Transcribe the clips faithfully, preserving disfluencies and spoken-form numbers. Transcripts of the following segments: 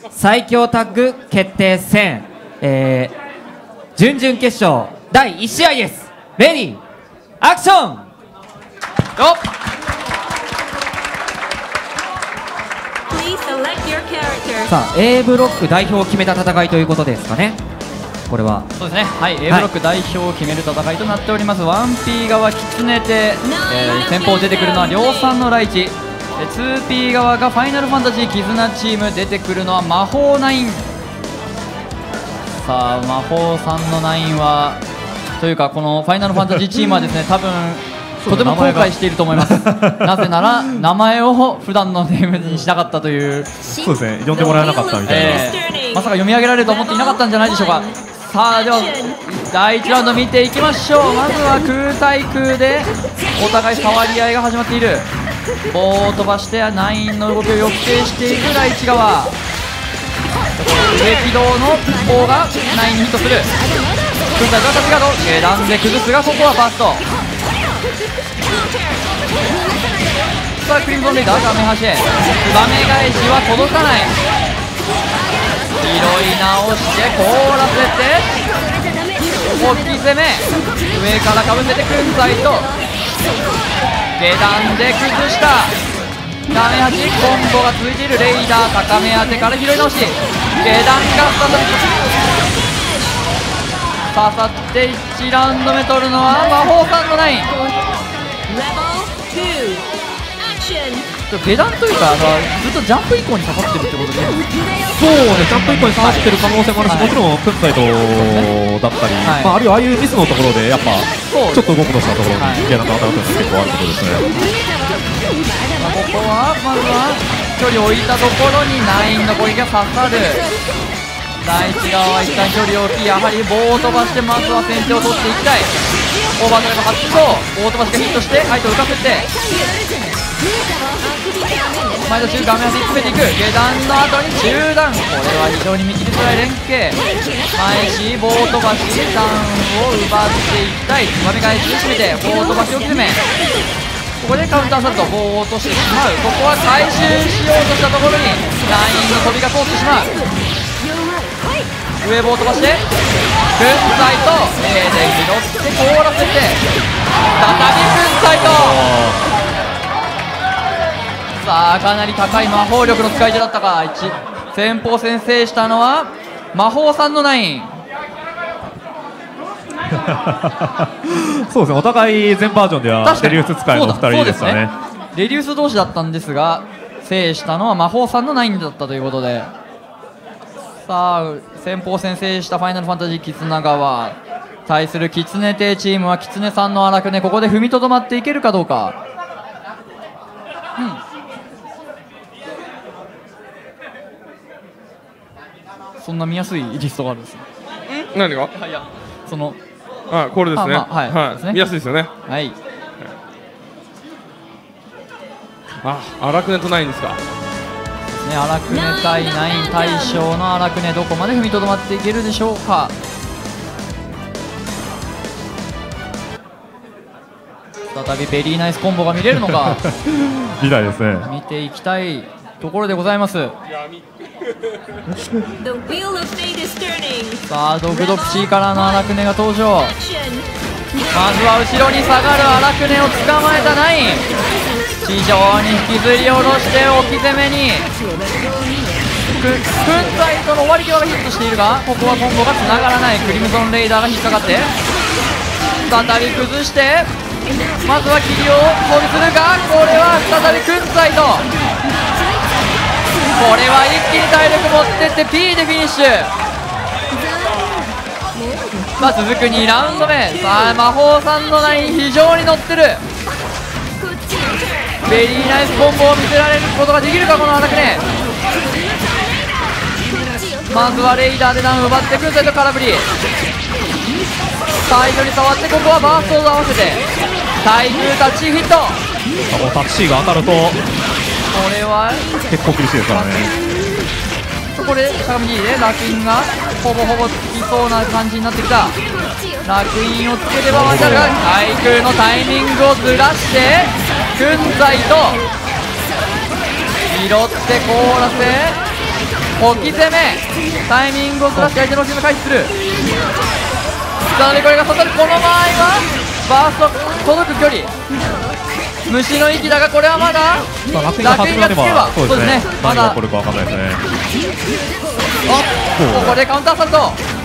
最強タッグ決定戦、えー、準々決勝だいいち試合です。レディーアクション。よっ。さあ A ブロック代表を決めた戦いということですかね。これはそうですね。はい、 A ブロック代表を決める戦いとなっております。 ワンピー 側キツネテ、えー、先方出てくるのは量産のライチ、ツーピー 側がファイナルファンタジー絆チーム、出てくるのは魔法ナイン。さあ魔法さんのナインはというかこのファイナルファンタジーチームはですね多分とても後悔していると思います。なぜなら名前を普段のネームにしなかったという。 そうですね、呼んでもらえなかったみたいな、 えー、まさか読み上げられると思っていなかったんじゃないでしょうか。さあではだいいちラウンド見ていきましょう。まずは空対空でお互い触り合いが始まっている。棒を飛ばしてナインの動きを抑制していくライチ側。上軌道の棒がナインにヒットする。空対空立ちガード下段で崩すがここはバースト。さあクリムゾンレイダー画面端へツバメ返しは届かない。拾い直して凍らせて大きい攻め、上からかぶせてくんざいと下段で崩した。画面端コンボが続いているレイダー、高め当てから拾い直し、下段が再び刺さっていちラウンド目取るのは魔法さんのナイン。下段というかあのずっとジャンプ以降に刺さってるってことで、 そうね、ジャンプ以降に刺さってる可能性もあるし、はい、もちろんクンサイトだったり、はい、まあ、あるいはああいうミスのところでやっぱちょっと動くのしたところに下段が当たるというのは結構あることですね。 まあ、ここはまずは距離を置いたところにナインの攻撃が刺さる。第一側は一旦距離を置き、やはり棒を飛ばしてまずは先手を取っていきたい。オーバードライブ発動、棒飛ばしがヒットして相手を浮かせて前と中画面端に詰めていく。下段の後に中段、これは非常に見切りづらい連携。前し棒飛ばし段を奪っていきたい。つばめ返しで締めて棒飛ばしを決め、ここでカウンターサルト、棒を落としてしまう。ここは回収しようとしたところにラインの飛びが通ってしまう。上棒飛ばして粉砕と A で拾って凍らせて再び粉砕と、さあかなり高い魔法力の使い手だったか。いち先方先制したのは魔法さんのナイン。 そうですね、お互い全バージョンではレリウス使いのふたりでしたね。 ねレリウス同士だったんですが制したのは魔法さんのナインだったということで、さあ先方先制したファイナルファンタジー絆側対するキツネテチームはキツネさんの荒くね、ここで踏みとどまっていけるかどうか。うん、そんな見やすいリストがあるんですよ。 何が？ いやそのあ、これですね。 あ、まあ、はい、 はいですね、 見やすいですよね。 はい。 あ、荒くねとナインですか。 ね、荒くね対ナイン大将の荒くね、どこまで踏みとどまっていけるでしょうか。再びベリーナイスコンボが見れるのか見たいですね。 見ていきたいところでございます。さあドクドクシーからの荒くねが登場。まずは後ろに下がる荒くねを捕まえたナイン、非常に引きずり下ろして置き攻めに粉砕との終わり際がヒットしているが、ここはコンボがつながらない。クリムゾンレイダーが引っかかって再び崩して、まずは霧を攻撃するが、これは再び粉砕と、これは一気に体力持ってって P でフィニッシュ。さあ続くにラウンド目、さあ魔法さんのナイン非常に乗ってる。ベリーナイスコンボを見せられることができるかこの荒くね。まずはレイダーでダウン奪って粉砕と空振り、サイドに触ってここはバーストを合わせて対空タッチヒット。 タッチが当たるとこれは結構苦しいですからね。 そこでしゃがみにでラクインがほぼほぼつきそうな感じになってきた。ラクインをつけてばワンチャルが対空のタイミングをずらして粉砕と拾って凍らせ置き攻めタイミングをずらして相手のチーム回避する。さらにこれが刺さる。この場合はバースト届く距離虫の息だが、これはまだ楽園が始まればそうですね、 まだ何が起こるか分かんないですね。 おここでカウンターサルト。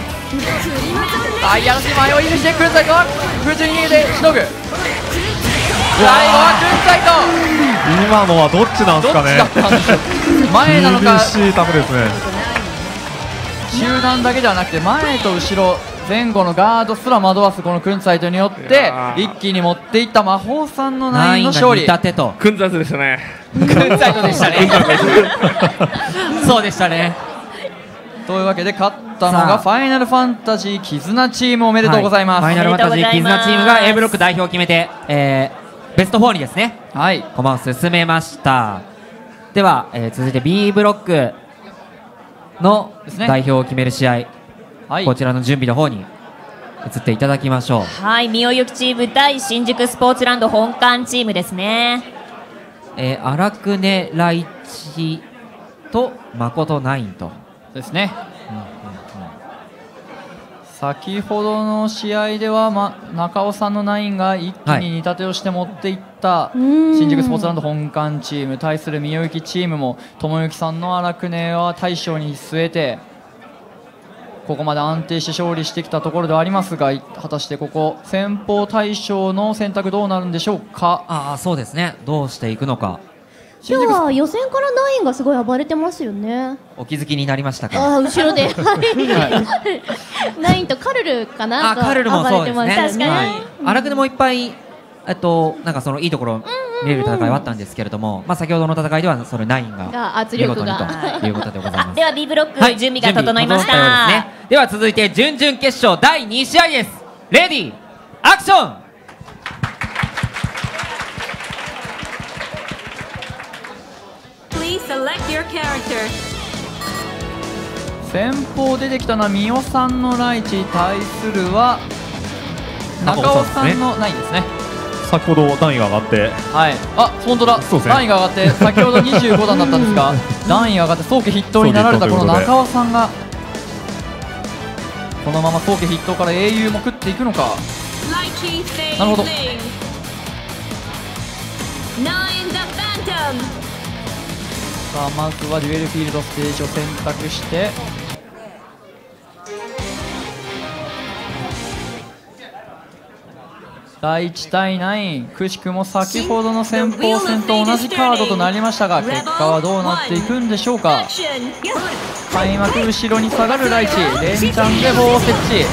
大嵐迷いにしてクルンサイトは空中に逃げてしのぐ。最後はクルンサイト。 今のはどっちなんですかね。 どっちだったんでしょう。前なのか、 厳しいタムですね。 集団だけではなくて前と後ろ前後のガードすら惑わすこのクルンサイトによって一気に持っていった魔法さんのナインの勝利。 ナインが似立てとクンザツでしたね。 クンサイトでしたね。そうでしたね。 というわけで勝ったのがファイナルファンタジー絆チーム。おめでとうございます。 はい、ファイナルファンタジー絆チームが A ブロック代表を決めて、えー、ベストフォーにですね、 はい、 駒を進めました。では、えー、続いて B ブロックの代表を決める試合、はい、こちらの準備の方に移っていただきましょう。 はい、みおゆきチーム対新宿スポーツランド本館チームですね。 えー、荒久根来地と誠ナインとですね、うんうんうん、先ほどの試合では、ま、中尾さんのナインが一気に似立てをして持っていった、はい、新宿スポーツランド本館チーム対するみおゆきチームも友之さんの荒久根は大将に据えてここまで安定して勝利してきたところではありますが、果たしてここ先鋒大将の選択どうなるんでしょうか。 ああ、そうですね、どうしていくのか。 今日は予選からナインがすごい暴れてますよね。 お気づきになりましたか。 ああ、後ろでナインとカルルかな。 あ、カルルもそうですね。 確かに、はい、 荒久根もいっぱい、えっと、なんかそのいいところ見れる戦いはあったんですけれども、まあ先ほどの戦いではそれナインが圧力がということでございます。 では B ブロック、はい、準備が整いました。 ですね。では続いて準々決勝だいに試合です。レディーアクション。 先方出てきたのは三尾さんのライチに対するは中尾さんのナインですね。 先ほど段位が上がって、はい、 あ、本当だ、ね、段位が上がって先ほどにじゅうごだんだったんですが段位が上がって早期筆頭になられたこの中尾さんがこのまま早期筆頭から英雄も食っていくのか。なるほど。さあまずはデュエルフィールドステージを選択してだいいち対ナイン、くしくも先ほどの先鋒戦と同じカードとなりましたが結果はどうなっていくんでしょうか。開幕後ろに下がるライチ、連チャンで棒を設置。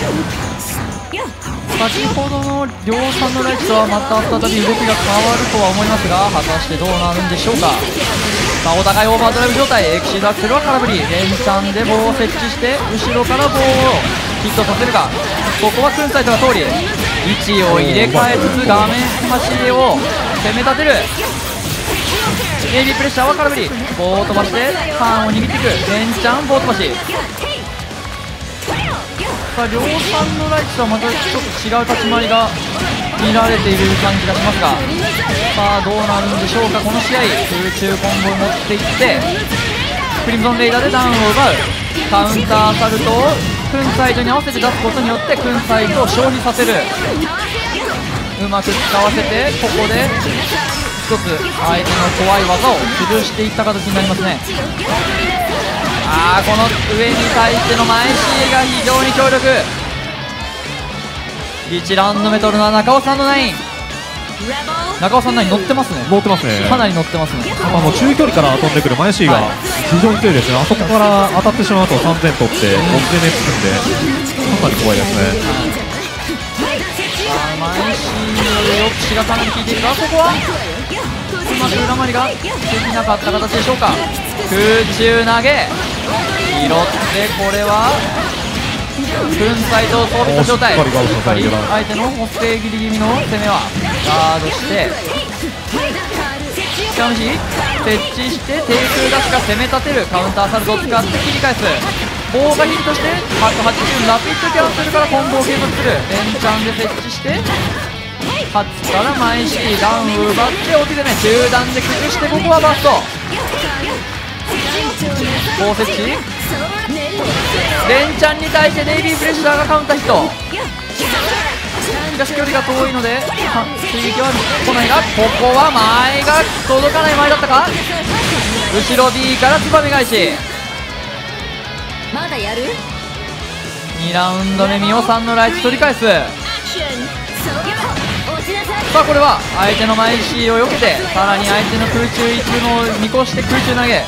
先ほどの両さんのライチとはまた再び動きが変わるとは思いますが果たしてどうなるんでしょうか。さあお互いオーバードライブ状態、エクシードアクセルは空振り、連チャンで棒を設置して後ろから棒をヒットさせるか。ここはクンサイトが通り位置を入れ替えつつ画面端を攻め立てる。ネイビープレッシャーは空振り、棒を飛ばしてターンを握っていく。連チャン棒飛ばし。さあ両さんのライチとはまたちょっと違う立ち回りが見られている感じがしますが、さあどうなるんでしょうか。この試合空中コンボを持っていってクリムゾンレイダーでダウンを奪う。カウンターサルトをクンサイトに合わせて出すことによってクンサイトを消費させる。うまく使わせてここで一つ相手の怖い技を潰していった形になりますね。あーこの上に対しての前 C が非常に強力。いちラウンド目取るのは中尾さんのナイン。中尾さんのナイン乗ってますね。 乗ってますね。 かなり乗ってますね。 まあもう中距離から飛んでくる前 C が非常に強いですね。あそこから当たってしまうとさんぜん取ってろくでねつくんでかなり怖いですね。 前 C の抑止がかなり効いているが、ここはうまく裏回りができなかった形でしょうか。空中投げ拾ってこれは粉サイトを装備した状態。しっかり相手の補正ギリギリの攻めはガードしてしかし設置して低空ダッシュが攻め立てる。カウンターサルトを使って切り返す。棒がヒットしてひゃくはちじゅうラピッドキャンセルからコンボを継続する。連チャンで設置してはちから前 C ダウンを奪って置き攻め中段で崩してここはバスト。 高設置レンちゃんに対してネイビープレッシャーがカウンターヒット。しかし距離が遠いので追撃は来ないが、ここは前が届かない前だったか。後ろ B からツバメ返し。 まだやる。 にラウンド目、ミオさんのライチ取り返す。さあこれは相手の前 C を避けて、さらに相手の空中行くのを見越して空中投げ。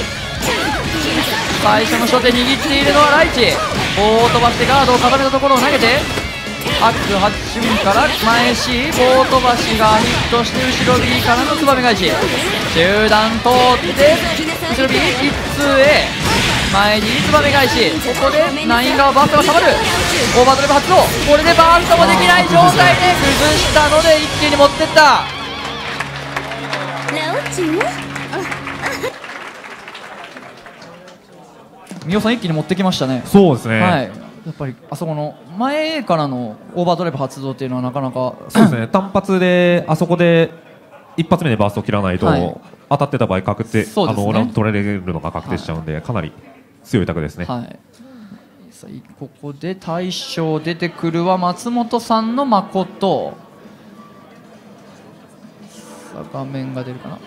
最初の初手握っているのはライチ。棒を飛ばしてガードを固めたところを投げて、アック発進から前 C、 棒飛ばしがヒットして後ろ B からのツバメ返し。中段通って後ろ B 一通 A、 前 D ツバメ返し。ここでナイン側バーストが下がる。オーバードライブ発動。これでバーストもできない状態で崩したので一気に持ってった。ミオさん一気に持ってきましたね。 そうですね、 はい、やっぱりあそこの前 A からのオーバードライブ発動っていうのはなかなかそうですね単発であそこで一発目でバーストを切らないと、はい、当たってた場合確定、ね、あのラウンド取られるのが確定しちゃうんで、はい、かなり強いタクですね。はい、 ここで大将出てくるは松本さんの誠。さあ画面が出るかな。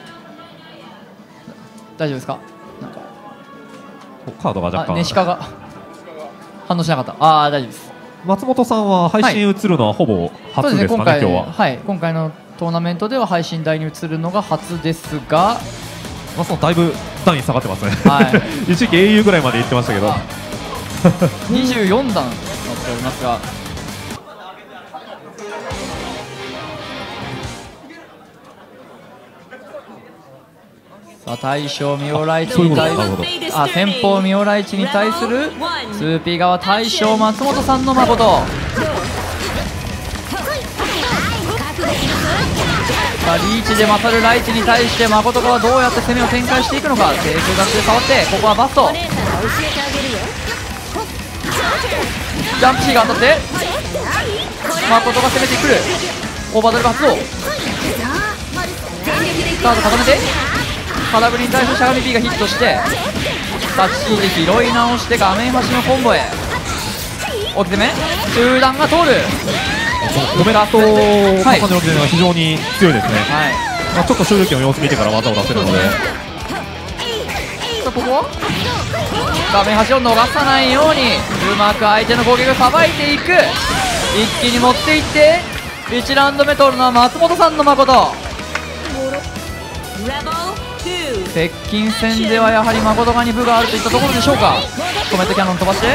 大丈夫ですか。なんかカードが若干ネシカが反応しなかった。ああ大丈夫です。 松本さんは配信映るのはほぼ初ですかね、はい、今日は。 はい、今回のトーナメントでは配信台に映るのが初ですが、 松本だいぶ段位下がってますね。 はい、 一時期 エーユー ぐらいまで行ってましたけどにじゅうよん段になっておりますが、さあ大将ミオライチに対するあ先方ミオライチに対する ツーピー 側大将松本さんの誠。さあリーチで勝るライチに対して誠がどうやって攻めを展開していくのか。低空ダッシュで触って、ここはバスト。ジャンプシーが当たって誠が攻めてくる。オーバードライブ発動。カード固めて空振りに対してしゃがみ P がヒットしてタッチで拾い直して画面端のコンボへ。置き攻め中段が通る。 コメントと重ねの起点が非常に強いですね。はい、まあちょっと所有権の様子見てから技を出せるので、さあここは画面端を逃さないようにうまく相手の攻撃をさばいていく。一気に持っていっていちラウンド目取るのは松本さんの誠。接近戦ではやはり誠がに分があるといったところでしょうか。コメントキャノン飛ばして、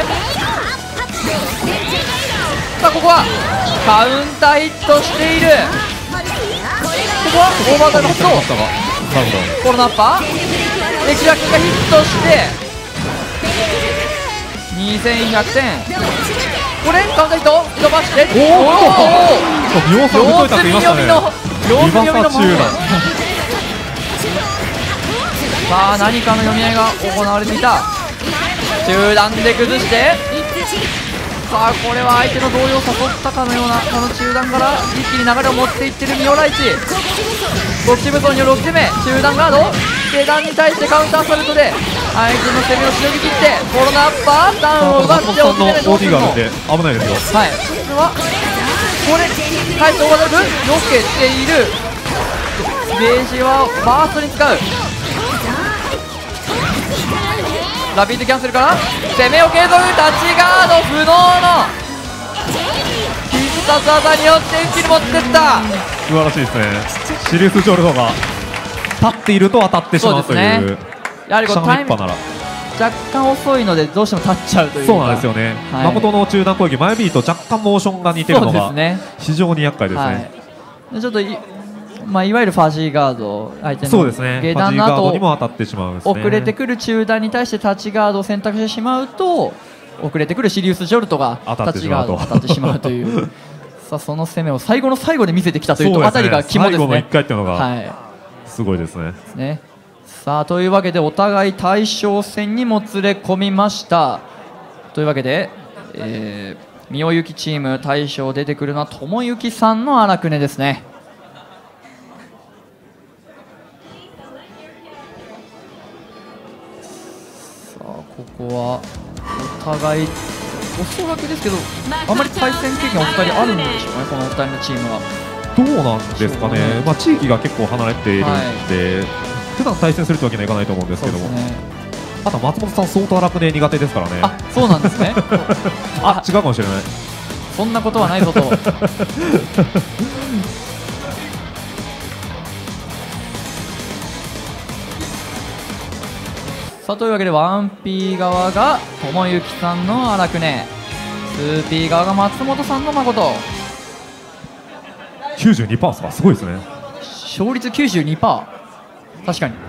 さあここはカウンターヒットしている。ここはオーバードライブ発動。コロナッパーエキラキがヒットしてにせんひゃくてん。これカウンターヒット飛ばして、おお秒差を太いたと言いましたね。 様子読みの中段さあ何かの読み合いが行われていた。中段で崩して、さあこれは相手の動揺を誘ったかのようなこの中段から一気に流れを持っていってるミオライチ。ボクシ武装によるろく攻め、中段ガード下段に対してカウンターサルトで相手の攻めをしのぎ切ってコロナアッパーダウンを奪って松本さんの オーディー があるんで危ないですよ。 はい、これはこれ返してオーバードライブ避けている。ゲージはバーストに使う。ラピードキャンセルから攻めを継続、タッチガード不能の必殺技によって一気に持っていった。 素晴らしいですね。シリウス・ジョルドが立っていると当たってしまうという、ね、 やはりこうタイム若干遅いのでどうしても立っちゃうというか。 そうなんですよね、はい、誠の中段攻撃前 B と若干モーションが似てるのが非常に厄介ですね。 はい、ちょっといまあ、いわゆるファジーガード、相手の下段の後遅れてくる中段に対してタッチガードを選択してしまうと遅れてくるシリウス・ジョルトがタッチガードを当たってしまうというさあその攻めを最後の最後で見せてきたというあたりが肝ですね。最後のいっかいっていうのがすごいですね。 ですね。さあというわけでお互い大将戦にもつれ込みました。というわけで、えー、みおゆきチーム大将出てくるのはともゆきさんの荒くねですね。 こはお互いおそらくですけどあんまり対戦経験お二人あるんでしょうね、このお二人のチームは。 どうなんですかね、まあ、地域が結構離れているんで、はい、普段対戦するというわけにはいかないと思うんですけども、ね、あと松本さん、相当荒くね苦手ですからね。 あ、そうなんですねあ、違うかもしれない。 そんなことはないぞとさあというわけで ワンピー 側が友幸さんの荒くね、 ツーピー 側が松本さんの誠。 きゅうじゅうにパーセント すごいですね。 勝率 きゅうじゅうにパーセント、 確かに。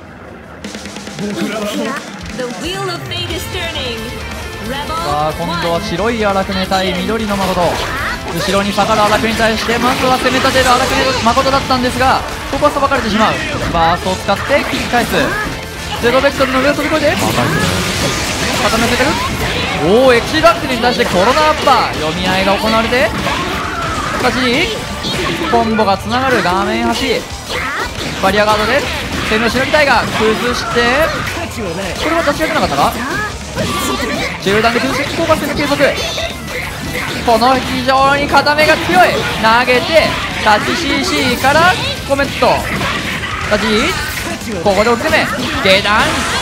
さあ今度は白い荒くね対緑の誠。後ろに下がる荒くねに対してまずは攻め立てる荒くね誠だったんですが、ここはさばかれてしまう。バーストを使って切り返す。ゼロベクトルの上を飛び越えて固めせてる。おお、エキシラックに対してコロナアッパー、読み合いが行われて、しかしコンボがつながる画面端バリアガードで線のしのぎたいが崩して、これは立ち上げなかったか。中段で崩して効果性の継続。この非常に固めが強い。投げてタッチ シーシー からコメントタッチ、ここで置き攻め下段、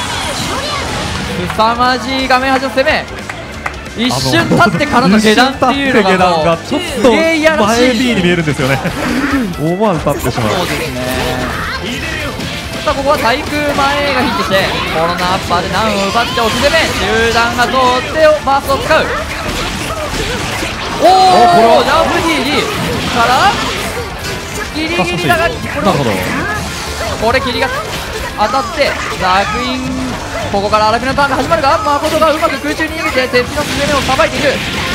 凄まじい画面端の攻め。一瞬立ってからの下段っていうのがちょっと前 B に見えるんですよね思わず立ってしまう。 そうですね。さあここは対空前がヒットしてコロナアッパーで難を奪って置き攻め、中段が通ってバーストを使う。おお、ジャンプ ディーディー からギリギリだが、これ切りが当たってザクイン、ここから荒くねのターンが始まるが、誠がうまく空中に逃げて鉄の攻めをさばいている。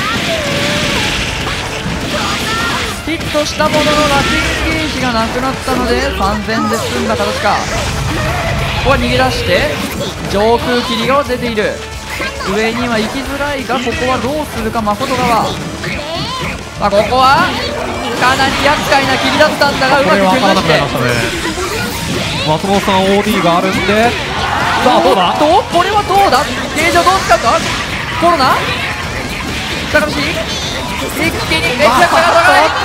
ヒットしたもののラキンゲージがなくなったのでさんぜんで済んだ形か。ここは逃げ出して上空切りが出ている。上には行きづらいが、ここはどうするか誠側。さあここはかなり厄介な切りだったんだが、うまく組み出して松本さん オーディー があるんで、 さあどうだ、とこれはどうだ、ゲージをどう使うか。コロナ下がし一気にめちゃくちゃ高い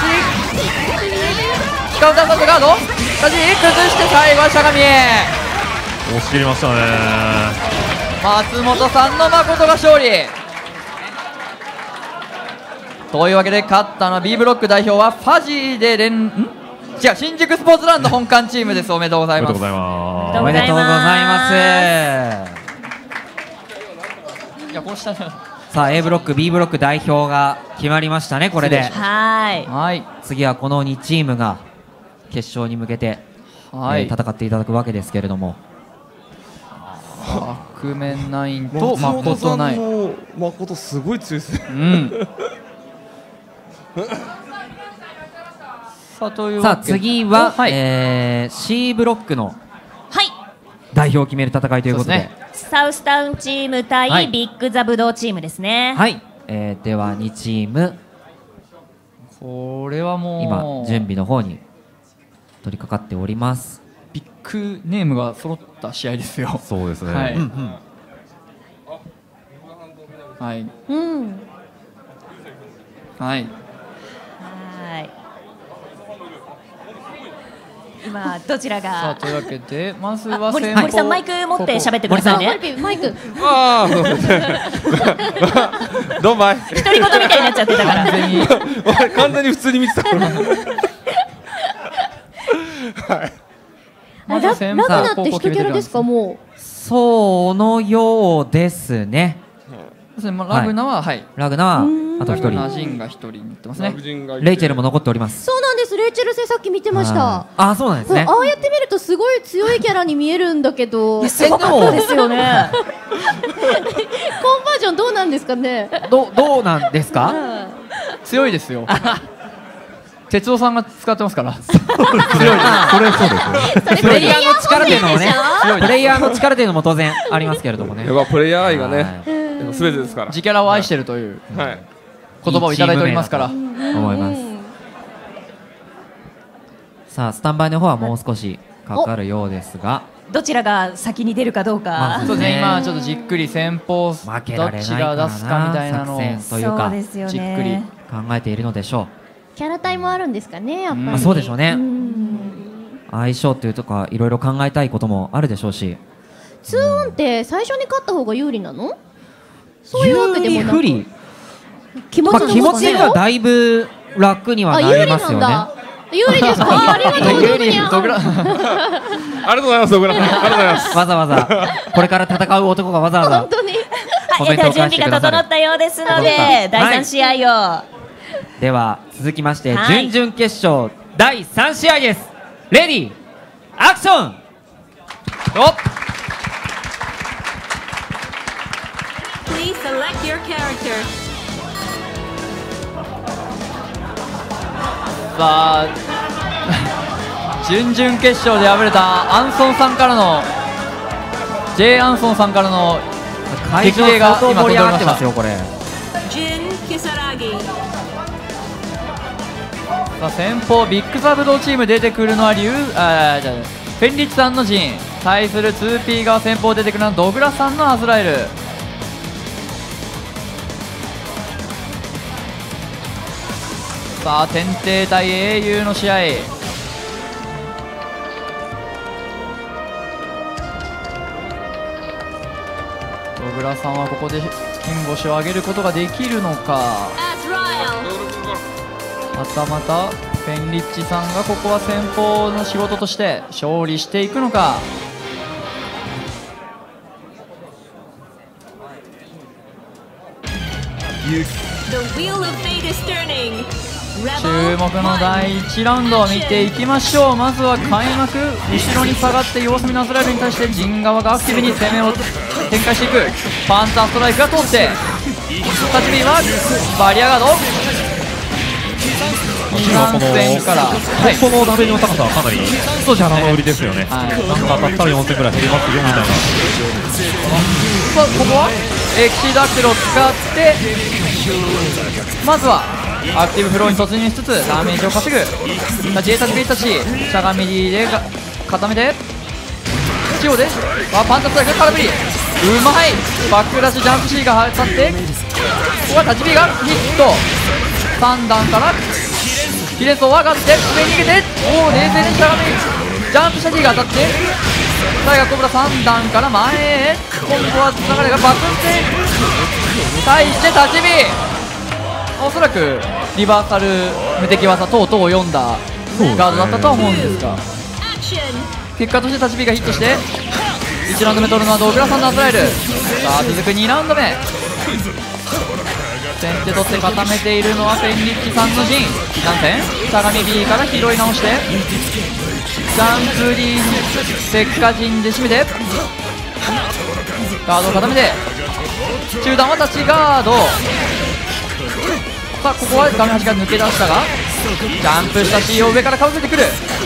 カウンターサットガード下地崩して最後はしゃがみへ押し切りましたね。 松本さんの誠が勝利というわけで、勝ったのは B ブロック代表はファジーで連ん違う新宿スポーツランド本館チームです。おめでとうございます。 おめでとうございます。 いやこうしたさあ A ブロック B ブロック代表が決まりましたね。これではいはい、 次はこのにチームが決勝に向けて、 はいえー、戦っていただくわけですけれども、 悪面ナインと誠ナイン。 誠すごい強いですね。 うんさあというさあわけで次は、 はいえー、C ブロックのはい代表を決める戦いということで、 サウスタウンチーム対、 はいビッグザブドウチームですね。 はい、えー、ではにチームこれはもう今準備の方に取り掛かっております。 ビッグネームが揃った試合ですよ。 そうですね。 はい、 うんうん、 はいうんはいはい今どちらさあがというわけでまずは森先方森さんマイク持って喋ってくださいね。 マイクああ、そうですね。どんまい。 独り言みたいになっちゃってたから完全に俺完全に普通に見てたから。はい。 まずララグ先方ナって一キャラですか。もそのようですね。 そうですね、まあラグナははいラグナはあと一ラグナ人、 ジンが一人乗ってますね。 レイチェルも残っておりまうす。 そうなんです。レイチェル戦さっき見てました。 はいあ、そうなんですね。 そうああやって見るとすごい強いキャラに見えるんだけど、 すごかったですよね。 コンバージョンどうなんですかね。 どどうなんですか。 強いですよ。哲夫さんが使ってますから。 強いです。それそうですね。 プレイヤーの力というのもね、 強いプレイヤーの力というのも当然ありますけれどもね。 やっぱプレイヤー愛がはね、 いやっぱ全てですから。 自キャラを愛してるというはい。 言葉をいただいておりますから。 思います。さあスタンバイの方はもう少しかかるようですが、 どちらが先に出るかどうか。 そうですね、今ちょっとじっくり先方どっちが出すかみたいなのをそうですよね、 じっくり考えているのでしょう。 キャラ体もあるんですかね、やっぱり。 まあそうでしょうね。相性っていうとかいろいろ考えたいこともあるでしょうし。 ツーオンって最初に勝った方が有利なの？そういうわけでもなく。 有利不利。 気持ちまあ気持ちがだいぶ楽にはなりますよね。 有利ですか？ありがとうございます。 ありがとうございます。ありがとうございます。 わざわざこれから戦う男がわざわざ本当に。 コメントを準備が整ったようですので、だいさん試合を。 では続きまして準々決勝だいさん試合です。レディーアクション。おっ。 Please select your character. さあ準々決勝で敗れたアンソンさんからの J アンソンさんからの激励が今盛り上がってますよこれ。 さあ先方ビッグサブドーチーム出てくるのはリュウあじゃあフェンリッチさんの陣対する ツーピー 側先方出てくるのはドグラさんのアズラエル。さあ天帝対英雄の試合。ドグラさんはここで金星を上げることができるのか。またまたフェンリッチさんがここは先方の仕事として勝利していくのか。注目のだいいちラウンドを見ていきましょう。まずは開幕後ろに下がって様子見のアズラエルに対して陣側がアクティブに攻めを展開していく。パンツァーストライクが通ってタチビーはバリアガードにばん線から、 はい、このダメージの高さはかなり力売りですよね。はい、なんか当たったらよんせんぐらい減りますよみたいな。 さあここはエキシダクテルを使ってまずはアクティブフローに突入しつつダメージを稼ぐ。ジエタチビータチしゃがみで固めて中央であパンタストライク空振りうまいバックラッシュジャンプ C が当たってここはタチビーがヒットさん段からキレソー上がって上に逃げておお冷静にしゃがみジャンプした D が当たってタイガーコブラさん段から前へ今度は流れがバクって対してタチビーおそらくリバーサル無敵技等々を読んだガードだったとは思うんですが結果としてタチビーがヒットしていちラウンド目取るのはドグラさんのアズラエル。さあ続くにラウンド目先手取って固めているのはフェンリッチさんの陣何点しゃがみ B から拾い直してジャンプ D に石化陣で締めてガードを固めて中段はタッチガード。さあここは画面端が抜け出したがジャンプした C を上からかぶせてくる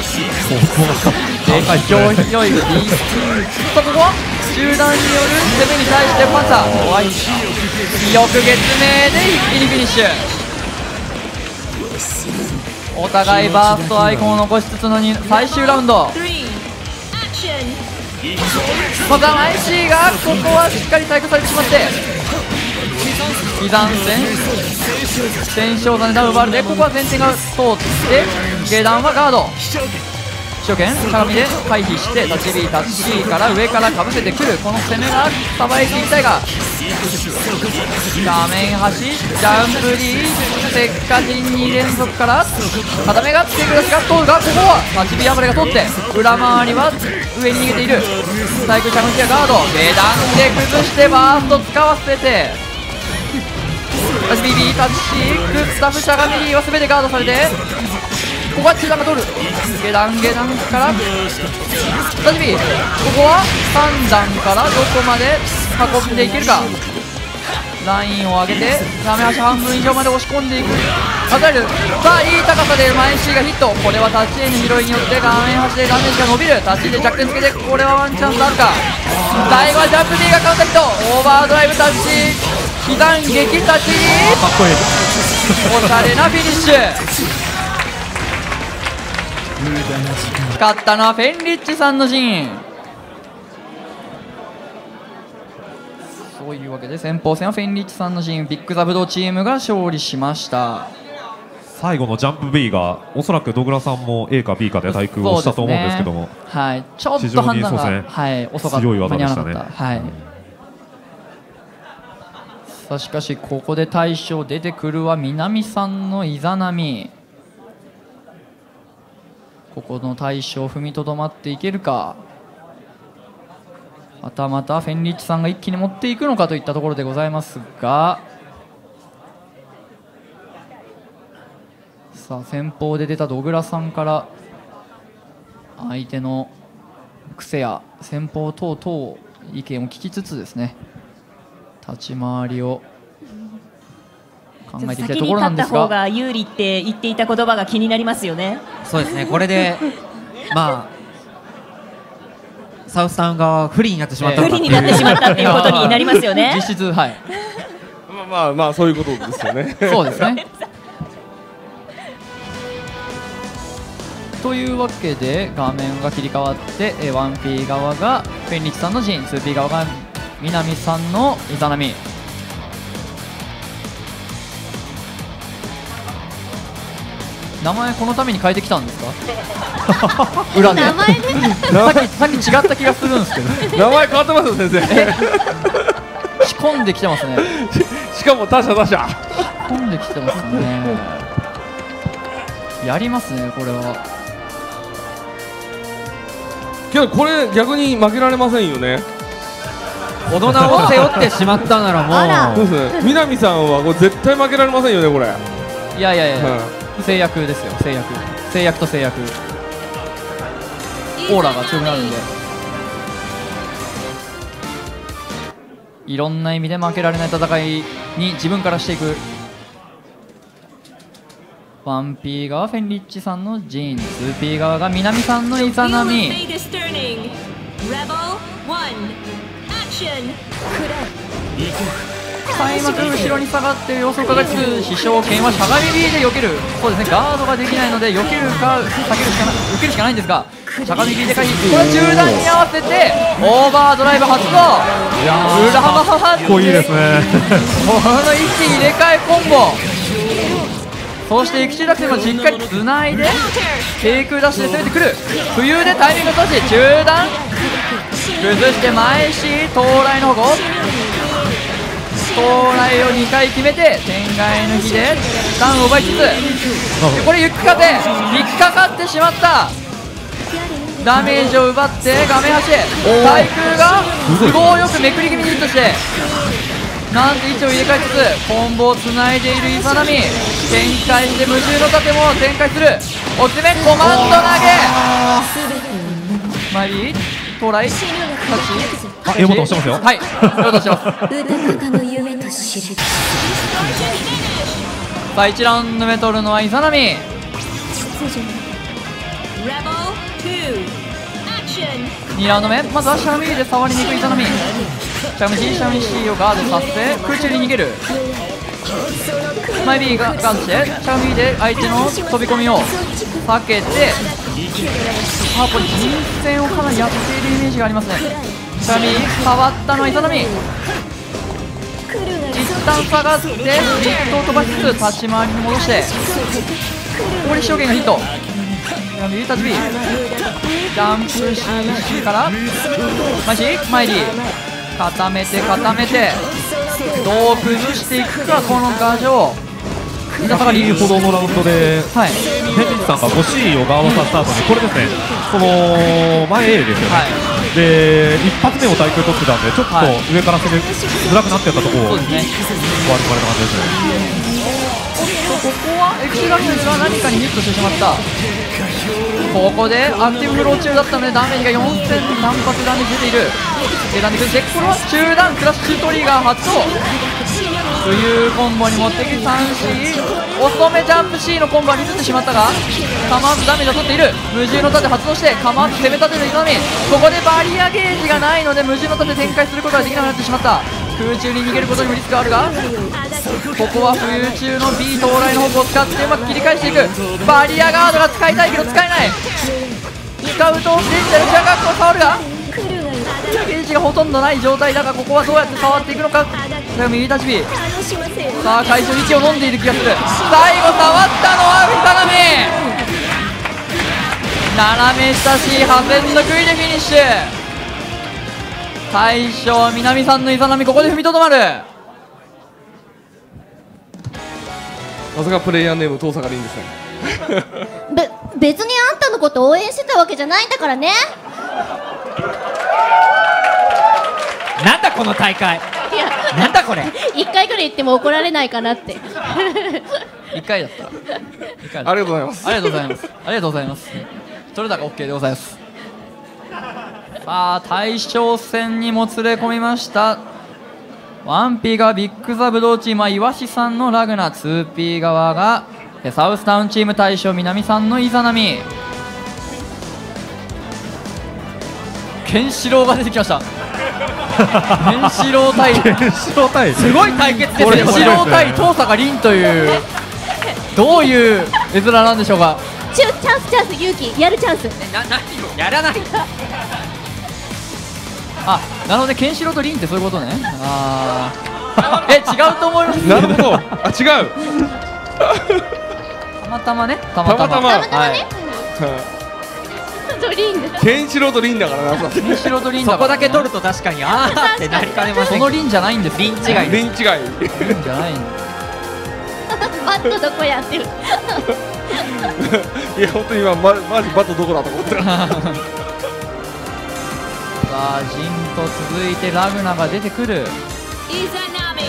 絶叫広い D さあここは中段による攻めに対してパンサー怖いよく月明で一気にフィニッシュ。お互いバーストアイコンを残しつつのに最終ラウンドまた アイシー がここはしっかり対抗されてしまって被残戦戦勝座でダウンバルでここは前転が通って下段はガード初見鏡で回避してタッチ B タッチ C から上からかぶせてくるこの攻めがさばいていきたいが画面端ジャンプ D 石化陣に連続から片目がつけくだしが通るがここはタッチ B アブレが通って裏回りは上に逃げているサイクルシャムキアガード下段で崩してバースト使わせてタッチ ビービー タッチ C クッスタフしゃがみ D は全てガードされてここは中段が通る下段下段からタッチ B ここはさん段からどこまで運んでいけるかラインを上げて画面端半分以上まで押し込んでいく数えるさあいい高さで前 C がヒットこれはタッチ A の拾いによって画面端でダメージが伸びるタッチ A で弱点つけてこれはワンチャンスあるか最後はジャンプ D がカウンターヒットオーバードライブタッチ被弾撃タッチかっこいいおしゃれなフィニッシュ勝ったのはフェンリッチさんの陣というわけで先鋒戦はフェンリッチさんの陣、ビッグザブドウチームが勝利しました。 最後のジャンプ B がおそらくドグラさんも A か B かで対空をしたと思うんですけども、 ね、はい、ちょっと判断が、はい、遅かった、 強い技でしたね。 はい、さあしかしここで大将出てくるは南さんのイザナミ。ここの大将踏みとどまっていけるか、またまたフェンリッチさんが一気に持っていくのかといったところでございますが、さあ先方で出たドグラさんから相手の癖や戦法等々意見を聞きつつですね、立ち回りを考えていきたいところなんですが、 先に勝った方が有利って言っていた言葉が気になりますよね。 そうですね、これでまあサウスタウン側は不利になってしまった不利になってしまったっていうことになりますよね。 実質、はい、 まあまあまあそういうことですよね。 そうですね。というわけで画面が切り替わって ワンピー 側がフェンリッチさんの陣、ツーピー 側が南さんのイザナミ。名前このために変えてきたんですか？裏で名前でさっきさっき違った気がするんですけど名前変わってますよ先生。 仕込んできてますね。 しかも他社他社仕込んできてますね。やりますねこれは。 けどこれ逆に負けられませんよね。 この名を背負ってしまったならもうそうですね、南さんはこれ絶対負けられませんよねこれ。 いやいやいや、 うん、 制約ですよ、制約制約と制約、オーラが強くなるんで、いろんな意味で負けられない戦いに自分からしていく。ワンピー 側フェンリッチさんのジーン、ツーピー 側が南さんのイザナミ。開幕後ろに下がっている様子を伺いつつ、飛翔剣はしゃがみ B で避ける。そうですね、ガードができないので避けるか避けるしかな受けるしかないんですが、しゃがみ B で回避、これ中段に合わせてオーバードライブ発動。いやー裏幅かっこいいですね。 この位置入れ替えコンボ、そして駅中落選もしっかりつないで低空ダッシュで攻めてくる。浮遊でタイミング閉じ中段崩して前し到来の保護、到来をにかい決めて天外抜きでターンを奪いつつ、これ雪風引っかかってしまった。ダメージを奪って画面端へ対空が都合よくめくり気味にヒットして、なんと位置を入れ替えつつコンボをつないでいるイザナミ、展開して無重の盾も展開する。おつめコマンド投げマリー到来タッチ、 あ、エモートしてますよ。 はい、エモートしてます。さあいちラウンド目取るのはイザナミ。にラウンド目、まずはシャミーで触りにくいイザナミ。シャム C、シャム C をガードさせて空中に逃げる。マイ B がガードしてシャム B で相手の飛び込みを避けて、あ、これ人戦をかなりやっているイメージがありますね。シャミ B 変わったのはイザナミ。一旦下がってリフトを飛ばしつつ立ち回りに戻して、ここで証言がヒット。シャミ B タッチ B ジャンプ シーシー からマイ C マイ D固めて固めてどう崩していくか、この牙城。 先ほどのラウンドで、はい、フェンリッチさんが ごシー をガードさせた後に、これですね、この前 A ですよね、はい、で一発目を対空取ってたんで、ちょっと上から攻めづらくなってたところを、そうですね、割り込まれた感じですね。 ここはエクシラフが何かにヒットしてしまった。ここでアクティブフロー中だったのでダメージがよんせん単発ダメージ出ている。選んでくるで、これは中段クラッシュトリガー発動というコンボに持ってき さんシー 遅めジャンプ C のコンボはミスってしまったが構わずダメージを取っている。無重の盾発動して構わず攻め立てるイザナミ。ここでバリアゲージがないので無重の盾展開することができなくなってしまった。空中に逃げることにもリスクがあるが、ここは浮遊中の B 到来の方向を使ってうまく切り返していく。バリアガードが使いたいけど使えない。使うとデジタルジャガックを触るがゲージ置がほとんどない状態だが、ここはどうやって触っていくのか。右立ち火、さあ回収息を飲んでいる気がする。最後触ったのはイザナミ、斜め下 C 破線の杭でフィニッシュ。大将南さんのイザナミ、ここで踏みとどまる。 まさかプレイヤーネーム遠坂凛ですね。 べ別にあんたのこと応援してたわけじゃないんだからね。 なんだこの大会、 いやなんだこれ。 一回ぐらい言っても怒られないかなって。 いっかいだった。一回だった。 ありがとうございます。 ありがとうございます。ありがとうございます。取れたか OK でございます。さあ大将戦にも連れ込みました。ワンピーがビッグザブドウチームは岩師さんのラグナ、 ツーピー 側がサウスタウンチーム大将南さんのイザナミ。ケンシロウが出てきました。ケンシロウ対ケンシロウ対すごい対決です。ケンシロウ対遠坂凛というどういう絵面なんでしょうか。 チュチャンスチャンス勇気やるチャンス。 な何をやらない。 あ、なのでケンシロウと凛ってそういうことね。あーえ、違うと思います。 なるほど。あ、違う。 たまたまね、たまたまたまたまたまたまね、 はいドリング。 ケンシロウと凛だからな。 ケンシロウと凛そだからねこだけ取ると確かにあーってなりかねません。 その凛じゃないんです。 凛違いです。 凛違い。 凛じゃないんバットどこやってる。 いや本当に今まマジバットどこだと思ってた。 さあジンと続いてラグナが出てくる。 イザナミ。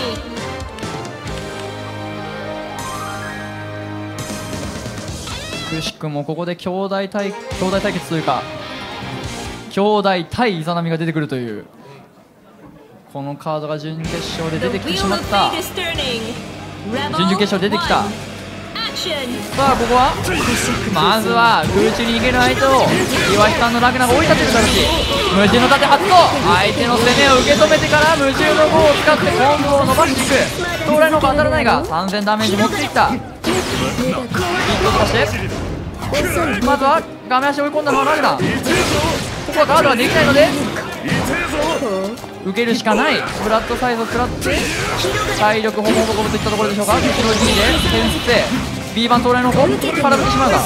くしくもここで兄弟対兄弟対決というか兄弟対イザナミが出てくるという、このカードが準決勝で出てきてしまった。準々決勝出てきた。さあここはまずは空中に逃げる相手を岩井さんのラグナが追い立てる形。無重の盾発動。相手の攻めを受け止めてから無重の棒を使ってコンボを伸ばしていく。東来の方当たらないがさんぜんダメージ持っていった。ヒット飛ばしてまずは画面足追い込んだのはラグナ。ここはガードはできないので受けるしかない。ブラッドサイズを食らって体力ほぼほぼといったところでしょうか。後ろにで先制 B 版東来の方空振ってしまうが、こ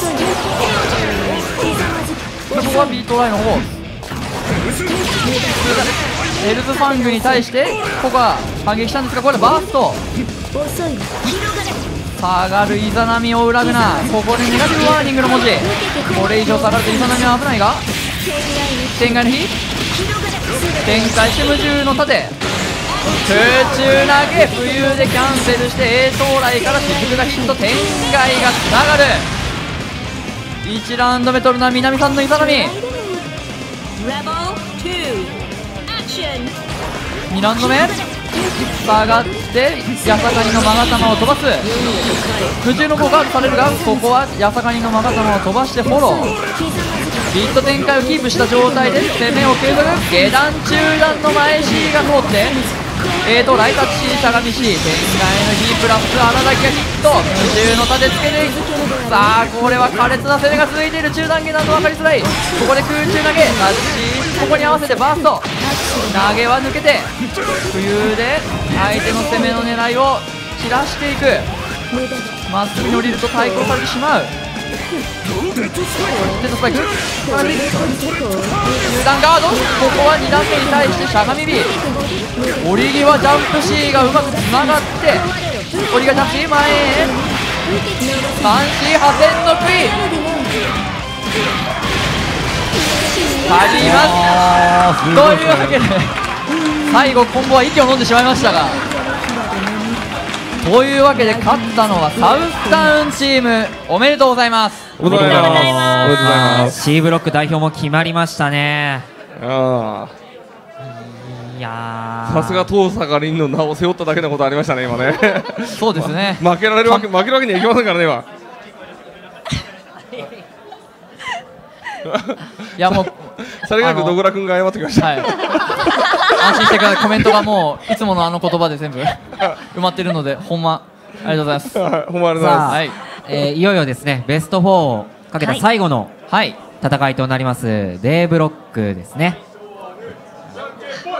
れここは B 東来の方エルズファングに対してここは反撃したんですが、これでバースト下がるイザナミを裏ぐな。ここでネガティブワーニングの文字。これ以上下がるとイザナミは危ないが展開の火展開して無重の盾空中投げ浮遊でキャンセルして A 東来から雫がヒット。展開がつながる。いちラウンド目取るのは南さんのイザナミ。にラウンド目下がってヤサカニのマガタマを飛ばす。空中の方ガードされるが、ここはヤサカニのマガタマを飛ばしてフォロー。ビット展開をキープした状態で攻めを継続。下段中段の前 C が通って A とライタッチ C しゃがみ C 展開の B プラス荒滝がヒット。無重の盾つけていく。さあこれは苛烈な攻めが続いている。中段下段と分かりづらい。ここで空中投げタッチ、ここに合わせてバースト投げは抜けて浮遊で相手の攻めの狙いを散らしていく。まっすぐに降りると対抗されてしまう。デッドスパイク中段ガード。ここはに段目に対してしゃがみ B 降り際ジャンプ C がうまくつながって降り際ジャンプ C 前へ さんシー 破線の杭足りますというわけで最後コンボは息を飲んでしまいましたが、というわけで勝ったのはサウスタウンチーム。おめでとうございます。 おめでとうございます。おめでとうございます。 C ブロック代表も決まりましたね。 あいやーさすが遠坂凛の名を背負っただけのことありましたね今ね。 そうですね負けられるわけ負けるわけにはいきませんからね今。 いやもうさりげなく野倉君が謝ってきました。 はい、安心してください。コメントがもういつものあの言葉で全部埋まってるので、ほんまありがとうございます。 はい、ほんまありがとうございさあ、 ます。 はい、 えーいよいよですねベストフォーをかけた最後のはい、 戦いとなります デーブロックですね。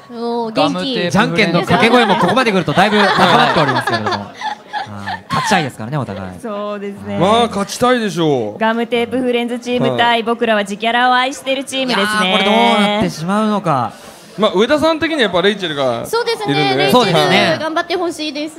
おー元気。 じゃんけんの掛け声もここまで来るとだいぶ高まっておりますけれども、はい勝ちたいですからねお互い。 そうですね。 まあ勝ちたいでしょう。 ガムテープフレンズチーム対僕らは自キャラを愛してるチームですね。 これどうなってしまうのか。 まあ上田さん的にはやっぱレイチェルがそうですいるんでね。レイチェル頑張ってほしいです。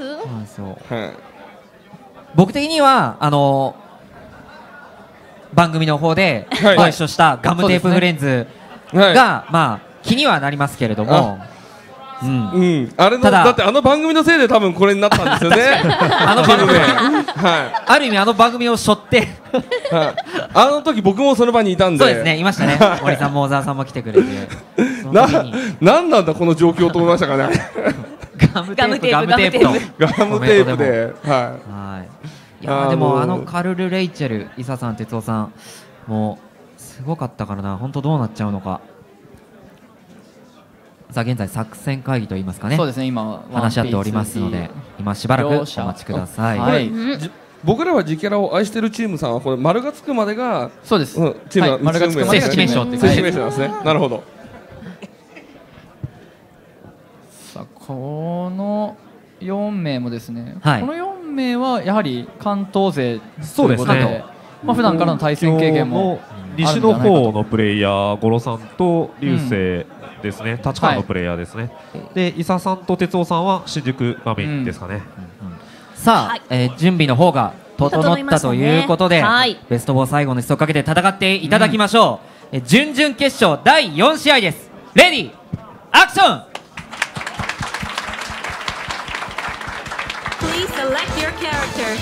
僕的にはあの番組の方ではいご一緒したガムテープフレンズはいがまあ気にはなりますけれども。 うんうん、あれのただだってあの番組のせいで多分これになったんですよね。 あの番組はい。 ある意味あの番組を背負ってはい。あの時僕もその場にいたんで。 そうですねいましたね森さんも小沢さんも来てくれてな、なんなんだこの状況と思いましたかね。 ガムテープガムテープとガムテープで、はい。 いやでもあのカルル・レイチェル、伊佐さん、哲夫さんもうすごかったからな、本当どうなっちゃうのか。さあ現在作戦会議といいますかね、 そうですね今話し合っておりますので今しばらくお待ちください。 はい。僕らは自キャラを愛してるチームさんはこれ丸がつくまでがそうです。 チーム丸がつくまで正式名称って正式名称なんですね。なるほど。 さあこのよん名もですね、 はいこのよん名はやはり関東勢そうですねということでまあ普段からの対戦経験も西の方のプレイヤー五郎さんと流星ですね、立川のプレイヤーですね、で伊佐さんと哲夫さんは新宿画面ですかね、 さあ、えー準備の方が整ったということで、 はいベストフォー最後の一層かけて戦っていただきましょう、えー準々決勝だいよん試合です。レディーアクション。 Please select your character.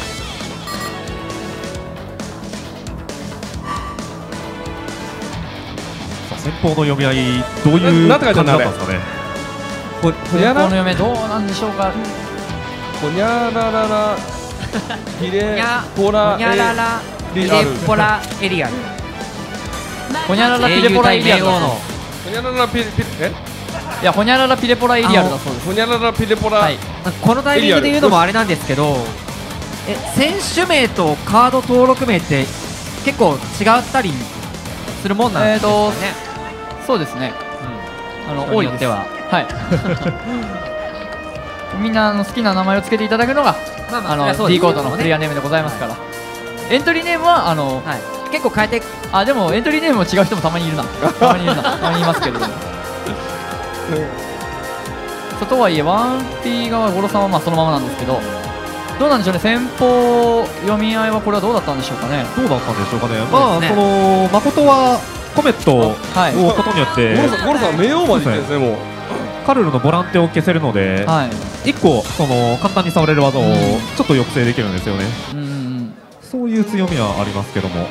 先方の読み合いどういうなんて感じ書いてあるんだだったんですかね。 ほ先方の嫁どうなんでしょうか。 ほにゃらららヒレにゃポラほにゃららエヒレポラエリアルほにゃららピレポラエリアルだそうです。 ほにゃららピレピレえいやほにゃららピレポラエリアルだそうです。 ほにゃららピレポラ、 はいこのタイミングで言うのもあれなんですけど、え選手名とカード登録名って結構違ったりするもんなんですかね。 そうですね、あの人多いですによってははいみんなあの好きな名前をつけていただくのがまあまああのそりゃそうです D コードのプレイヤーネームでございますから、エントリーネームはあの、 はい、結構変えてあでもエントリーネームも違う人もたまにいるなたまにいるなたまにいますけれどもそうとはいえワンピー側五郎さんはまあそのままなんですけど、どうなんでしょうね、先方読み合いはこれはどうだったんでしょうかね。 どうだったんでしょうかね。 そうまあですねその誠はコメットをはい置くことによって、 ゴロさんゴロさん名誉まで言ってるんですねもう。 カルルのボランテを消せるので、 はいいっこその簡単に触れる技をちょっと抑制できるんですよね。 うんうんそういう強みはありますけども、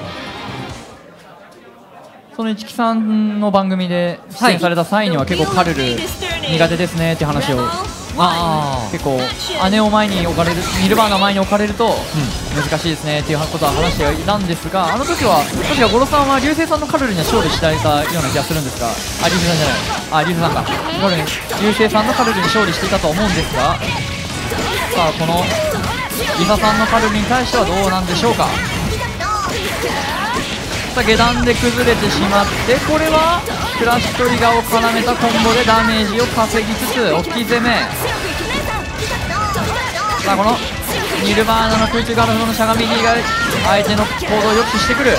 その市木さんの番組で出演された際には結構カルル苦手ですねっていう話を、 あ結構姉を前に置かれるニルバーナ前に置かれると難しいですねっていうことは話していたんですが、あの時は確か五郎さんは流星さんのカルルには勝利していたような気がするんですが、あ流星さんじゃないあ流星さんかカルルに流星さんのカルルに勝利していたと思うんですが、さあこの伊佐さんのカルルに対してはどうなんでしょうか。さあ下段で崩れてしまって、これはクラッシュトリガーを絡めたコンボでダメージを稼ぎつつ置き攻め。さあこのニルバーナの空中ガルフのしゃがみが相手の行動を抑止してくる。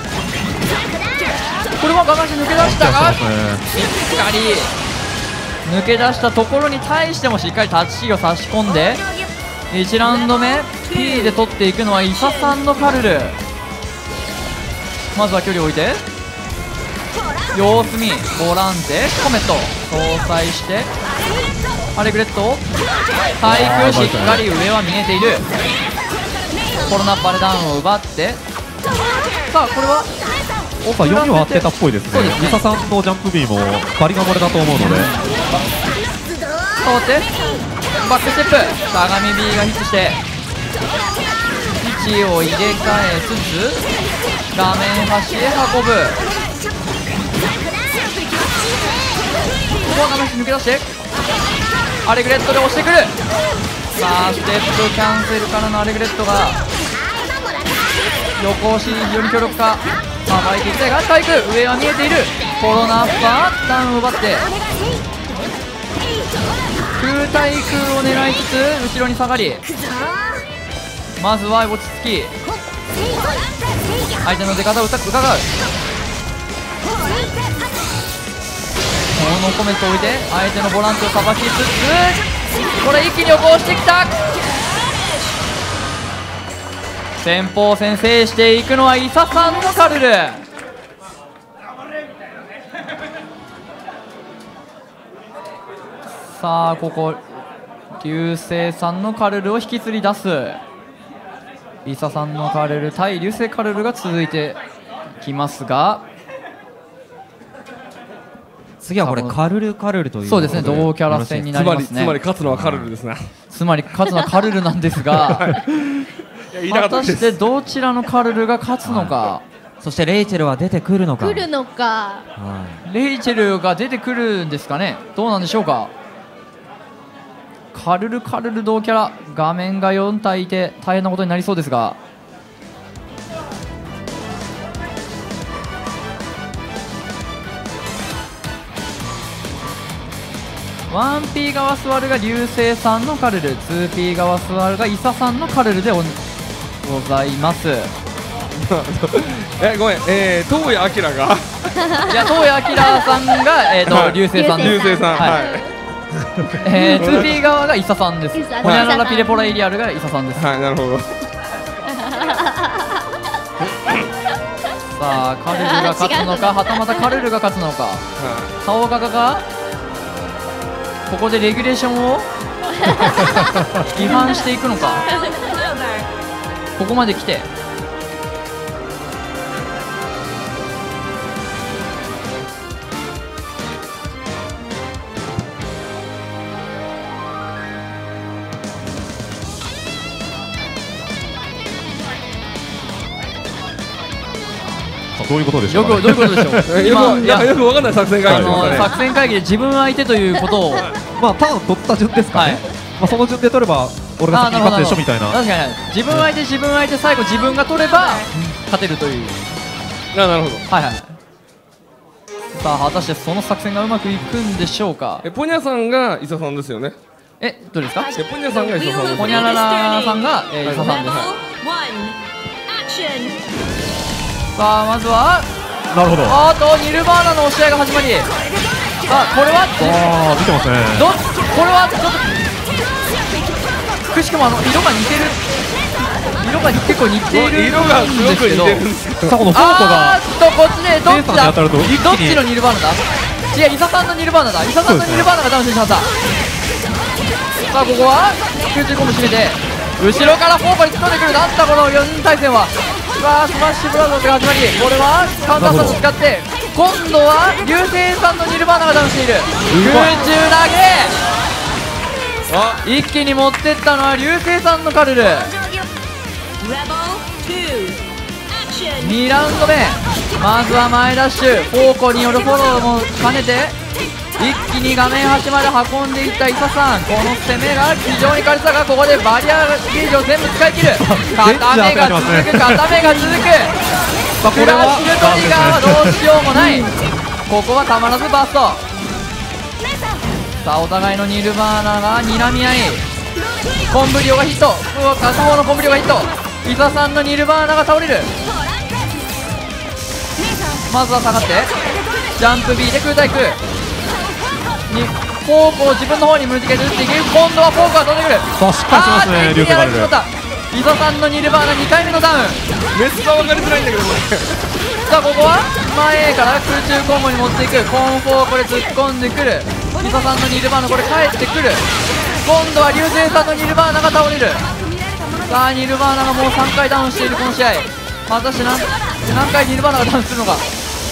これは我慢して抜け出したがしっかり抜け出したところに対してもしっかりタッチキーを差し込んで、いちラウンド目 P で取っていくのは伊佐さんのカルル。まずは距離を置いて様子見ボランテコメット搭載してアレグレット対空しっかり上は見えている。コロナバレダウンを奪って、さあこれはさあ読みは合ってたっぽいですね。伊佐さんのジャンプ B もバリガモレだと思うので、 通ってバックステップしゃがみ B がヒットして位置を入れ替えつつ画面端へ運ぶ。ここは画面端抜け出してアレグレットで押してくる。さあステップキャンセルからのアレグレットが横押し非常に強力か。さあ巻いていきたいが回復上は見えている。コロナバーダウンを奪って空対空を狙いつつ後ろに下がり、まずは落ち着き相手の出方を伺う。このコメントを置いて相手のボランティをさばきつつ、これ一気に起こしてきた。先鋒戦制していくのはイサさんのカルル。さあここ流星さんのカルルを引きずり出す。イサさんのカルル対流星カルルが続いてきますが、 次はこれカルルカルルというそうですね、同キャラ戦になりますね。 つまり勝つのはカルルですね。 つまり勝つのはカルルなんですが果たしてどちらのカルルが勝つのか、 はい、そしてレイチェルは出てくるのか来るのか、 はい、 レイチェルが出てくるんですかね。どうなんでしょうか。カルルカルル同キャラ、画面がよん体いて大変なことになりそうですが、ワンピー 側座るが流星さんのカルル、ツーピー 側座るがイサさんのカルルでございます。 えごめん、えー、東谷明がいや東谷明さんが、えーとはい、 流星さんです。 流星さん、はい、はい、 えー、ツーピー 側がイサさんです。ホニャララピレポライリアルがイサさんです。 はい、なるほど。さあカルルが勝つのか、はたまたカルルが勝つのか。顔ガガがここでレギュレーションを違反していくのか。ここまで来てどういうことでしょうか、ね、 よくどういうことでしょう今いやよくわかんない作戦会議ですあのね。 作戦会議で自分相手ということをまあターン取った順ですかね、 はい、 まあ、その順で取れば俺が先に勝つでしょみたいな。 確かに自分相手自分相手最後自分が取れば勝てるという。 あ、なるほど。 はいはい。さあ果たしてその作戦がうまくいくんでしょうか。 えポニャさんがイサさんですよね。 えどれですか。 えポニャさんがイサさんです。 ホニャララさんが、えー、イサさんです。さあまずはなるほど。 あーとニルバーナの押し合いが始まり、あこれはあー見てますね。 どこれはちょっとくしくもあの色が似てる、色が結構似ている色がすごく似てるんですけど、 さあこのフォーコがあーっとこっちでどっちだ、 テンさんに当たると一気にどっちのニルバーナだ。違うイサさんのニルバーナだ。イサさんのニルバーナがダウンしてしまった。さあここは空中コンボ締めて後ろからフォーコに突っ込んでくる。なんだこのよにん対戦は。さあスマッシュブラザーズが始まり、これはカウンタースタット使って今度は流星さんのニルバーナがダウンしている。空中投げ、一気に持ってったのは流星さんのカルル。にラウンド目、まずは前ダッシュ、フォーコによるフォローも兼ねて一気に画面端まで運んでいったイサさん。この攻めが非常に軽さが、ここでバリアゲージを全部使い切る。片目が続く、片目が続く。クラッシュトリガーはどうしようもない。ここはたまらずバスト。さあお互いのニルバーナが睨み合い、コンブリオがヒット、片方のコンブリオがヒット。イサさんのニルバーナが倒れる。まずは下がってジャンプ B で空対空にフォークを自分の方に向けて打っていく。今度はフォークが飛んでくる。 さあしっかりしますね、リュウセカルル。 イサさんのニルバーナにかいめのダウン。 メスが分かりづらいんだけどこれ。 さあここは前から空中コンボに持っていく。コンフォーこれ突っ込んでくる。イサさんのニルバーナこれ帰ってくる。今度は流星さんのニルバーナが倒れる。さあニルバーナがもうさんかいダウンしているこの試合。果たして何何回ニルバーナがダウンするのか。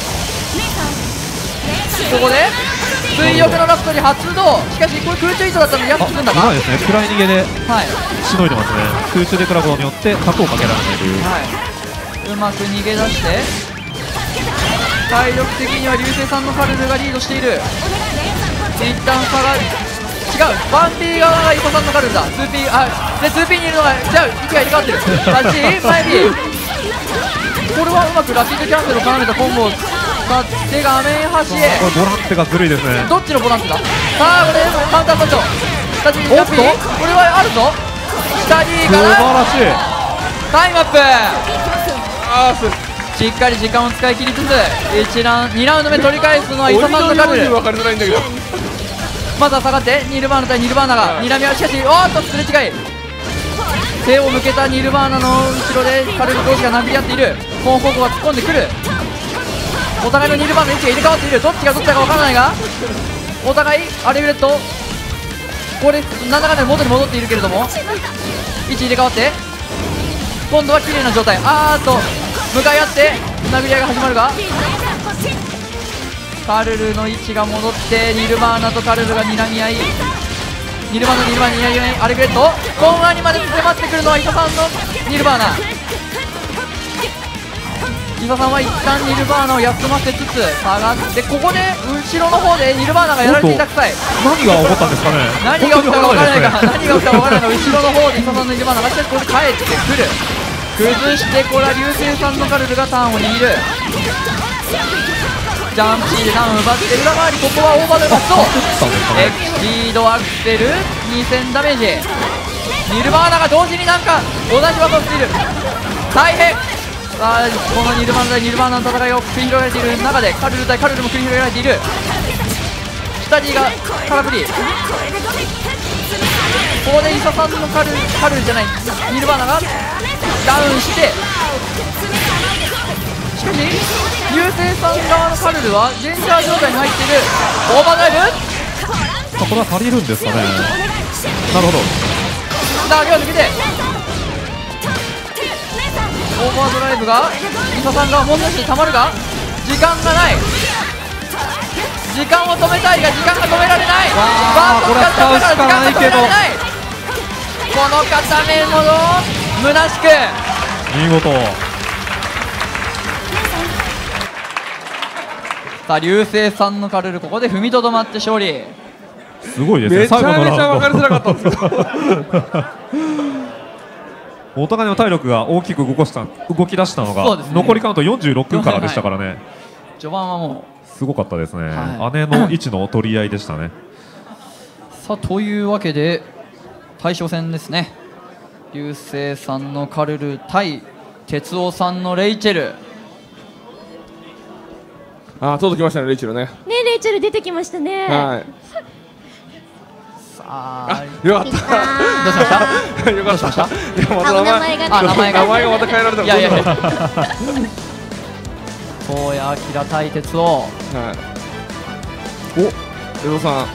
ここで水浴のラプトに発動。しかしこれ空中ヒットだったのにやっとつくんだか。 うまいですね、暗い逃げではいしのいでますね。空中で食らうことによって角をかけられないという、 はい、うまく逃げ出して体力的には流星さんのカルルがリードしている。一旦下がる。違う、ワンピー側がイサさんのカルルだ。 ツーピー あで ツーピー にいるのが違う、息が入れ替わってる。タッチ前 B これはうまくラピッドキャンセルを絡めたコンボを使って画面端へ。 これボランテがずるいですね。 どっちのボランテだ。 さあこれカウンターパンチョ下地ジャンピーこれはあるぞ下地素から晴らしい。 タイムアップあーすしっかり時間を使い切りつついちラウンドにラウンド目取り返すのはイソさんとカルル分かりづらいんだけどまずは下がってニルバーナ対ニルバーナが睨み合いしかしおーっとすれ違い手を向けたニルバーナの後ろでカルル同士が殴り合っているコンフォーコが突っ込んでくるお互いのニルバーナの位置が入れ替わっているどっちがどっちだか分からないがお互いアレグレットこれなんだかんだ元に戻っているけれども位置入れ替わって今度は綺麗な状態あーっと向かい合って殴り合いが始まるがカルルの位置が戻ってニルバーナとカルルが睨み合いニルバーナニルバーナ睨み合いアレグレットコンアにまで迫ってくるのはイソさんのニルバーナイソさんは一旦ニルバーナを休ませつつ下がってここで後ろの方でニルバーナがやられていたくさい何が起こったんですかね。 何が起きたか分からないが何が起きたか分からないが後ろの方でイソさんのニルバーナがしかしこれ帰ってくる崩してこれは流星さんのカルルがターンを握るジャンプシーでターンを奪って裏回りここはオーバードバストエクシードアクセルにせんダメージニルバーナが同時になんか同じ技をしている大変さあこのニルバーナ対ニルバーナの戦いが繰り広げられている中でカルル対カルルも繰り広げられている下地が空振りここでイソさんのカルカルルじゃないニルバーナがダウンしてしかし流星さん側のカルルはデンジャー状態に入っているオーバードライブこれは足りるんですかね。なるほど。 だけは抜けてオーバードライブがイソさんが問題視でたまるが時間がない時間を止めたいが時間が止められないバートを使ったから時間が止められないこの固め物虚しく見事。 さあ流星さんのカルルここで踏みとどまって勝利すごいですね。 めちゃめちゃ分かりづらかったんですよお互いの体力が大きく動かした動き出したのが、 そうですね残りカウントよんじゅうろっぷんからでしたからね、 序盤はもすごかったですね、 はい姉の位置の取り合いでしたね。 うさあというわけで対象戦ですね流星さんのカルル対哲夫さんのレイチェルあー届きましたねレイチェルねねレイチェル出てきましたね。 はいさあよかったどうしましたよかったどうしましたいやまたあお名前がねあ名前が名前がまた変えられたいやいやいやは東谷明対哲夫いお江戸さん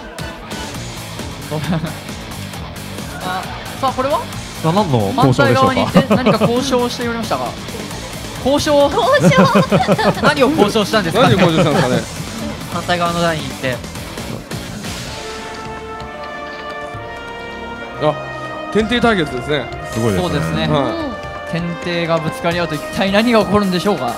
あさあこれはな何の反交渉でしょう対側に行ってか。 何か交渉をしておりましたが交渉交渉何を交渉したんですか何で交渉したんですかね反対側の台に行ってあ天帝対決ですねすごいですね。 そうですねは天帝がぶつかり合うと一体何が起こるんでしょうか。さ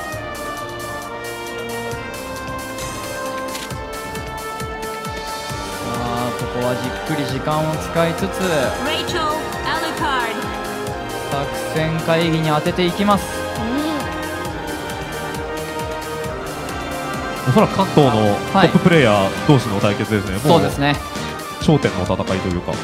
あここはじっくり時間を使いつつ Rachel Alucard. 作戦会議に当てていきます。 おそらく関東のトッププレイヤー同士の対決ですね、 そうですね頂点の戦いというか、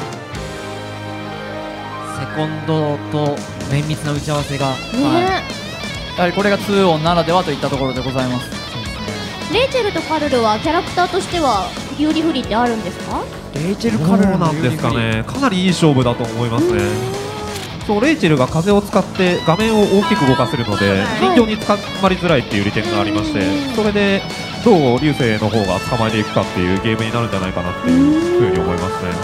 セコンドと綿密な打ち合わせがねやはりこれがツーオンならではといったところでございます。 レイチェルとカルルはキャラクターとしては有利不利ってあるんですか？ レイチェルどうなんですかね、かなりいい勝負だと思いますね。そうレイチェルが風を使って画面を大きく動かせるので人形に捕まりづらいっていう利点がありまして、それでどう流星の方が捕まえていくかっていうゲームになるんじゃないかなっていうふうに思いますね。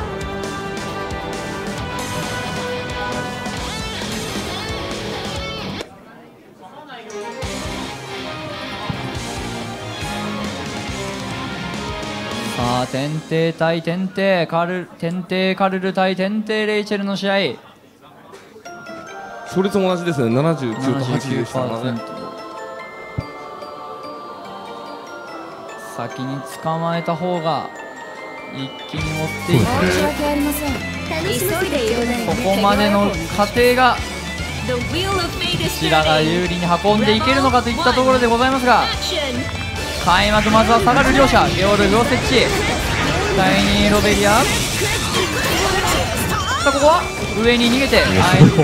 さあ天帝対天帝カル天帝カルル対天帝レイチェルの試合勝率も同じですねななじゅうきゅうとはちでしたからねななじゅうきゅうパーセント先に捕まえた方が一気に持っていく申し訳ありません。急いでいるのにここまでの過程が The wheel of fate こ is ちらが turning. 有利に運んでいけるのかといったところでございますが Action. 開幕まずは下がる両者ゲオルフを設置タイニーロベリア。さあここは上に逃げて、はい、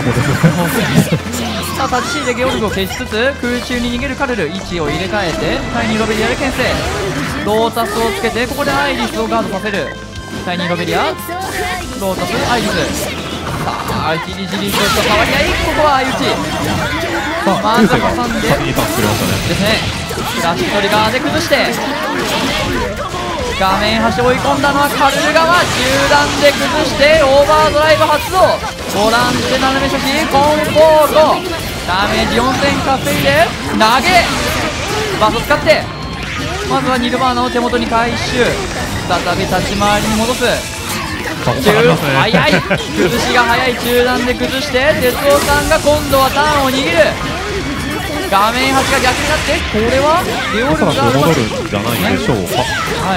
さあタッチ C でゲオルグを消しつつ空中に逃げるカルル、位置を入れ替えてタイニーロベリアで牽制、ロータスをつけてここでアイリスをガードさせる。タイニーロベリア、ロータス、アイリス、さあじりじりとした変わり合い、ここは相打ち、まず挟んでですね、ラッシュトリガーで崩して画面端追い込んだのはカルル側、中段で崩してオーバードライブ発動、ボランチ斜め初期コンフォート、ダメージよんてん稼いで投げバスを使って、まずはニルバーナを手元に回収、再び立ち回りに戻す、早い崩しが早い、中段で崩して鉄夫さんが今度はターンを握る、画面端が逆になって、これはゲオルグが戻るんじゃないでしょうか。 はい、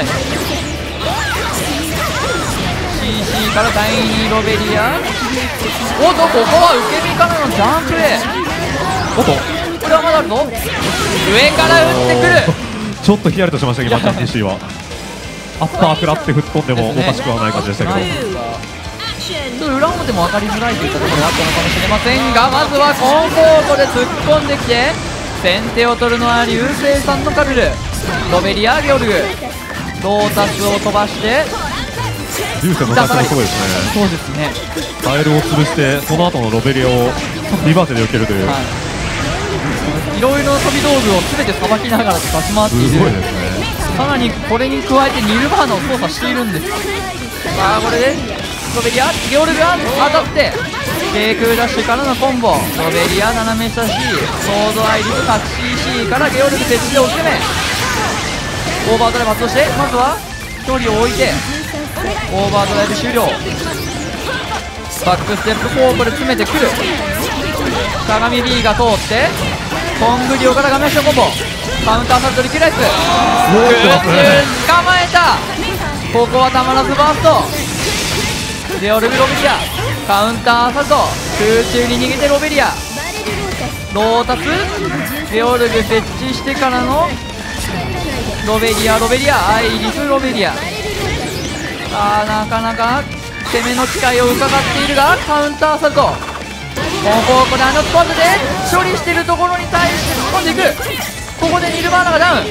シーシー からタイニーロベリア、おっとここは受け身からのジャンプへ、おっとこれはまだあるぞ、上から打ってくる、 ちょっとヒヤリとしましたけど、マッチ ティーシー はアッパー食らって吹っ飛んでもおかしくはない感じでしたけど、 ちょっと裏表も分かりづらいといったところがあったのかもしれませんが、まずはコンフォートで突っ込んできて先手を取るのは流星さんのカルル、ロベリア、ゲオルグ、ロータスを飛ばして流星のタスもすごいですね。 そうですね、 カエルを潰してその後のロベリアをリバースで避けるという、はい、 いろいろな飛び道具を全てさばきながら立ち回っている、 すごいですね。 さらにこれに加えてニルバーナを操作しているんです。さあこれでロベリア、ゲオルグが当たって低空ダッシュからのコンボ、ロベリア斜め下 C、 ソードアイリスタッチ C からゲオルグ設置で押し攻め、オーバードライブ発動して、まずは距離を置いてオーバードライブ終了、バックステップフォークで詰めてくる、鏡 B が通ってコングリオから画面下コンボ、カウンターサルトリキュライス、捕まえた、ここはたまらずバースト、ゲオルグロベリアカウンターサルト、空中に逃げてロベリア、ロータス、ゲオルグ設置してからのロベリア、ロベリア、アイリス、ロベリア、さあなかなか攻めの機会を伺っているが、カウンターサルト、コンフォートであのスポットで処理しているところに対して突っ込んでいく、ここでニルバーナがダウン、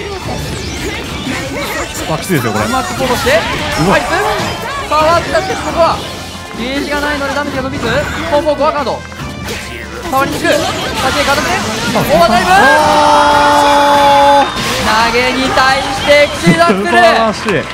あ、きついですよこれ。 うまくフォローしてアイリス触ったって、ここはゲージがないのでダメージが伸びず、コンフォートはカード触りに行く、先へカードでオーバードライブ、投げに対してエクシダックル、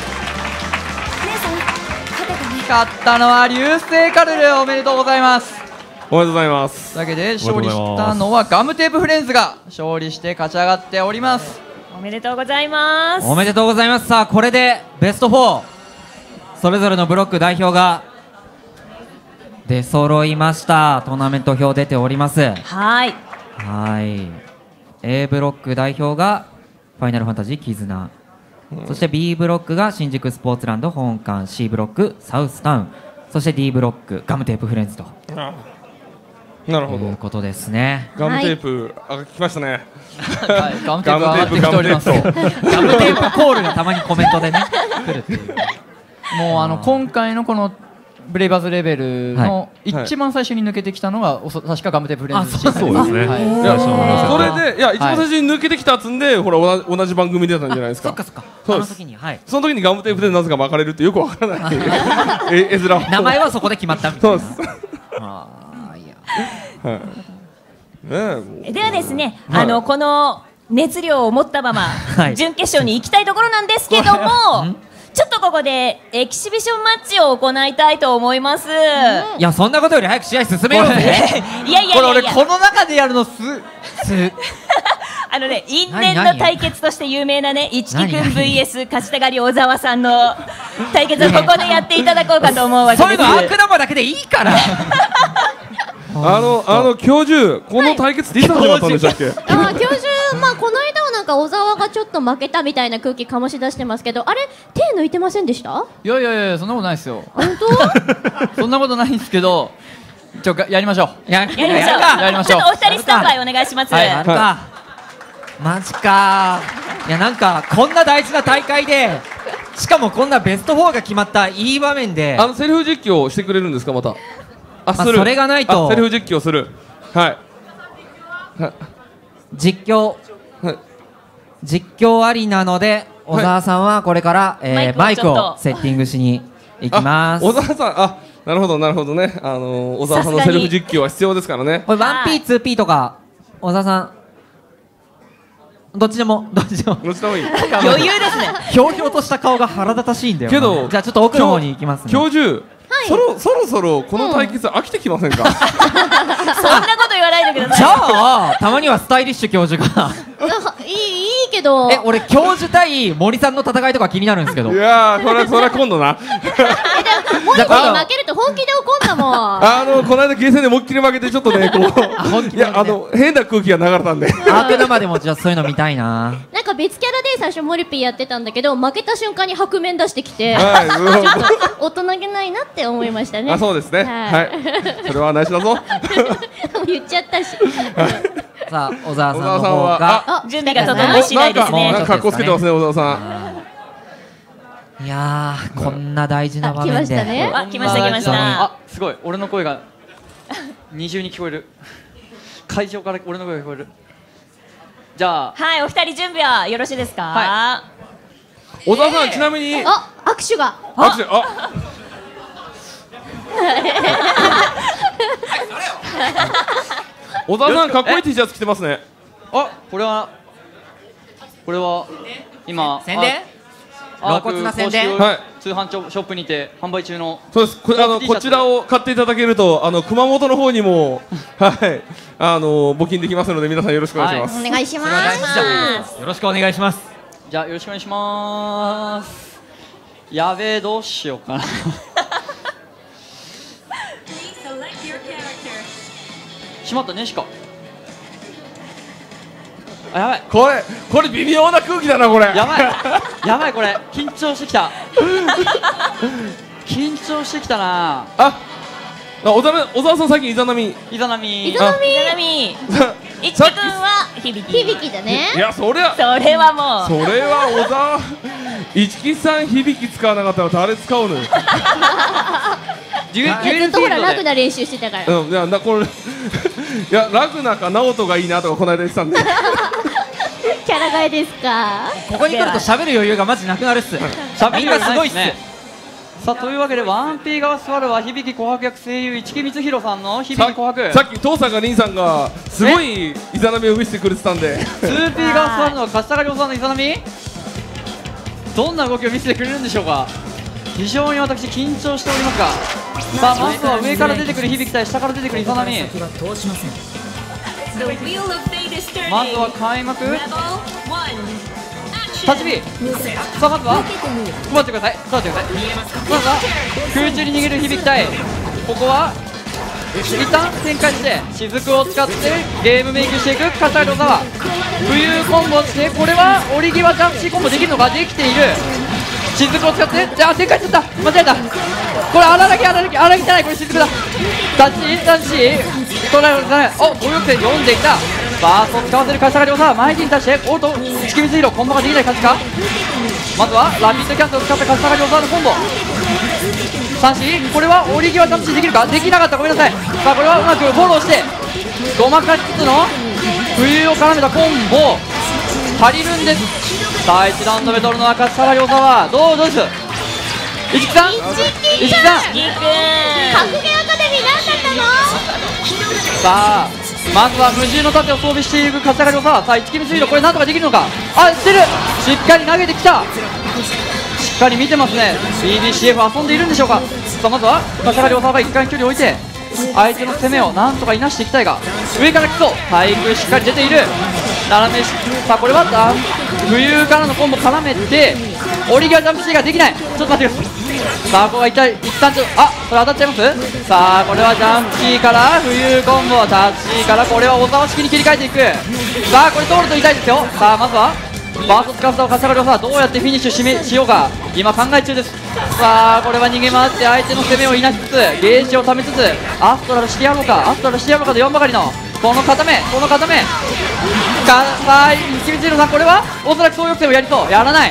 勝ったのは流星カルル、おめでとうございます。 おめでとうございます。 だけで勝利したのはガムテープフレンズが勝利して勝ち上がっております。 おめでとうございます。 おめでとうございます。さあこれでベストフォーそれぞれのブロック代表が出揃いました。トーナメント表出ております。 はいはい A ブロック代表がファイナルファンタジー絆、うん、そして B ブロックが新宿スポーツランド本館、 C ブロックサウスタウン、そして D ブロックガムテープフレンズと、 ああなるほど、 ということですね。 ガムテープ、はい、あ、来ましたね。 はい、ガムテープ上がってきております。 ガムテープコールがたまにコメントでね来るっていう。 もうあの今回のこのブレイバーズレベルの一番最初に抜けてきたのがおそ確かガムテープフレンズ。 そうですね。はい、 いやそれでいや一番最初に抜けてきたっつんで、ほら同じ同じ番組出たんじゃないですか。 そっかそっか。その時にはい。 その時にガムテープでなぜか巻かれるってよくわからない絵絵面。 名前はそこで決まったみたいな。 そうです。 ああいや。 はい。 ではですね、あのこの熱量を持ったまま準決勝に行きたいところなんですけども、ちょっとここでエキシビションマッチを行いたいと思います。 いやそんなことより早く試合進めようぜ。 いやいやいやいや、 これ俺この中でやるのすすあのね、因縁の対決として有名なね、一木くん ブイエス 勝ちたがり小沢さんの対決をここでやっていただこうかと思うわけです。 そういうの悪玉だけでいいから。 あのあの教授、この対決っていつ始まったんでしたっけ？ あ、教授、まあこの間はなんか小沢がちょっと負けたみたいな空気醸し出してますけど、あれ手抜いてませんでした？ いやいやいや、そんなことないですよ。 本当？ そんなことないんですけど、ちょがやりましょう。 やりましょう。 やりましょう。 ちょっとお二人スタンバイお願いします。 はい、やるか。マジか。いやなんかこんな大事な大会でしかもこんなベストフォーが決まったいい場面で、 あのセリフ実況してくれるんですかまた。あ、する。 それがないとあセリフ実況する。はい実況、 はい、 実況ありなので小沢さんはこれから、えー、ママイクをイクをセッティングしに行きます。 小沢さん、あ、なるほどなるほどね。あのー、小沢さんのセリフ実況は必要ですからね。 これ ワンピー、ツーピー とか小沢さんどっちでもどっちでもどっちでもいい。 余裕ですね。 ひょうひょうとした顔が腹立たしいんだよな。 けどじゃあちょっと奥の方に行きますね。 教授、そろそろそろこの対決飽きてきませんか。 そんなこと言わないでください。 じゃあたまにはスタイリッシュ教授がいいいいけどえ俺教授対森さんの戦いとか気になるんですけど。 いやーそれはそれは今度な。 もう一回負けると本気で怒んだもん。 あのこの間ゲーセンで思いっきり負けてちょっとねこういやあの変な空気が流れたんで。 アーク生でもじゃあそういうの見たいな。 なんか別キャラで最初モリピーやってたんだけど負けた瞬間に白面出してきて、 はいちょっと大人げないなって思いましたね。 あそうですね。 ははいい。それは内緒だぞ。 もう言っちゃったし。 さあ小沢さんの小沢さん方はがあ準備が整い次第ですね。 なんか格好つけてますね小沢さん。 いやーこんな大事な場面であ来ましたねあ、来ました来ました。 あ、すごい、俺の声が二重に聞こえる。会場から俺の声が聞こえる。じゃあ、 はい、お二人準備はよろしいですか。 は小沢さんちなみにあ握手が。 握手あ。小沢さんかっこいい T シャツ着てますね。 あ、これはこれは今宣伝アー露骨な宣伝公式はい通販ショショップにて販売中のそうです。こあの T シャツこちらを買っていただけるとあの熊本の方にもはいあの募金できますので皆さんよろしくお願いします。 お願いしまそれは大事じゃんす。 よろしくお願いします。 じゃあよろしくお願いしますやべえどうしようかな Select your character. しまったねしかあやばいこれこれ微妙な空気だなこれ。 やばいやばいこれ緊張してきた緊張してきたなあ、あ小沢小沢さん最近イザナミ。 イザナミイザナミちなみに、いちくんは響き。 響きだねい。やそりゃそれはもう。 それは小沢一木さん響き使わなかったら誰使うのよ。 デュエいやずっとほらラグナナ練習してたから。 うんいやなこれいやラグナかナオトがいいなとかこの間言ってたんで。 キャラ替えですか。 ここに来ると喋る余裕がマジなくなるっす。みんなすごいっす。 さあというわけでワンピー側座るは響琥珀役声優市木光弘さんの響琥珀さっき父さんが凛さんがすごいイザナミを見せてくれてたんで。 ツーピー側座るのは勝高亮さんのイザナミどんな動きを見せてくれるんでしょうか。非常に私緊張しておりますがさあまずは上から出てくる響対下から出てくるイザナミ The wheel of fate is turning. まずは開幕 Level one. 立ち火さあまずは待ってください待ってくださいまずは空中に逃げる響対ここは一旦展開して雫を使ってゲームメイクしていく勝田亮沢浮遊コンボしてこれは折り際ジャンプシーコンボできるのかできている雫を使ってじゃあ展開しちゃった間違えたこれ荒らぎ荒らぎ荒らぎじゃないこれ雫だタッチタッチトライじゃないお五翼線読んでいたバーストを使わせる勝田亮沢前に対しておっと一気水色コンボができない感じかまずはラピッドキャンセルを使った勝田亮沢のコンボ三振これは折り際ジャンプできるかできなかったごめんなさいさあこれはうまくフォローしてごまかしつつの冬を絡めたコンボ足りるんですさあいちラウンド目取るのは勝田亮沢どうどうです市木さん市木さんいちくん。 格ゲーアカデミー何だったの。 さあまずは無重の盾を装備していく勝田亮沢さあ一気に水路これなんとかできるのかあしてるしっかり投げてきたしっかり見てますね ビービーシーエフ 遊んでいるんでしょうかさあまずは勝田亮沢が一回距離を置いて相手の攻めをなんとかいなしていきたいが上から来そう対空しっかり出ている斜めさあこれは浮遊からのコンボ絡めて折り際ジャンプシーができないちょっと待ってくださいさあここが一旦一旦ちょっとあそれ当たっちゃいますさあこれはジャンプシーから浮遊コンボタッチからこれは小沢式に切り替えていくさあこれ通ると痛いですよさあまずはバースト使った勝田亮沢どうやってフィニッシュしめしようか今考え中ですさあこれは逃げ回って相手の攻めをいなしつつゲージをためつつアストラルしてやろうかアストラルしてやろうかと言わんばかりのこの固めこの固めかさあ一気にジロさんこれはおそらく総力戦をやりそうやらない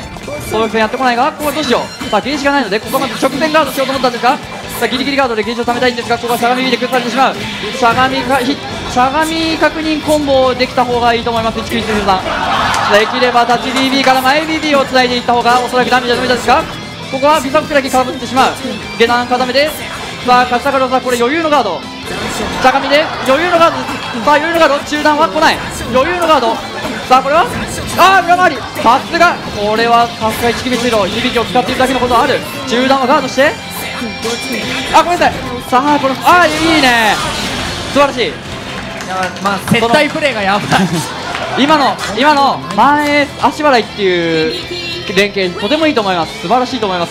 総力戦やってこないが、ここはどうしよう。さあ、原子がないので、ここまで直線ガードしようと思ったんですが、さあ、ギリギリガードで原子を貯めたいんですが、ここはしゃがみで崩されてしまう。しゃがみか、ひしゃがみ確認コンボできた方がいいと思います、いちきゅういちさん。できれば立ち ビービー から前 ビービー をつないでいった方が、おそらくダメージは伸びたんですが、ここはビサックだけかぶってしまう。下段固めで、さあ、勝ち下がるさ、これ余裕のガード。しゃがみで余裕のガード、さあ余裕のガード、中段は来ない、余裕のガード、さあこれはああ裏回り、さすがこれはさすが一撃水路、響きを使っているだけのことはある。中段はガードして、あごめんなさい、さあこれああいいね、素晴らしい。 まあ接待プレーがやばい今の今の前足払いっていう連携とてもいいと思います、素晴らしいと思います。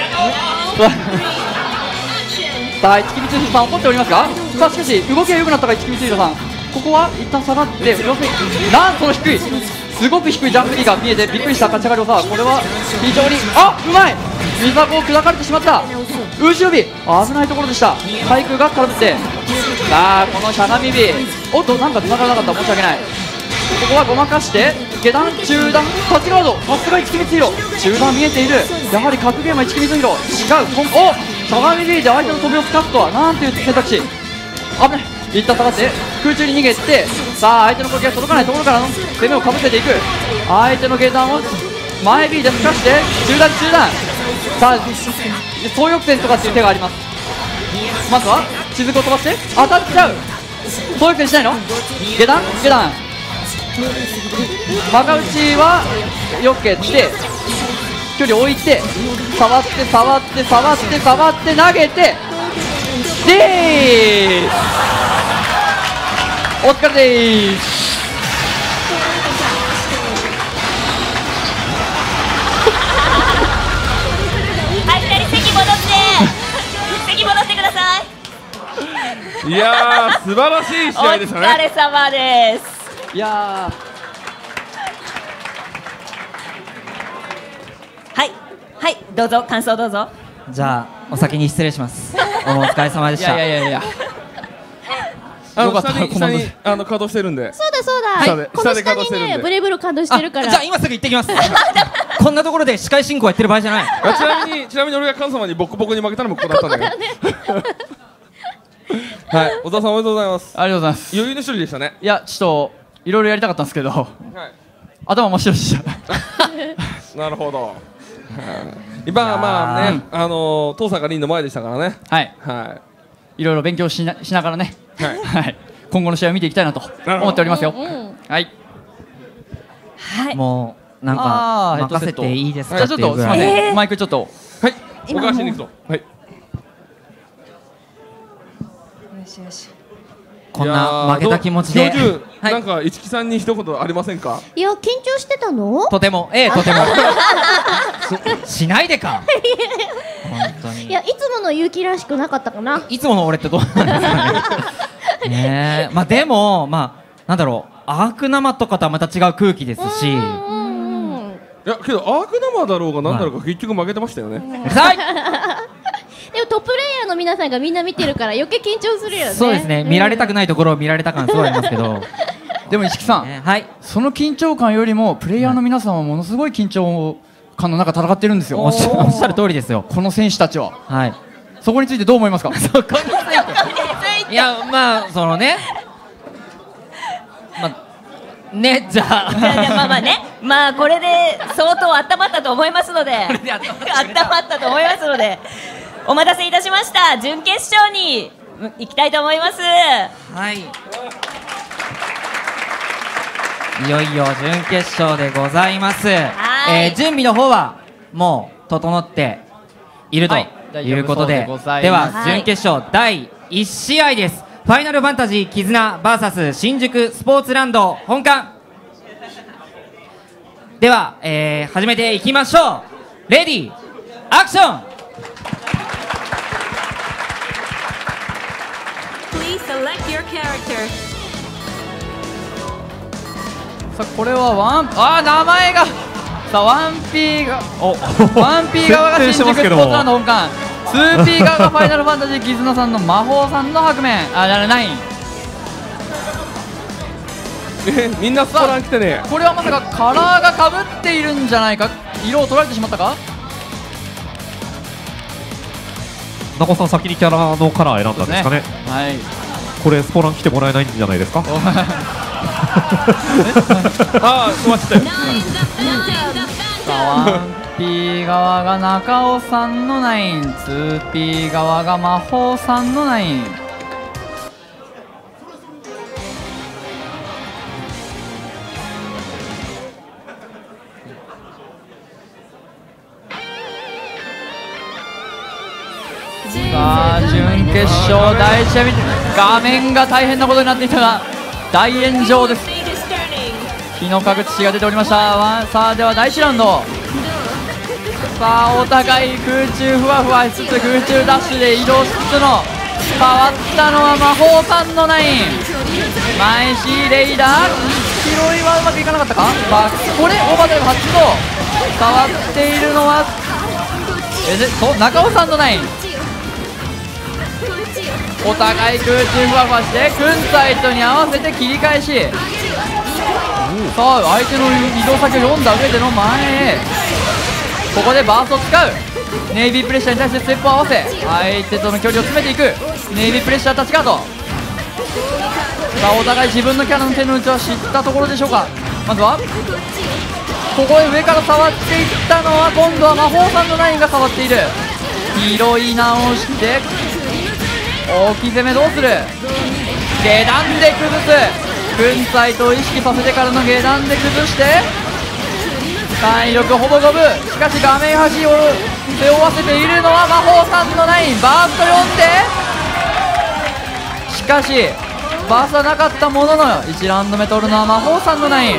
さあ、一木光弘さん怒っておりますが、さあしかし動きが良くなったか、一木光弘さん、ここは一旦下がって要するになんその低い、すごく低いジャンプリーが見えてびっくりした勝ち上がりを、さあこれは非常にあうまい、水箱を砕かれてしまった、後ろ火危ないところでした、対空が絡むって、さあこのしゃがみ火、おっとなんか繋がらなかった、申し訳ない。ここはごまかして下段中段タッチガード、さすが一木光弘、中段見えている、やはり格ゲームは一木光弘、違う、おっしゃがみ B で相手の飛びを使すとはなんていう選択肢、危ない、一旦下がって空中に逃げて、さあ相手の攻撃が届かないところからの攻めをかぶせていく、相手の下段を前 B で透かして中段中段、さあ総力戦とかっていう手があります。まずは雫を飛ばして当たっちゃう、総力戦しないの、下段下段バカ打ちはよけて距離置いて、触って触って触って触って投げて、でーす、お疲れでーす。 はい、ふたり席戻って席戻ってください。 いやー素晴らしい試合でしたね。 お疲れ様です。 いやはいはいどうぞ感想どうぞ。 じゃあお先に失礼しますお疲れ様でーいした。 やいやいやいや、 あのよかった下に下にあの稼働してるんで、 そうだそうだ、 下でこの下で稼働し下にてるんでねブレブル稼働してるから。 じゃあ今すぐ行ってきますこんなところで司会進行やってる場合じゃない。 あちなみにちなみに俺が神様にボコボコに負けたのもここだったんだけどはい、小沢さんおめでとうございます。 ありがとうございます。 余裕の処理でしたね。 いやちょっといろいろやりたかったんですけど、 はい頭真っ白でしたなるほど。今はまあね、あのー、父さんがリンの前でしたからね。 はい、 はいろいろ勉強しなしながらね、 はいはい今後の試合を見ていきたいなと思っておりますよ。はいはいもうなんあーか任せていいですじゃあちょっとすみまかっていうぐらい。 せん、マイクちょっとはい、お母しに行くと。はい。 こんな負けた気持ちでいやーどう教授、 はいなんか一木さんに一言ありませんか。 いや緊張してたの？ とてもええとてもししないでか本当に。 いやいつもの勇気らしくなかったかな。 いつもの俺ってどうなんですかねねえまあでもまあなんだろう、アーク生とかとはまた違う空気ですし、 うんうんいやけどアーク生だろうがなんだろうか結局負けてましたよね。 うるさいでもトップレイヤーの皆さんがみんな見てるから余計緊張するよね。 そうですね、見られたくないところを見られた感すごいありますけどでも石木さん、 ねはいその緊張感よりもプレイヤーの皆さんはものすごい緊張感の中戦ってるんですよ。 おっしゃおっしゃる通りですよ。 この選手たちははいそこについてどう思いますか。 そこについていやまあそのねまあねじゃあじゃあじゃあまあまあねまあこれで相当温まったと思いますのでこれで温まって温まったと思いますのでお待たせいたしました、準決勝に行きたいと思います。 はいいよいよ準決勝でございます。えはいー準備の方はもう整っているとはいいうことで、 大丈夫そうでございでますは準決勝だいいち試合です。ファイナルファンタジー絆 ブイエス 新宿スポーツランド本館では、えー始めていきましょう。レディーアクション。 Please select your character. さあこれはワンあー名前がさあワンピーがおワンピー側が新設定してますけど宿スポーツランド本館、ツーピー側がファイナルファンタジー絆さんの魔法さんの白面あじゃあナイン、 えみんなストラン来てね。 これはまさかカラーがかぶっているんじゃないか、 色を取られてしまったか。 中尾さん先にキャラのカラー選んだんですかね。 はい、 これスポラン来てもらえないんじゃないですか。 ああ、止まっちゃったよ。 さあ ワンピー 側が中尾さんのナイン、 ツーピー 側が魔法さんのナイン。さあ準決勝第一試合、画面が大変なことになっていたが大炎上です。火のかぐ土が出ておりました。わさあではだいいちラウンド、さあお互い空中ふわふわしつつ空中ダッシュで移動しつつの、変わったのは魔法さんのナイン、マイシーレイダー、拾いはうまくいかなかったか。バックこれオーバードライブ発動、触っているのはえでと中尾さんのナイン。お互い空中ふわふわしてクンサイトに合わせて切り返し、さあ相手の移動先を読んだ上での前へ、ここでバーストを使う。ネイビープレッシャーに対してステップを合わせ相手との距離を詰めていく。ネイビープレッシャータッチカード。さあお互い自分のキャラの手の内は知ったところでしょうか。まずはここへ上から触っていったのは今度は魔法さんのラインが触っている。拾い直して大き攻めどうする。下段で崩す。粉砕と意識させてからの下段で崩して体力ほぼ五分。しかし画面端を背負わせているのは魔法さんのライン。バースト読んで、しかしバーストはなかったもののいちラウンド目取るのは魔法さんのライン。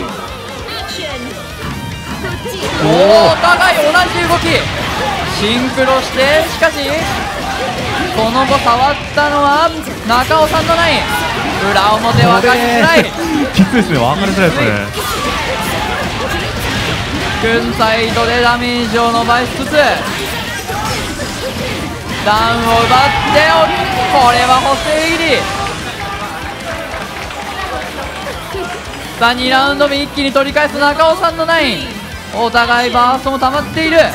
お互い同じ動きシンクロして、しかしその後触ったのは中尾さんのライン。裏表分かりづらい。 きついですね、分かりづらいですね。 粉サイドでダメージを伸ばしつつダウンを奪って、これは補正入り。さあにラウンド目一気に取り返す中尾さんのライン。お互いバーストも溜まっている。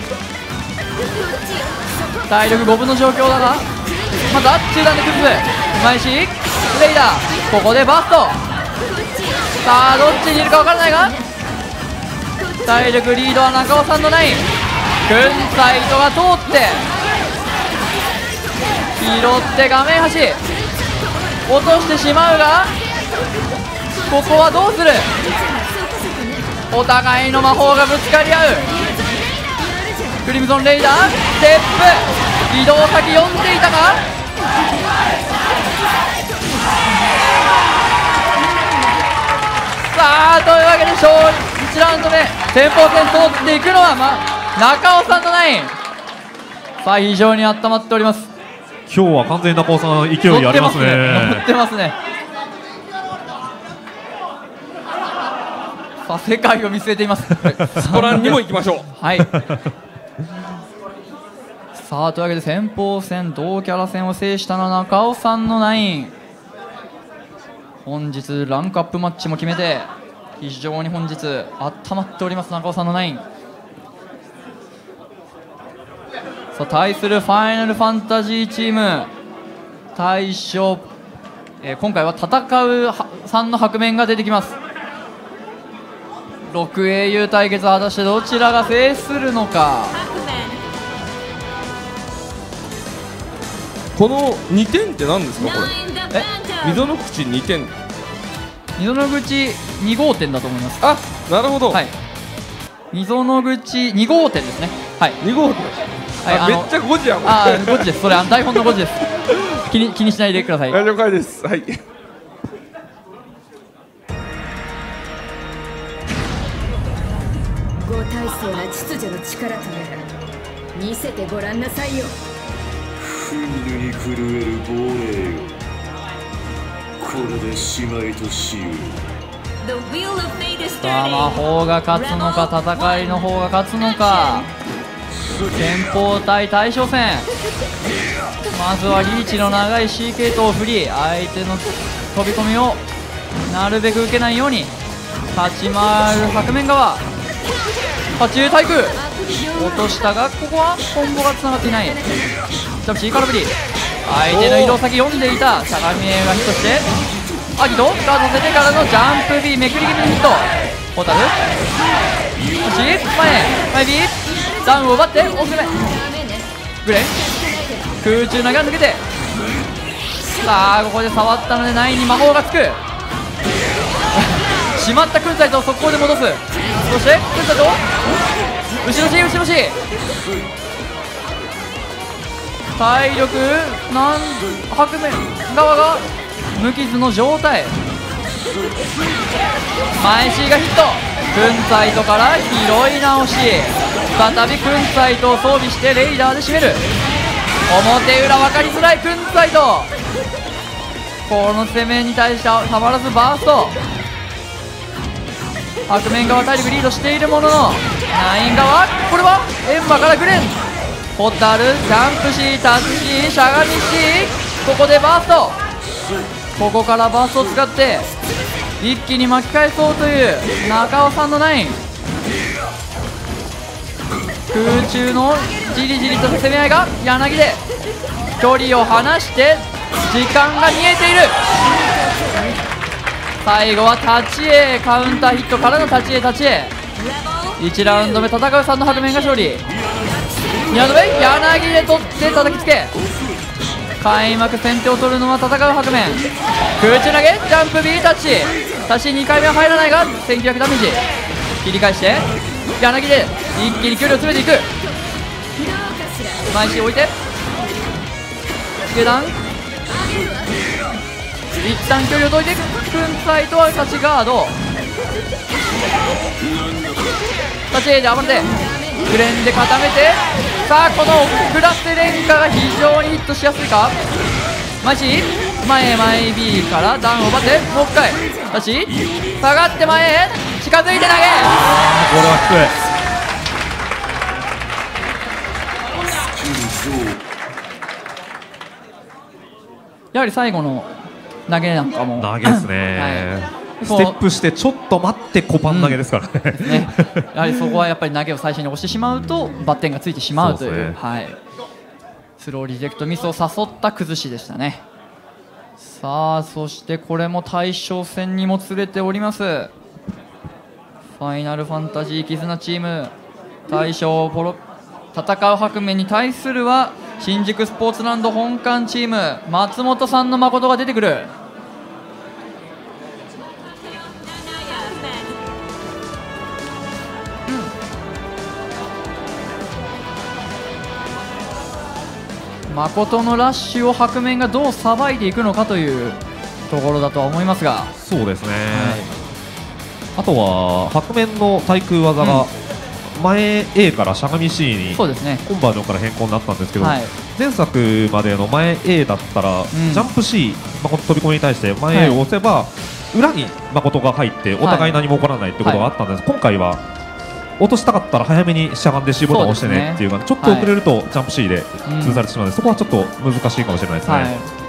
体力ごぶの状況だが、まずは中段で崩す。うまいしレイダー、ここでバースト。さあどっちにいるか分からないが体力リードは中尾さんのライン。粉サイトが通って拾って画面端落としてしまうが、ここはどうする。お互いの魔法がぶつかり合う。クリムゾンレイダーステップ、移動先読んでいたか。さあというわけで勝利いちラウンド目先鋒戦通っていくのは、ま、中尾さんのライン。さあ非常に温まっております。 今日は完全に中尾さん勢いありますね。 乗ってますね。さあ世界を見据えています。 スポランにも行きましょう。 はい。さあというわけで先鋒戦同キャラ戦を制したのは中尾さんのナイン。本日ランクアップマッチも決めて非常に本日温まっております中尾さんのナイン。さあ対するファイナルファンタジーチーム大将、えー、今回は戦うさんの白面が出てきます。ろく英雄対決、果たしてどちらが制するのか。 このにてんって何ですかこれ。 え溝の口にてん。 溝の口に号店だと思います。 あ、なるほど。 はい。溝の口に号店ですね。はい。 に号店。 はい、 あ、めっちゃごじやん。 あー、ごじです。それあの台本のごじです。気に気にしないでください。 了解です。はい。 ご体操な秩序の力とやら見せてごらんなさいよ。 フンヌに震える亡霊よ、これでしまいとしよう。 さあ魔法が勝つのか戦いの方が勝つのか。先鋒対対将戦、まずはリーチの長い シー系統を振り相手の飛び込みをなるべく受けないように立ち回る白面側。 八重対空落としたが、ここはコンボがつながっていない。ジャンプ C 空振り、相手の移動先読んでいた相模がヒットして、アギトガードさせてからのジャンプ B めくり気味にヒット。ホタル星前前 B ダウンを奪って奥目グレン空中投げが抜けて、さあここで触ったのでナインに魔法がつくしまったクンサイと速攻で戻す。そしてクンサイと後ろし後ろし体力なん白面側が無傷の状態。前 C がヒット、クンサイトから拾い直し、再びクンサイトを装備してレイダーで締める。表裏分かりづらいクンサイト、この攻めに対してはたまらずバースト。白面側体力リードしているものの、ナイン側これはエンマからグレン、ホタルジャンプ C タッチ C しゃがみ C、 ここでバースト、ここからバーストを使って一気に巻き返そうという中尾さんのナイン。空中のじりじりとした攻め合いが柳で距離を離して時間が見えている。最後は立ち絵カウンターヒットからの立ち絵立ち絵。いちラウンド目戦うさんの白面が勝利。にラウンド目柳で取って叩きつけ、開幕先手を取るのは戦う白面。空中投げジャンプ B タッチタッチにかいめは入らないがせんきゅうひゃくダメージ。切り返して柳で一気に距離を詰めていく。前足置いて下段一旦距離を解いてクンサイとは勝ちガード立ち絵で暴れてグレンで固めて、さあこのクラステ連下が非常にヒットしやすいか。前 C 前前 B からダウンを奪ってもう一回立ち下がって前へ近づいて投げ、 これは低い。 やはり最後の投げなんかも投げですね、はい、ステップしてちょっと待ってコパン投げですからね、うん、ねやはりそこはやっぱり投げを最初に押してしまうとバッテンがついてしまうという、ね、はい、スローリジェクトミスを誘った崩しでしたね。さあそしてこれも大将戦にもつれております。ファイナルファンタジー絆チーム大将ポロ戦う白面に対するは新宿スポーツランド本館チーム松本さんの誠が出てくる。誠のラッシュを白面がどうさばいていくのかというところだとは思いますが、 そうですね、はい、あとは白面の対空技が、うん前 A からしゃがみ C にコンバージョンから変更になったんですけど、はい、前作までの前 A だったら、うん、ジャンプ C 誠飛び込みに対して前 A を押せば、はい、裏に誠が入ってお互い何も起こらないってことがあったんです、はい、今回は落としたかったら早めにしゃがんで C ボタンを押してねっていうか、ちょっと遅れるとジャンプ C で潰されてしまうので、そこはちょっと難しいかもしれないですね、はい。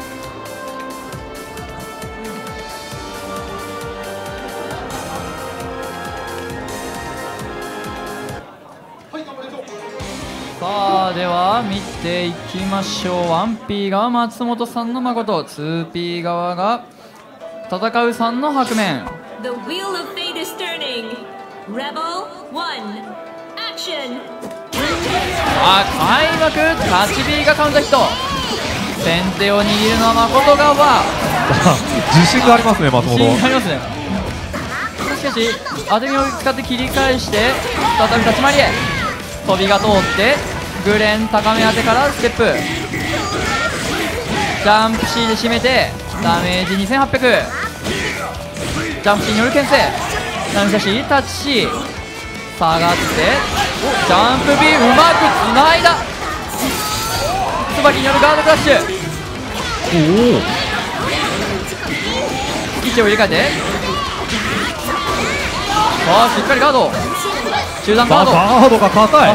さあでは見ていきましょう。 ワンピー 側松本さんの誠、 ツーピー 側が戦うさんの白面。 The wheel of fate is turning. Rebel one action. あ開幕タッチ B がカウンターヒット。先手を握るのは誠側自信がありますね松本。 自信がありますね。しかし当て身を使って切り返して再び立ち回りへ飛びが通ってグレン高め当てからステップジャンプ C で締めてダメージにせんはっぴゃく、ジャンプ C による牽制ダメージタッチ C 下がってジャンプ B うまくつないだ椿によるガードクラッシュ。おお位置を入れ替えてさあしっかりガード中段ガードガードが硬い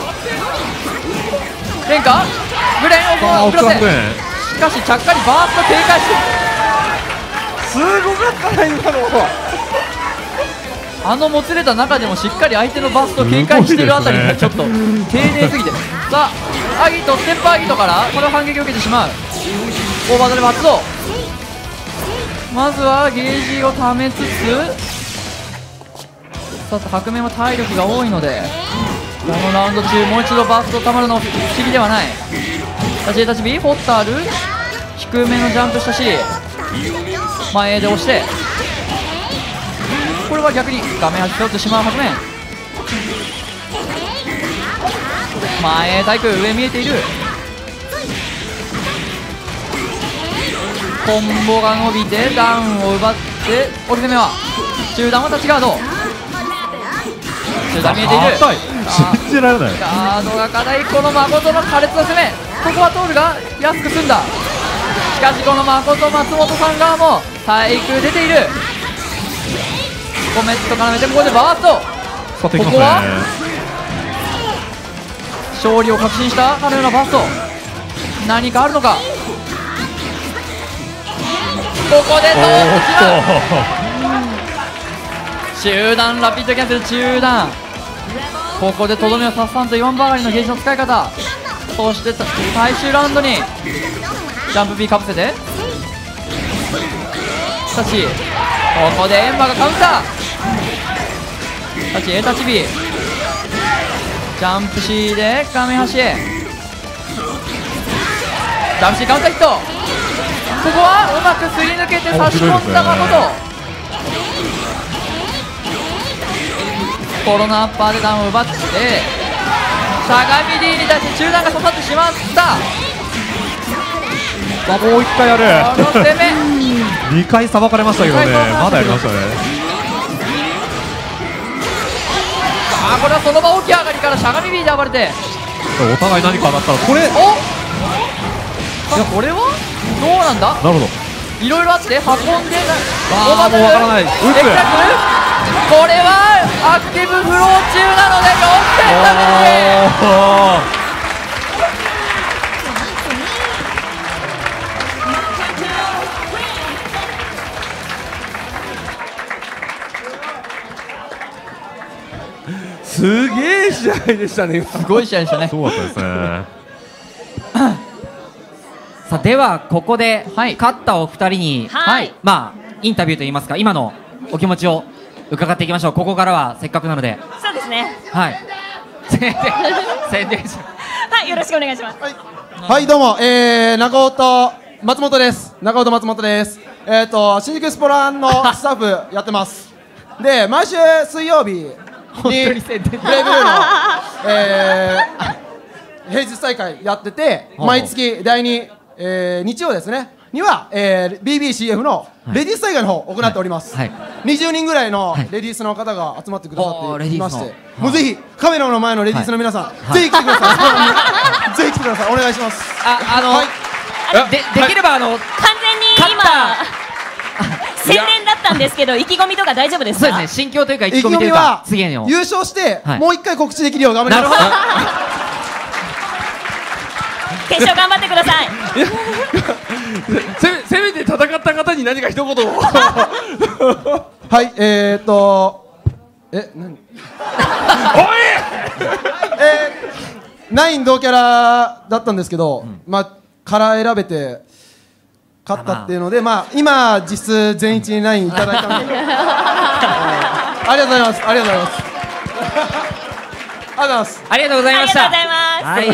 変化グレンを送らせしかしちゃっかりバースト警戒してすごかったな今のあのもつれた中でもしっかり相手のバーストを警戒してるあたりがちょっと丁寧すぎて、さあアギトステップアギトからこれを反撃を受けてしまう。オーバードライブ発動。まずはゲージをためつつ、さあ白面は体力が多いのでこのラウンド中もう一度バーストたまるの不思議ではない。立ち A 立ち B フォッタール低めのジャンプしたし前で押して、これは逆に画面端背負ってしまう白面。前対空上見えている。コンボが伸びてダウンを奪って折り攻めは中段はタッチガード。中段見えている。 信じられない。 ガードが硬い。この誠の苛烈な攻め、ここはトールが安く済んだ。しかしこの誠松本さん側も対空出ている。コメント絡めてここでバースト。ここは勝利を確信したかのようなバースト。何かあるのか。ここで通ってしまう。中段ラピッドキャンセル中段。ここでとどめを刺さんと言わんばかりのゲージの使い方。そして最終ラウンドにジャンプ B かぶせてタッチ。ここでエンマがカウンター。タッチ A タッチ B ジャンプ C で画面端へジャンプ C カウンターヒット。ここはうまくすり抜けて差し込んだ誠。コロナアッパーでダウンを奪ってしゃがみ D に対して中段が刺さってしまった。 もう一回やる。 この攻めにかいさばかれましたけどね、まだやりましたね。 あーこれはその場起き上がりからしゃがみ B で暴れてお互い何か当たったらこれ、 おいやこれはどうなんだ。 なるほど、 いろいろあって運んでオーバードもうわからない。打つ。 これはアクティブフロー中なのでよんてんダメージ。 すげえ試合でしたね。 すごい試合でしたね。 そうだったですね。 さあではここで勝ったお二人に、 はい、 まあインタビューといいますか今のお気持ちを伺っていきましょう。ここからはせっかくなので。 そうですね。 はい。宣伝宣伝はい、よろしくお願いします。 はい、はい、どうも、えー、中尾松本です。中尾松本です。えっ、ー、と新宿スポランのスタッフやってます。で毎週水曜日にブレイブルーの、えー、平日大会やってて、毎月だいに、えー、日曜ですねには、えー、ビービーシーエフ のレディース大会の方を行っております、はいはい、にじゅうにんぐらいのレディースの方が集まってくださっていまして、はい、もうぜひカメラの前のレディースの皆さん、はい、ぜひ来てくださいぜひ来てください、お願いします。 あ、あの、はい、で, できればあの完全に今宣伝だったんですけど意気込みとか大丈夫ですか。 そうですね、心境というか意気込みというか次の優勝して、はい、もう一回告知できるよう頑張ります。 決勝頑張ってください。 せ, めせめて戦った方に何か一言をはい、えーっとえ、何おいえー、ナイン同キャラだったんですけど、うん、まあカラー選べて勝ったっていうので、まあ今実質全一にナインいただいたのでありがとうございます。ありがとうございます。 ありがとうございました。 ありがとうございます。 はい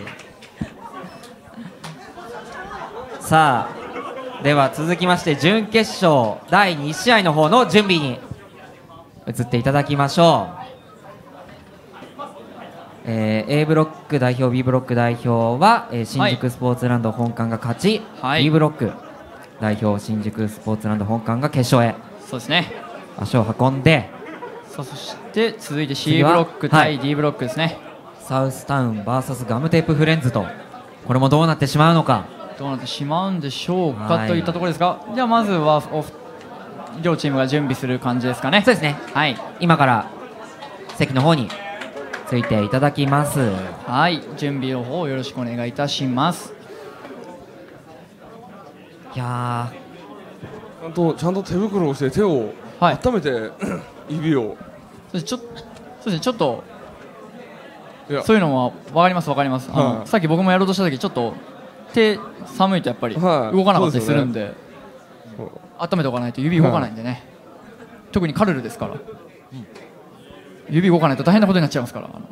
さあでは続きまして準決勝だいに試合の方の準備に移っていただきましょう。えー、A ブロック代表 B ブロック代表は、えー、新宿スポーツランド本館が勝ち、はい、B ブロック代表新宿スポーツランド本館が決勝へそうですね足を運んで、 そして続いて C ブロック対 D ブロックですね、 はい、サウスタウン ブイエス ガムテープフレンズとこれもどうなってしまうのかどうなってしまうんでしょうか、はい、といったところですが、じゃあまずは両チームが準備する感じですかね。 そうですね、はい、今から席の方についていただきます。 はい、準備の方よろしくお願いいたします。 いやちゃんとちゃんと手袋をして手を温めて、はい、 指をそうちょそうですねちょっといやそういうのは分かります分かります、あのはいさっき僕もやろうとした時ちょっと手寒いとやっぱり動かはいなかったりするんで,、 そうです温めておかないと指動かないんでね、特にカルルですから、指動かないと大変なことになっちゃいますから、あの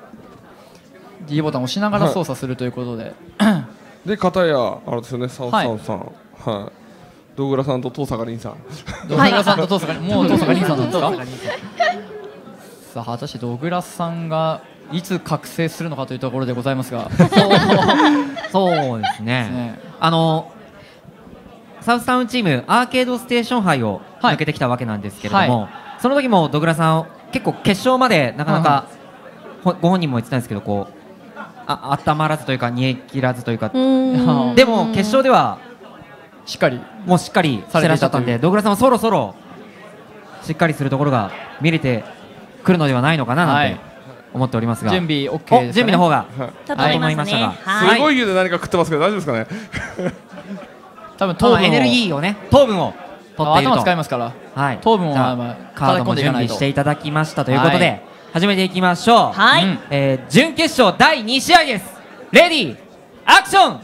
D ボタンを押しながら操作するということで、 で片やあれですよね、サウスサウさん、はい、ドグラさんと登坂凛さん、 ドグラさんと登坂凛、もう登坂凛さんなんですか。さあ果たしてドグラさんがいつ覚醒するのかというところでございますが、 そうですね。あのサウスタウンチームアーケードステーション杯を抜けてきたわけなんですけれども、 はいその時もドグラさん結構決勝までなかなか、ほご本人も言ってたんですけど、こうあ温まらずというか煮え切らずというか、 んでも決勝ではしっかりもうしっかりしてらっしゃったんで、ドグラさんはそろそろしっかりするところが見れてくるのではないのかななんて思っておりますが、 準備 OK ですかね。 お準備の方が整いますね。はいすごい勢いで何か食ってますけど大丈夫ですかね。 多分糖分をエネルギーをね、糖分を取っていると。 頭使いますから、 はい、 糖分をじゃあまあカードも準備していただきましたということで、 はい始めていきましょう。 はいうんえー準決勝だいに試合です。レディーアクション。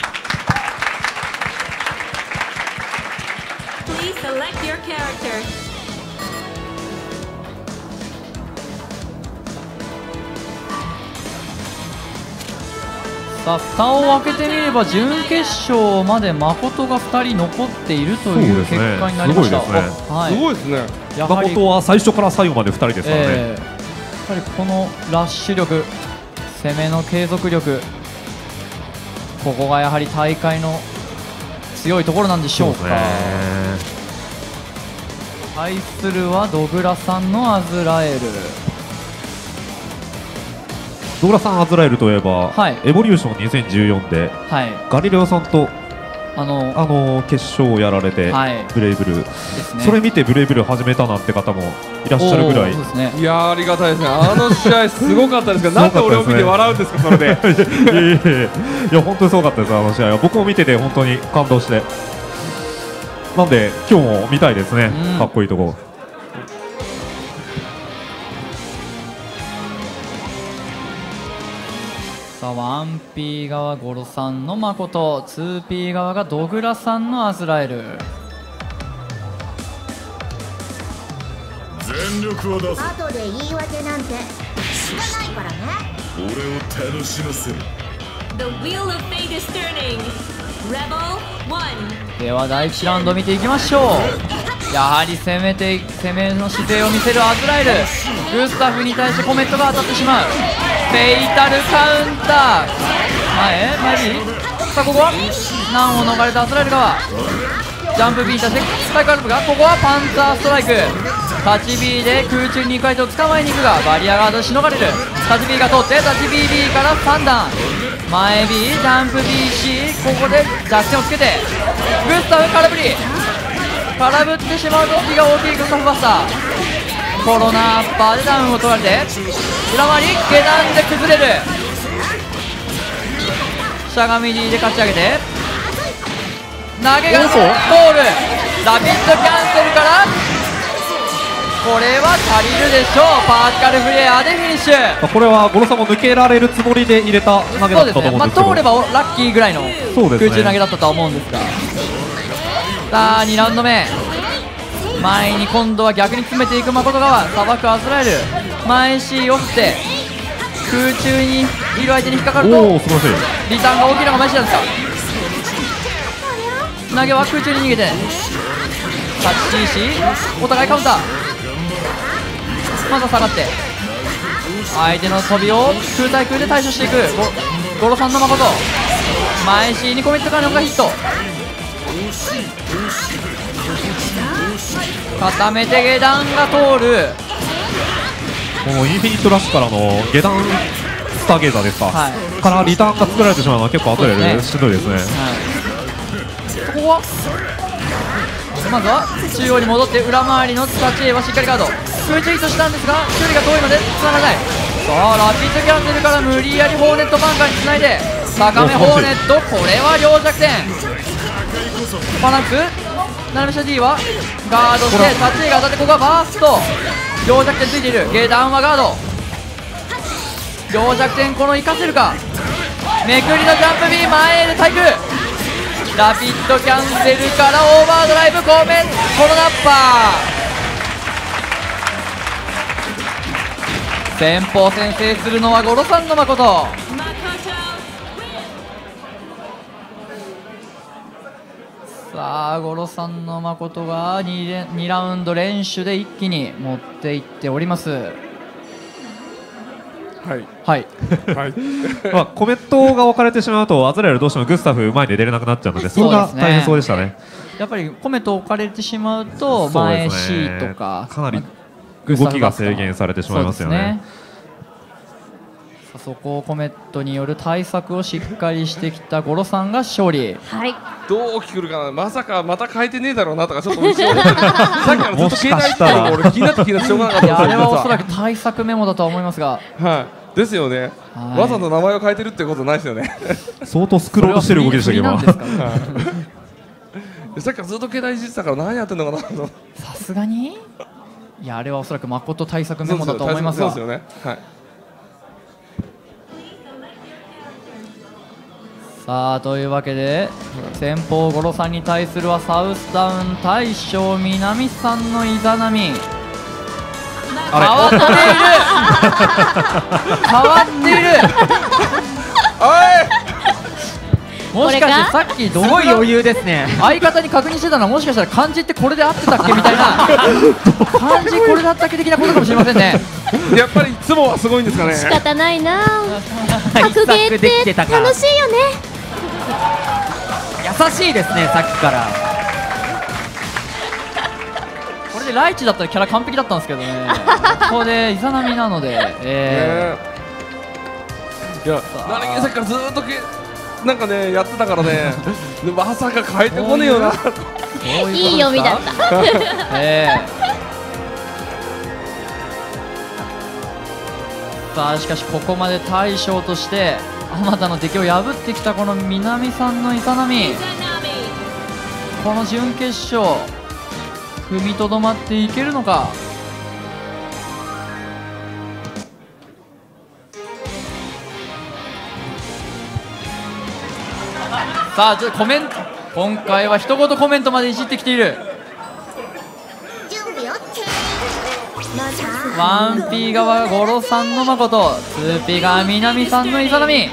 Please select your character. さあ蓋を開けてみれば準決勝まで誠がふたり残っているという結果になりました。 そうですねはいすごいですね。 やはり誠は最初から最後までふたりですからね、 えーやっぱりこのラッシュ力、攻めの継続力、ここがやはり大会の強いところなんでしょうか。 そうですね。 対するはドグラさんのアズラエル。 ドグラさんアズラエルといえば、 はいエボリューションにせんじゅうよんで、 はいガリレオさんとあのあの決勝をやられて、 はいブレイブルー、 ですねそれ見てブレイブルー始めたなんて方もいらっしゃるぐらい、 おーそうですね。 いやーありがたいですね。あの試合すごかったですけど、なんで俺を見て笑うんですかそれで。 いやいやいやいや本当にすごかったです、あの試合は。僕も見てて本当に感動して、なんで今日も見たいですね、 うんかっこいいとこ。 さあ ワンピー 側ゴロさんの誠、ツーピー 側がドグラさんのアズラエル。 全力を出せ。 後で言い訳なんて知らないからね。 俺を楽しませる。 The wheel of fate is turning. Rebel one. ではだいいちラウンド見ていきましょう。やはり攻めて攻めの姿勢を見せるアズラエル。グスタフに対してコメントが当たってしまう。フェイタルカウンター、前前にさあここは難を逃れたアズラエル側、ジャンプ B に対してスパイクアルプが、ここはパンツァーストライク、立ち B で空中ににかいと捕まえに行くがバリアガードでしのがれる。立ち B が通って立ち ビービー からさん段、前 B ジャンプ ビーシー、 ここで弱点をつけてグスタフ空振り、空振ってしまうと気が大きいグスタフバスター。コロナアッパーでダウンを取られて裏回り下段で崩れる。しゃがみ D で勝ち上げて投げが通る。ラピッドキャンセルからこれは足りるでしょう。パーティカルフレアでフィニッシュ。 これはゴロさんも抜けられるつもりで入れた投げだったと思うんですけど、 まあ、通ればラッキーぐらいのそうですね空中投げだったとは思うんですが、さあにラウンド目、前に今度は逆に詰めていく誠側、さばくアズラエル、前 C を振って空中にいる相手に引っかかるとおお素晴らしい。 リターンが大きいのが前 C なんですか。投げは空中に逃げてタッチ シーシー、 お互いカウンター、まずは下がって相手の飛びを空対空で対処していくゴゴロさんの誠、前 C にコミットからのがヒット、固めて下段が通る。 このインフィニットラッシュからの下段スターゲーザーですか、 はい、 からリターンが作られてしまうのは結構後でしんどいですね。 ここはまずは中央に戻って裏回りの立ち A はしっかりガード、空中ヒットしたんですが距離が遠いのでつながらない。さあラピッドキャンセルから無理やりホーネットバンカーにつないで高めホーネット、これは両弱点。 パナックナナミシャ D はガードしてタッチが当たって、ここはバースト強弱点ついている。ゲーダウンはガード強弱点、この生かせるか。めくりのジャンプ B 前で対空ラピッドキャンセルからオーバードライブコメンコロナッパー。先方先制するのはゴロさんの誠。さあゴロさんの誠が 2, 連にラウンド連取で一気に持っていっております。 はいはいはいまあ、コメントが分かれてしまうとアズラエルどうしてもグスタフ前に出れなくなっちゃうので、それが大変そうでしたね。 やっぱりコメント置かれてしまうと前 C とかかなり動きが制限されてしまいますよね。 そこをコメントによる対策をしっかりしてきたゴロさんが勝利。 はいどう来るかな、まさかまた変えてねえだろうなとかちょっと思ってさっきからずっと携帯ってのが俺気になって気になってしょうがなかったんですよ。 あれはおそらく対策メモだとは思いますが、 はいですよね、はい、わざと名前を変えてるってことないですよね相当スクロールしてる動きでしたけど今さっきからずっと携帯いじってたから何やってんのかなと。 さすがにいやあれはおそらく誠対策メモだと思いますが、 そうですよね、はい、 さあというわけで先方ゴロさんに対するはサウスダウン大将南さんのイザナミ変わっている変わっているもしかしてさっきどうすごい余裕ですね。 相方に確認してたのはもしかしたら漢字ってこれで合ってたっけみたいな漢字これだったっけ的なことかもしれませんねやっぱりいつもはすごいんですかね。 仕方ないな格ゲーって楽しいよね。 優しいですねさっきからこれでライチだったらキャラ完璧だったんですけどねここでイザナミなので、えー、いや何気さっきからずっとけなんかねやってたからねまさか変えてこねえよないい読みだったえー、さあしかしここまで大将としてあまたの敵を破ってきたこの南さんのイザナミ、この準決勝踏みとどまっていけるのか。さあちょっとコメント今回は一言コメントまでいじってきている。ワンピー側ゴロさんの誠、ツーピー側南さんのイザナミ。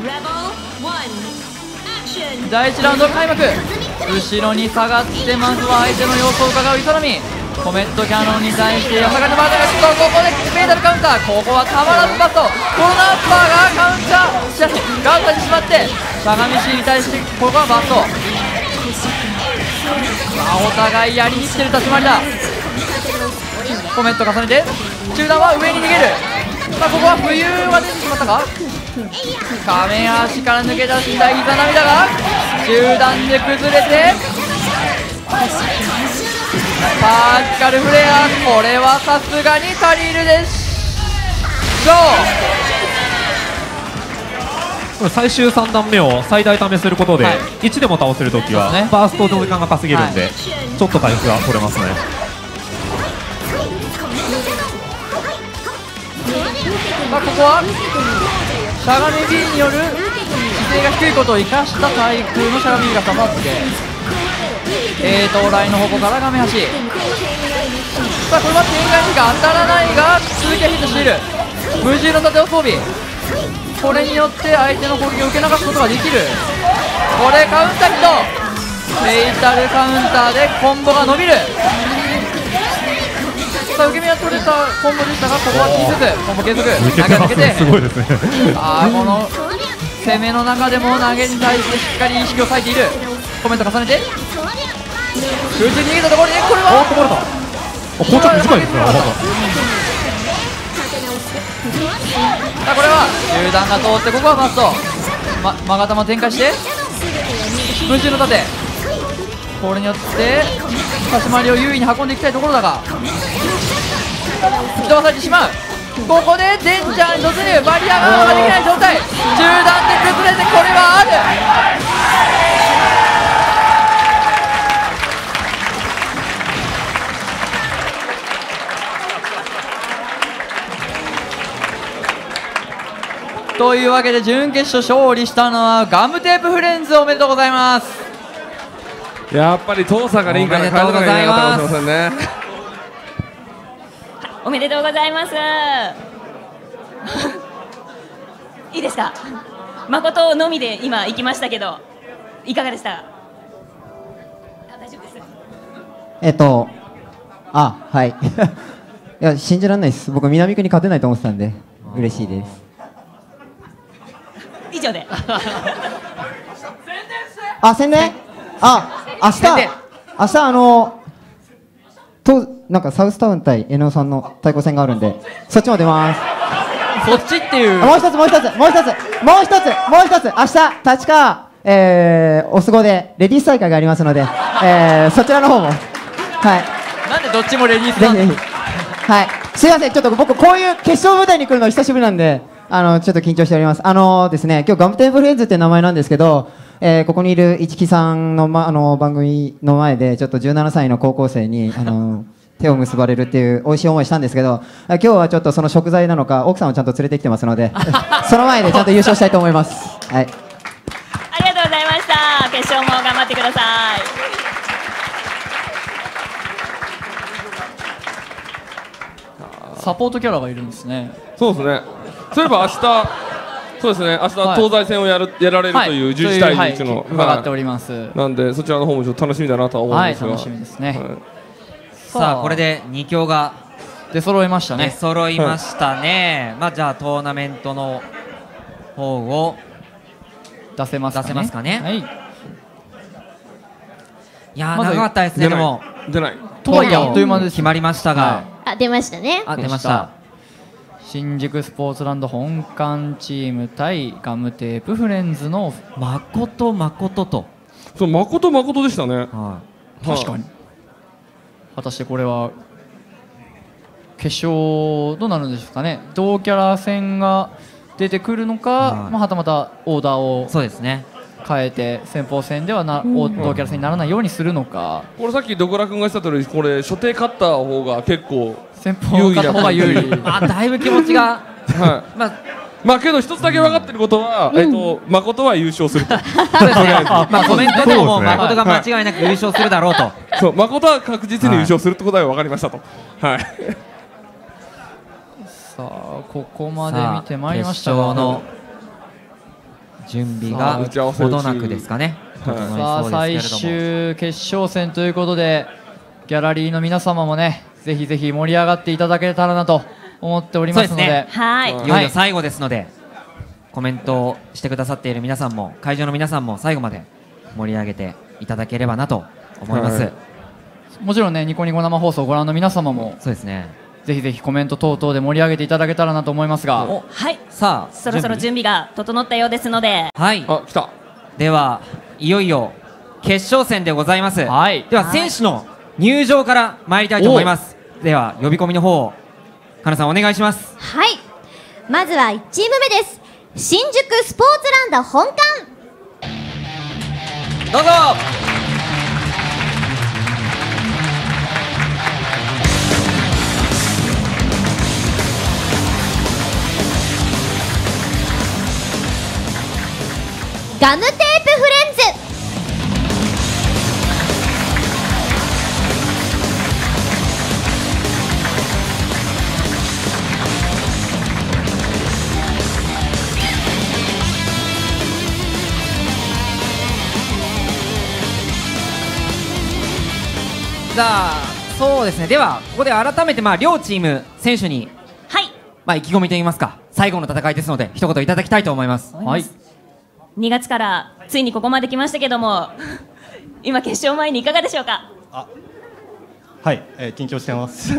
だいいちラウンド開幕、後ろに下がってまずは相手の様子を伺うイザナミ。コメットキャノンに対して八坂のバータがちょっとここでメダルカウンター、ここはたまらずバット、コロナッパーがカウンターしかしガウンターにしまってしゃがみ C に対してここはバット、まあ、お互いやりに来てる立ち回りだ。コメント重ねて中段は上に逃げる、まあ、ここは浮遊は出てしまったか。亀足から抜け出したイザナミだが中段で崩れてパーティカルフレア、これはさすがに足りるでしょう。 最終さん段目を最大試せることで、はい、いちでも倒せるときは、ね、バーストの時間が稼げるんで、はい、ちょっと回復が取れますね。 まあ、ここはしゃがみ B による姿勢が低いことを生かした対空のしゃがみ B が刺さって A 到来の方向から亀橋、さあこれは展開にが当たらないが続きはヒットしている。無重の盾を装備、これによって相手の攻撃を受け流すことができる。これカウンターヒット、フェイタルカウンターでコンボが伸びる。さあ受け身は取れたコンボでしたが、ここは気づくコンボ継続、投げ抜けてすごいですねあこの攻めの中でも投げに対してしっかり意識を割いている。コメント重ねて空中に逃げたところでこれはこぼれた、こうちょっと短いですね。 さあこれは中段が通ってここはファースト、ま、曲が玉展開して空中の盾、これによって立ち回りを優位に運んでいきたいところだが吹き飛ばされてしまう。ここでデンジャーに突入、バリア側ができない状態、中段で崩れてこれはある。 というわけで準決勝勝利したのはガムテープフレンズ、おめでとうございます。 やっぱり父さんがリンから変えたのがいいなかったかもしれませんね。 おめでとうございます。いいですか。誠のみで今行きましたけど、いかがでしたか。大丈夫です。 えっと、あ、はい。いや、信じられないです。僕、南区に勝てないと思ってたんで、嬉しいです。 以上で。 あ、宣伝。あ、明日。明日、あの。と、なんかサウスタウン対江野さんの対抗戦があるんで、そっちも出ます。 そっちっていう。 もう一つ、もう一つ、もう一つ、もう一つ、もう一つ、明日、立川、えー、おすごでレディース大会がありますので、えー、そちらの方も。はい。 なんでどっちもレディースなんですか。 はい。すいません、ちょっと僕こういう決勝舞台に来るの久しぶりなんで、あのちょっと緊張しております。あのー、ですね、今日ガムテープフレンズって名前なんですけど、えー、ここにいる市木さんの、ま、あの番組の前でちょっとじゅうななさいの高校生に、あのー、手を結ばれるっていう美味しい思いしたんですけど、今日はちょっとその食材なのか奥さんをちゃんと連れてきてますのでその前でちゃんと優勝したいと思います。はい。 ありがとうございました。決勝も頑張ってください。 サポートキャラがいるんですね。 そうですね。そういえば明日、そうですね。明日東西戦をやる、やられるというじゅういちたいじゅういちの、 伺っております。 なんでそちらの方もちょっと楽しみだなとは思うんですが。 はい、楽しみですね。 さあこれでに強が出揃いましたね。 出揃いましたね。まあじゃあトーナメントの方を出せますかね。 出せますかね。 はい。 いやー長かったですね。でも出ない。 とはいえあっという間です。 決まりましたが。 あ、出ましたね。 あ、出ました。 新宿スポーツランド本館チーム対ガムテープフレンズの誠誠と。 そう誠誠でしたね。 はい。 確かに。果たしてこれは決勝どうなるんですかね。同キャラ戦が出てくるのか、はい、まあ、はたまたオーダーをそうですね変えて先鋒戦ではな、うん、同キャラ戦にならないようにするのか。 これさっきドクラ君がしたとおり、これ初手勝った方が結構先鋒勝った方が有利。 あ、だいぶ気持ちがはい。まあまあけど一つだけ分かってることは、うん、えっと誠は優勝すると。そうですね。 まあコメントでも誠が間違いなく優勝するだろうと。 そう誠は確実に優勝するってことは分かりましたと。はい。さあここまで見てまいりましたが、 決勝の準備がほどなくですかね。 さあ最終決勝戦ということで、ギャラリーの皆様もね、ぜひぜひ盛り上がっていただけたらなと思っておりますので、 ね、はい、 いよいよ最後ですので、コメントをしてくださっている皆さんも会場の皆さんも最後まで盛り上げていただければなと思います。はい、 もちろんね、ニコニコ生放送をご覧の皆様もそうですね、 ぜひぜひコメント等々で盛り上げていただけたらなと思いますが、 はい、 さあそろそろ準備が整ったようですので、 はい、 あ、来た。 ではいよいよ決勝戦でございます。 はい、 では選手の入場から参りたいと思います。では呼び込みの方をかなさんお願いします。 はい、まずはいちチーム目です。新宿スポーツランド本館、 どうぞ。 ガムテープフレンズ、 さあそうですね。ではここで改めてまあ両チーム選手に、 はい、 まあ意気込みといいますか最後の戦いですので一言いただきたいと思います。 はい。にがつからついにここまで来ましたけども今決勝前にいかがでしょうか。 あ、はい、えー、緊張してます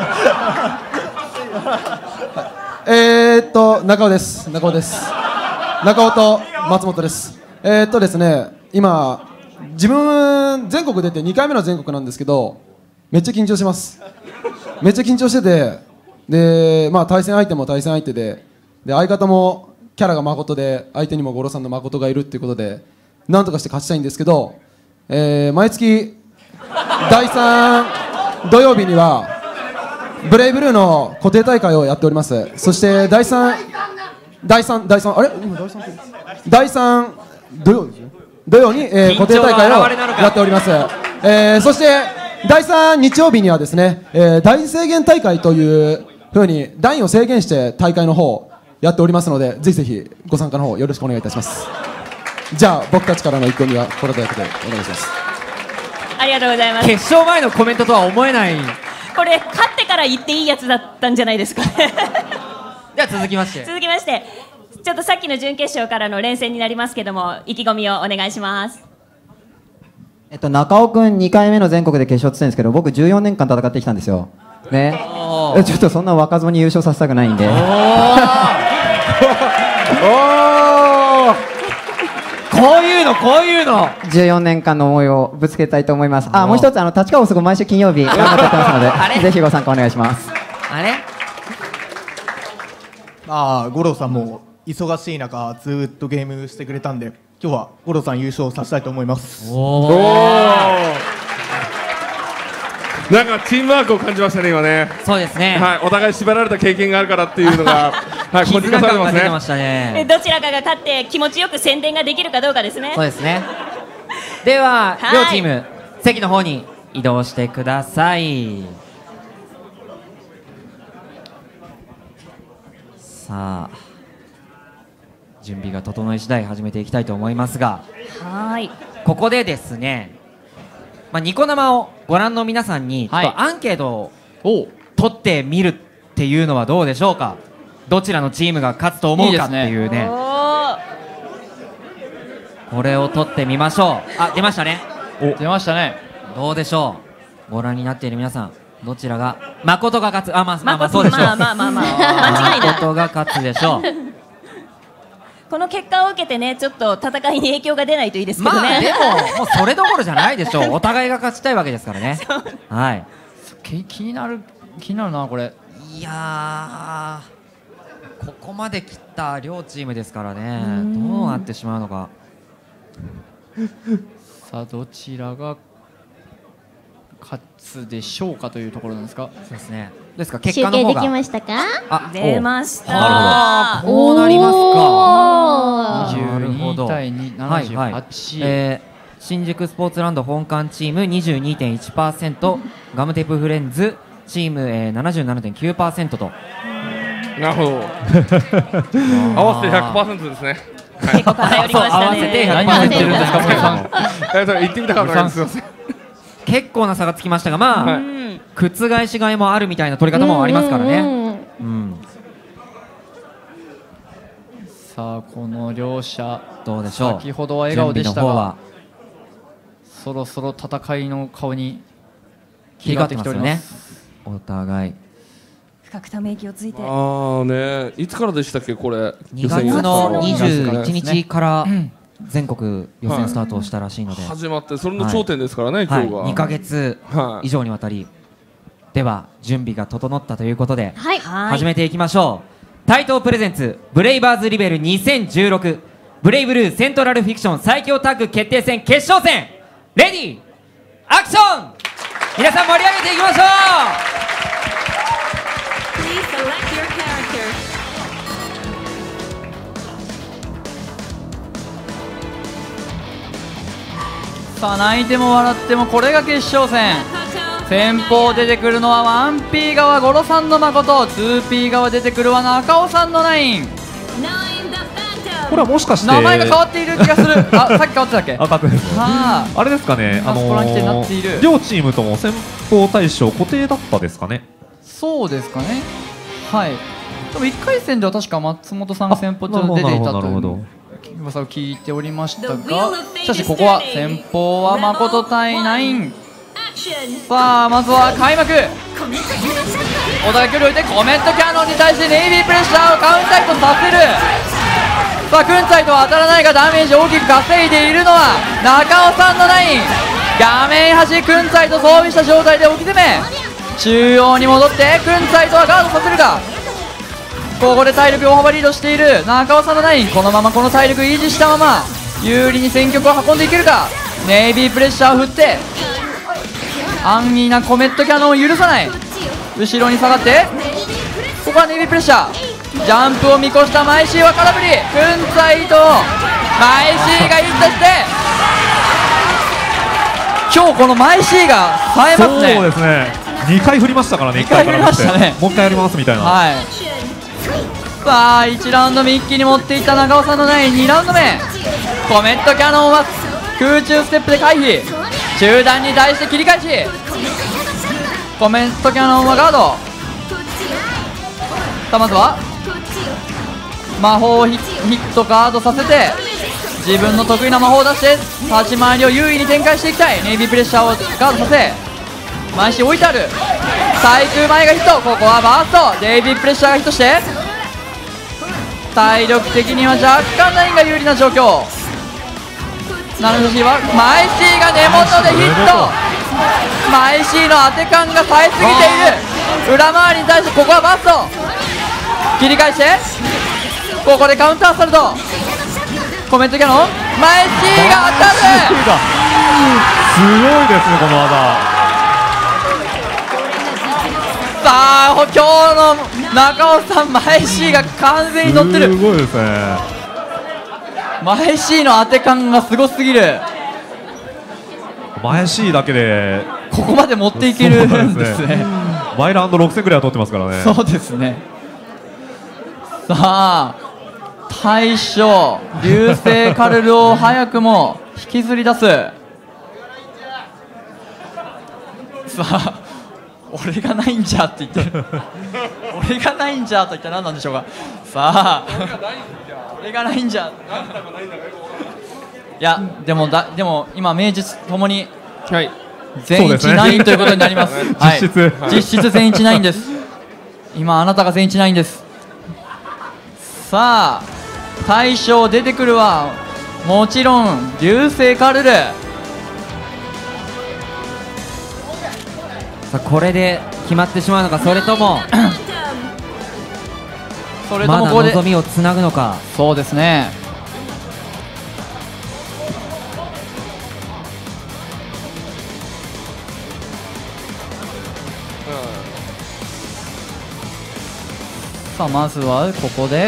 えーっと中尾です。中尾です。中尾と松本です。えーっとですね、今自分全国出てにかいめの全国なんですけど、めっちゃ緊張します。めっちゃ緊張してて、でまあ対戦相手も対戦相手で、で相方もキャラが誠で、相手にも五郎さんの誠がいるっていうことで、なんとかして勝ちたいんですけど、えー、毎月だいさん土曜日にはブレイブルーの固定大会をやっております。そしてだいさんだいさんだいさんあれ今だいさんだいさん土曜ですよ土曜に、えー、固定大会をやっております、えー、そしてだいさん日曜日にはですね、えー、大制限大会というふうに団員を制限して大会の方やっておりますので、ぜひぜひご参加の方よろしくお願いいたします。じゃあ僕たちからの意気込みはこれだけでお願いします。 ありがとうございます。 決勝前のコメントとは思えない。 これ勝ってから言っていいやつだったんじゃないですかでは続きまして続きましてちょっとさっきの準決勝からの連戦になりますけども、意気込みをお願いします。 えっと、中尾くんにかいめの全国で決勝って言ってるんですけど、僕じゅうよねんかん戦ってきたんですよね。ちょっとそんな若造に優勝させたくないんでこういうのこういうのじゅうよねんかんの思いをぶつけたいと思います。あ、もう一つ、あの立川大須毎週金曜日頑張ってやってますのであれぜひご参加お願いします。 あれああ、五郎さんも忙しい中ずーっとゲームしてくれたんで、今日は五郎さん優勝させたいと思います。 おー、なんかチームワークを感じましたね今ね。 そうですね、 はい、お互い縛られた経験があるからっていうのがはい、ここに生かされてますね。絆感が出てましたね。 えどちらかが勝って気持ちよく宣伝ができるかどうかですね。 そうですね。でははい両チーム席の方に移動してください。さあ準備が整い次第始めていきたいと思いますが、 はいここでですね、まあ、ニコ生をご覧の皆さんにちょっとアンケートを取ってみるっていうのはどうでしょうか。どちらのチームが勝つと思うかっていうね、これを取ってみましょう。あ、出ましたね。 出ましたね。 どうでしょう。ご覧になっている皆さん、どちらが誠が勝つ。あ、まあまあまあそうでしょう。 まあまあまあまあ間違いない。 誠が勝つでしょう。 この結果を受けてね、ちょっと戦いに影響が出ないといいですけどね。 まあでももうそれどころじゃないでしょう。お互いが勝ちたいわけですからね。はい。 気気になる気になるなこれ。 いやー、ここまで切った両チームですからね、どうなってしまうのか。 さあどちらが勝つでしょうかというところなんですか。 そうですね。ですか結果の方が集計できましたか？ あ、 出ました。 なるほど。こうなりますか。 にじゅうにたいに、ななじゅうはち。 えー、新宿スポーツランド本館チーム にじゅうにてんいちパーセント、ガムテープフレンズチーム、えー、ななじゅうななてんきゅうパーセント と。 なるほど。合わせて ひゃくパーセント ですね。 結構偏りましたね。 合わせて ひゃくパーセント何言ってるんですか森さん。 え言ってみたかったんですよ。 結構な差がつきましたが、まあ、 はい、 覆しがいもあるみたいな取り方もありますからね。うん。 さあこの両者どうでしょう。 先ほどは笑顔でしたが、そろそろ戦いの顔に切り替わってきておりますね。お互い。 深くため息をついて。 ああね、いつからでしたっけこれ。 にがつのにじゅういちにちから全国予選スタートをしたらしいので、 始まってそれの頂点ですからね、今日がにかげつ以上にわたり。では準備が整ったということで始めていきましょう。台東プレゼンツブレイバーズリベルにせんじゅうろくブレイブルーセントラルフィクション最強タッグ決定戦決勝戦、レディーアクション。皆さん盛り上げていきましょう。 さあ泣いても笑ってもこれが決勝戦。先方出てくるのは ワンピー 側ゴロさんの誠、 ツーピー 側出てくるは中尾さんのナイン。 これはもしかして名前が変わっている気がする。あ、さっき変わってたっけ。 あ、確認です。 ああれですかね、あのー、両チームとも先方対象固定だったですかね。 そうですかね。はい。でもいっかい戦では確か松本さんが先方出ていたという噂を聞いておりましたが、しかしここは先方は誠対ナイン。さあまずは開幕。お互い距離を置いてコメントキャノンに対してネイビープレッシャーをカウンタイトさせる。さあクンツァイとは当たらないがダメージを大きく稼いでいるのは中尾さんのナイン。画面端クンツァイと装備した状態で置き攻め、中央に戻ってクンツァイとはガードさせるが、ここで体力大幅リードしている中尾さんのナイン。このままこの体力維持したまま有利に戦局を運んでいけるか。ネイビープレッシャーを振って安易なコメットキャノンを許さない。後ろに下がってここはネイビープレッシャージャンプを見越したマイシーは空振り。粉砕とマイシーがヒットして、今日このマイシーが冴えますね。 そうですね、にかい振りましたからね。 にかい振りましたね。 もういっかいやりますみたいな。 はい、さあいちラウンド目一気に持っていった長尾さんのないにラウンド目、コメットキャノンは空中ステップで回避、中段に対して切り返し、コメットキャノンはガード。さあまずは魔法をヒットガードさせて、自分の得意な魔法を出して立ち回りを優位に展開していきたい。ネイビープレッシャーをガードさせ、マイシー置いてある。対空前がヒット、ここはバースト。ネイビープレッシャーがヒットして、体力的には若干ラインが有利な状況。ナノシーはマイシーが根元でヒット。マイシーの当て感が冴えすぎている。裏回りに対してここはバースト。切り返してここでカウンターサルト。コメントキャノン、マイシーが当たる。 すごいですねこの技。 さあ今日の中尾さん、マイシーが完全に乗ってる。 すごいですね。 マイシーの当て感がすごすぎる。 マイシーだけでここまで持っていけるんですね。 マイラウンドろくせんぐらいは取ってますからね。 そうですね。さあ大将流星カルルを早くも引きずり出す。さあ俺がないんじゃって言ってる。俺がないんじゃと言ったら何なんでしょうか。さあ俺がないんじゃ。いやでもだでも今名実ともに全一ナインということになります。はい、実質実質全一ナインです。今あなたが全一ナインです。さあ大将出てくるはもちろん流星カルル。 さあこれで決まってしまうのか、それともそれともここでまだ望みをつなぐのか。 そうですね。さあまずはここで、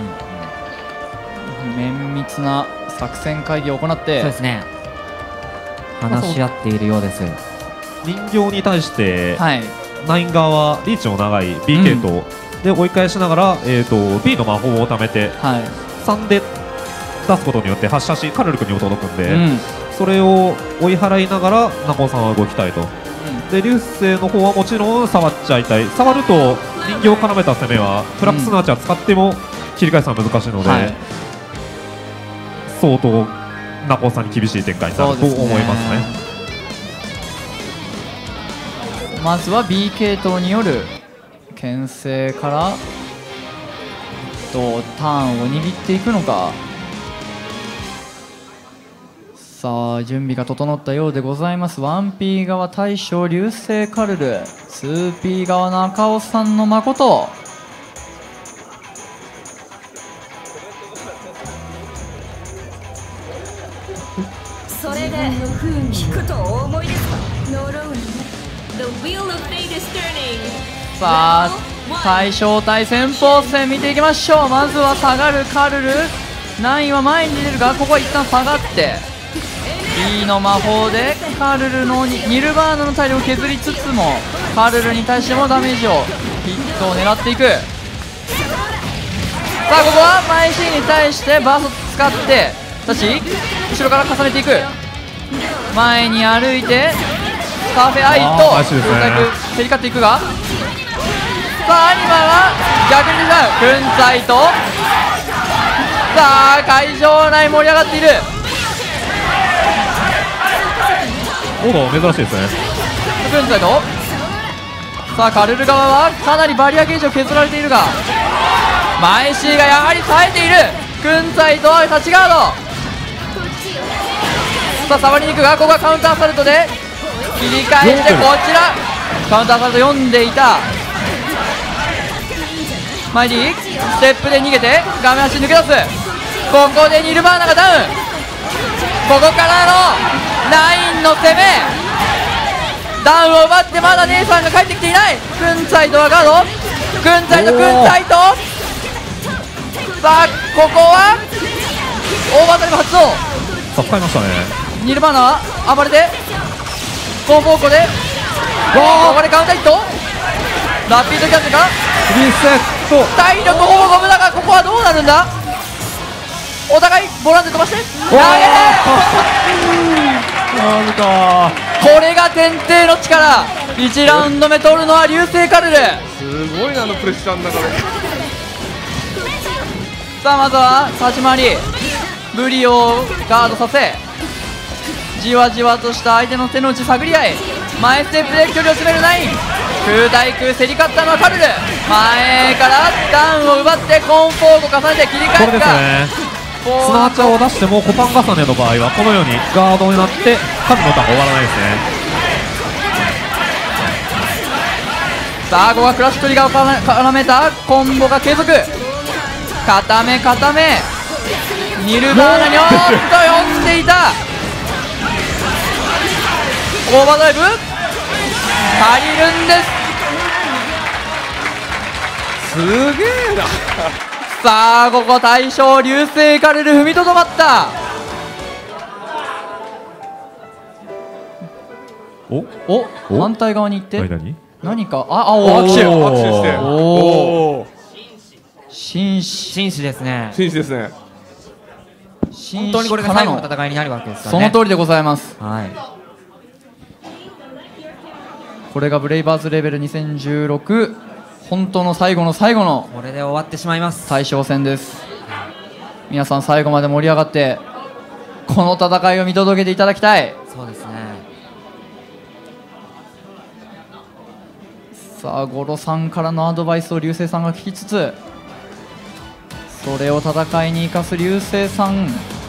うん、綿密な作戦会議を行って、 そうですね、話し合っているようです。 人形に対して、 はい、 ナイン側はリーチの長い ビーケー と、うん、で追い返しながら、えー、と B の魔法を貯めて、はい、さんで出すことによって発射しカルル君にも届くんで、うん、それを追い払いながら中尾さんは動きたいと。で流星の方はもちろん触っちゃいたい。触ると人形を絡めた攻めはフラックスナーチャー使っても切り返すのは難しいので、はい、相当中尾さんに厳しい展開になると思いますね。 まずは ビーケー 等による牽制からどうターンを握っていくのか。さあ準備が整ったようでございます。 ワンピー 側大将流星カルル、 ツーピー 側中尾さんの誠。 それで引くとお思いですか。呪うのね。 さあ大将対戦法戦見ていきましょう。まずは下がるカルル、ナインは前に出るがここは一旦下がって B の魔法でカルルのニルバーナの体力を削りつつもカルルに対してもダメージをヒットを狙っていく。さあここはマイシーに対してバースト使ってたち後ろから重ねていく。前に歩いてカーフェアイと競り勝っていくが、さあアニマが逆に出ちゃう粉砕と、さあ会場内盛り上がっている。 おお珍しいですね。 粉砕と、さあカルル側はかなりバリアゲージを削られているがマイシーがやはり耐えている。粉砕と立ちガード。さあ触りに行くがここはカウンターサルトで切り返してこちらカウンターサルト読んでいたマイディステップで逃げて画面端抜け出す。ここでニルバーナがダウン。ここからのナインの攻めダウンを奪ってまだ姉さんが帰ってきていない。粉砕とはガード粉砕と粉砕とさあここはオーバードライブ発動。 さあ使いましたね。 ニルバーナは暴れてコンボーコでここでカウンターヒット。ラピードキャンセルかリセット。 体力ほぼゴムだがここはどうなるんだ。お互いボランテ飛ばして投げなんかこれが天帝の力。いちラウンド目取るのは流星カルル。 すごいなあのプレッシャーの中で。 さあまずは立ち回りブリをガードさせじわじわとした相手の手の内探り合い前ステップで距離を詰めるナイン空対空競り勝ったのはカルル前からダウンを奪ってコンフォークを重ねて切り替えるか。 スナーチャーを出してもコパン重ねの場合はこのようにガードになって数のターンが終わらないですね。 さあここはクラッシュトリガーを絡めたコンボが継続。固め固めニルバーナにおっと読んでいた。オーバードライブ借りるんです。 すげえなさあここ大将流星カルル踏みとどまった。 おお反対側に行って何何かああお握手握手しておお紳士紳士ですね。 紳士ですね。 本当にこれが最後の戦いになるわけですからね。 その通りでございます。 はい。 これがブレイバーズレベルにせんじゅうろく本当の最後の最後のこれで終わってしまいます大将戦です。皆さん最後まで盛り上がってこの戦いを見届けていただきたい。 そうですね。 さあゴロさんからのアドバイスを流星さんが聞きつつそれを戦いに生かす流星さん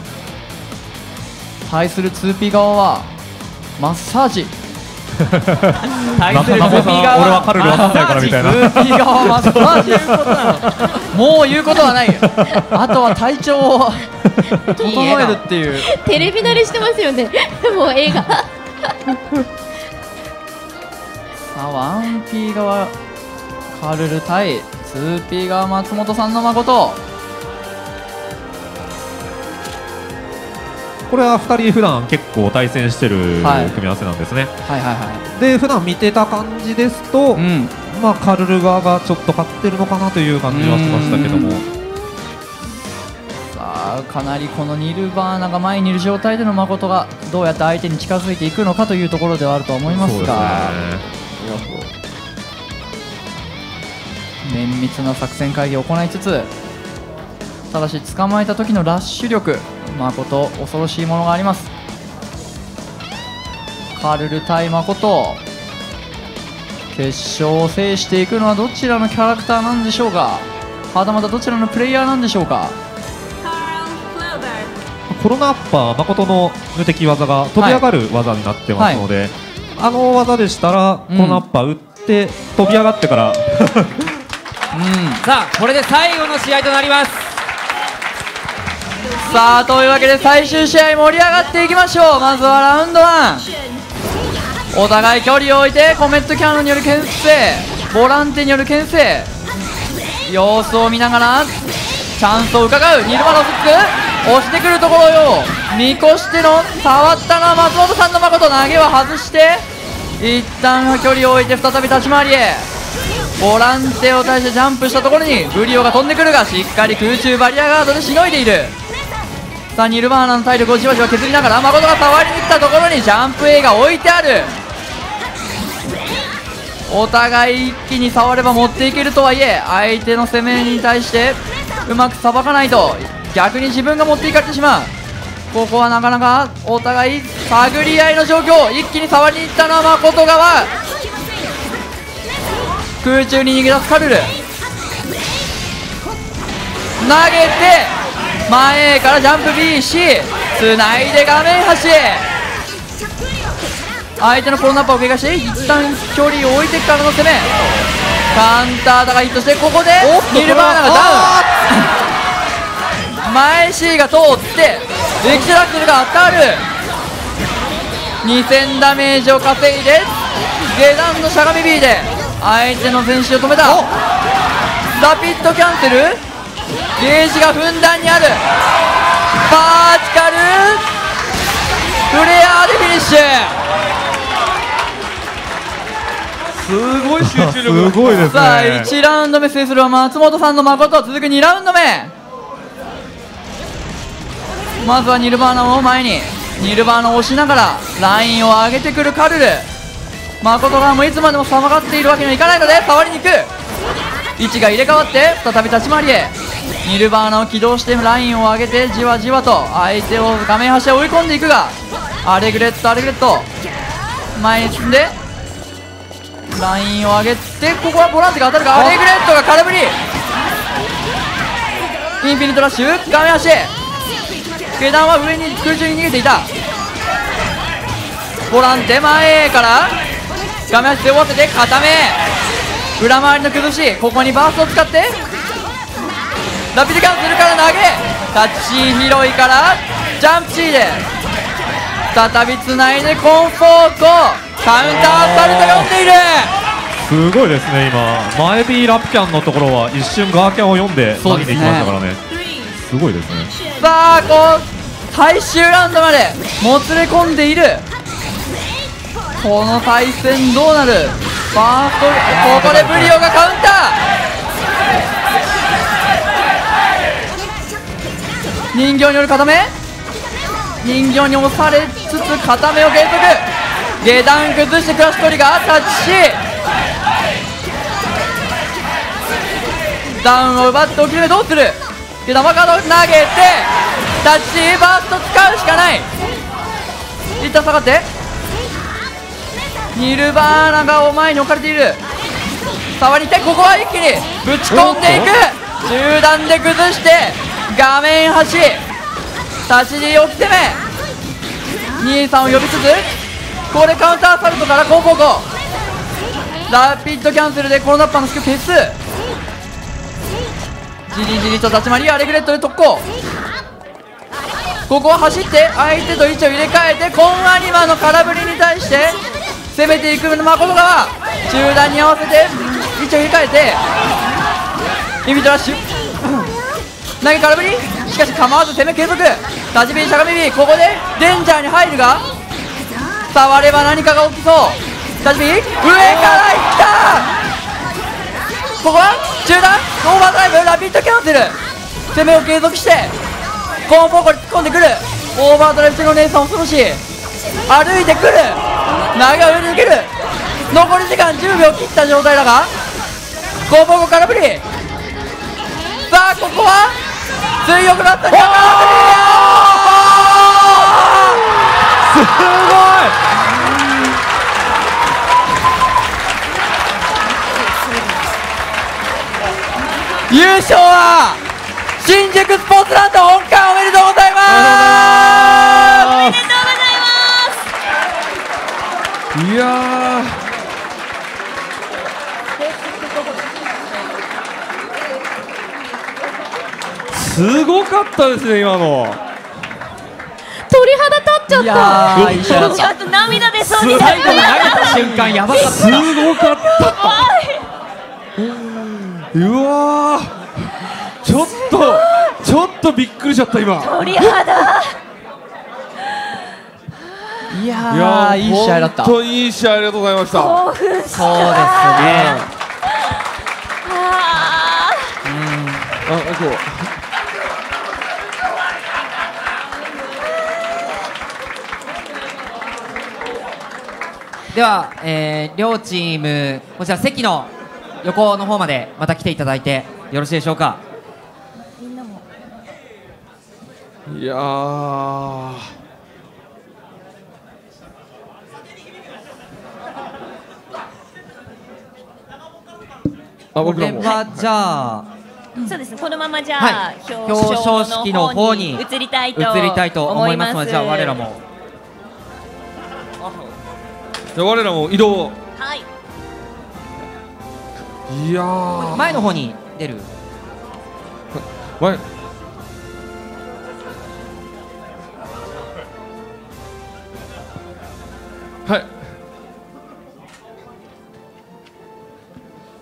対する ツーピー 側はマッサージ対する ツーピー 側俺はカルル分かんないからみたいなツーピー 側はマッサージもう言うことはないあとは体調を整えるっていうテレビ慣れしてますよねもう映画さあ ワンピー 側カルル対 ツーピー 側松本さんの誠。 これはふたり普段結構対戦してるはい組み合わせなんですね。 はいはいはいで普段見てた感じですと、 うんまあカルル側がちょっと勝ってるのかなという感じはしましたけども、 さあかなりこのニルバーナが前にいる状態での誠がどうやって相手に近づいていくのかというところではあると思いますが綿密な作戦会議を行いつつただし捕まえた時のラッシュ力誠恐ろしいものがあります。カルル対誠決勝を制していくのはどちらのキャラクターなんでしょうか。はたまたどちらのプレイヤーなんでしょうか。 コロナアッパー誠の無敵技が飛び上がる技になってますので、はい、あの技でしたら、うん、コロナアッパー打って飛び上がってから、うん、 さあこれで最後の試合となります。 さあというわけで最終試合盛り上がっていきましょう。まずはラウンドワンお互い距離を置いてコメットキャノンによる牽制ボランテによる牽制様子を見ながらチャンスを伺うニルバのフック押してくるところよ見越しての触ったのは松本さんの誠投げは外して一旦距離を置いて再び立ち回りへボランテを対してジャンプしたところにブリオが飛んでくるがしっかり空中バリアガードでしのいでいる。さあニルバーナの体力をじわじわ削りながら誠が触りに来たところにジャンプ A が置いてある。お互い一気に触れば持っていけるとはいえ相手の攻めに対してうまくさばかないと逆に自分が持っていかれてしまう。ここはなかなかお互い探り合いの状況。一気に触りに行ったのは誠側空中に逃げ出すカルル投げて前 A からジャンプ ビーシー つないで画面端へ相手のコロナッパーを怪我して一旦距離を置いてからの攻めカウンターだがヒットしてここでニルバーナがダウン前 C が通ってエキセラクセルが当たるにせんダメージを稼いで下段のしゃがみ B で相手の前進を止めたラピッドキャンセルゲージがふんだんにある。バーティカルフレアでフィニッシュ。 すごい集中力。 すごいですね。 さあいちラウンド目制するは松本さんの誠。続くにラウンド目、まずはニルバーナを前にニルバーナを押しながらラインを上げてくるカルル。誠がもういつまでも下がっているわけにはいかないので触りに行く。位置が入れ替わって再び立ち回りへ。ニルバーナを起動してラインを上げてじわじわと相手を画面端へ追い込んでいくが、アレグレットアレグレット前に進んでラインを上げて、ここはボランティが当たるがアレグレットが空振り。インフィニットラッシュ画面端へ。下段は上に空中に逃げていた。ボランテ前から画面端で追わせて固め、裏回りの崩し、ここにバーストを使ってラピッドキャンセルから投げ、タッチ拾いからジャンプチーで再びつないでコンフォートカウンターアサルト読んでいる。 すごいですね。今前 B ラップキャンのところは一瞬ガーキャンを読んで投げていきましたからね。すごいですね。 さあこう最終ラウンドまでもつれ込んでいる。この対戦どうなる。ファーストここでブリオがカウンター。人形による固め、人形に押されつつ固めを継続。下段崩してクラッシュトリガータッチ、ダウンを奪っておき目どうする。下段はカード投げてタッチバースト使うしかない。一旦下がってニルバーナが前に置かれている。触りに行ってここは一気にぶち込んでいく。中段で崩して画面端立ち尻をきてめ兄さんを呼びつつ、ここでカウンターサルトからコンフォーコラピッドキャンセルでコロナッパーのスキル消す。じりじりと立ち回りアレグレットで特攻。ここは走って相手と位置を入れ替えてコンアニマの空振りに対して攻めていく誠川、中段に合わせて位置を入れ替えてインビトラッシュ投げ空振り、しかし構わず攻め継続。立ち火しゃがみ火、ここでデンジャーに入るが触れば何かが起きそう。立ち火上からいった。ここは中段オーバードライブラピッドキャンセル、攻めを継続してコンフォーコに突っ込んでくる。オーバードライブ中の姉さん恐ろしい。歩いてくる、投げを寄り抜ける。残り時間じゅうびょう切った状態だがコンフォーコ空振り。さあここは強くなったキャメラすごい。優勝は新宿スポーツランド本館。おめでとうございます。 おめでとうございます。 いやすごかったですね今の。 鳥肌立っちゃった。いやーちょっと涙出そうにな最後に投げた瞬間やばかった。 すごかった。うわー、ちょっとちょっとびっくりしちゃった今。 鳥肌。 いやーいい試合だった。 本当にいい試合ありがとうございました。 興奮した。 そうですね。 ああ、そう。 では、えー両チームこちら席の横の方までまた来ていただいてよろしいでしょうか。 いやー、あ、 こ僕らもれはじゃあーそうですね、このままじゃあ、 はい表彰式の方に移りたいと移りたいと思いますので、じゃあ我らもじゃあ我らも移動。 はい。 いやー、 前の方に出る。 前。はい。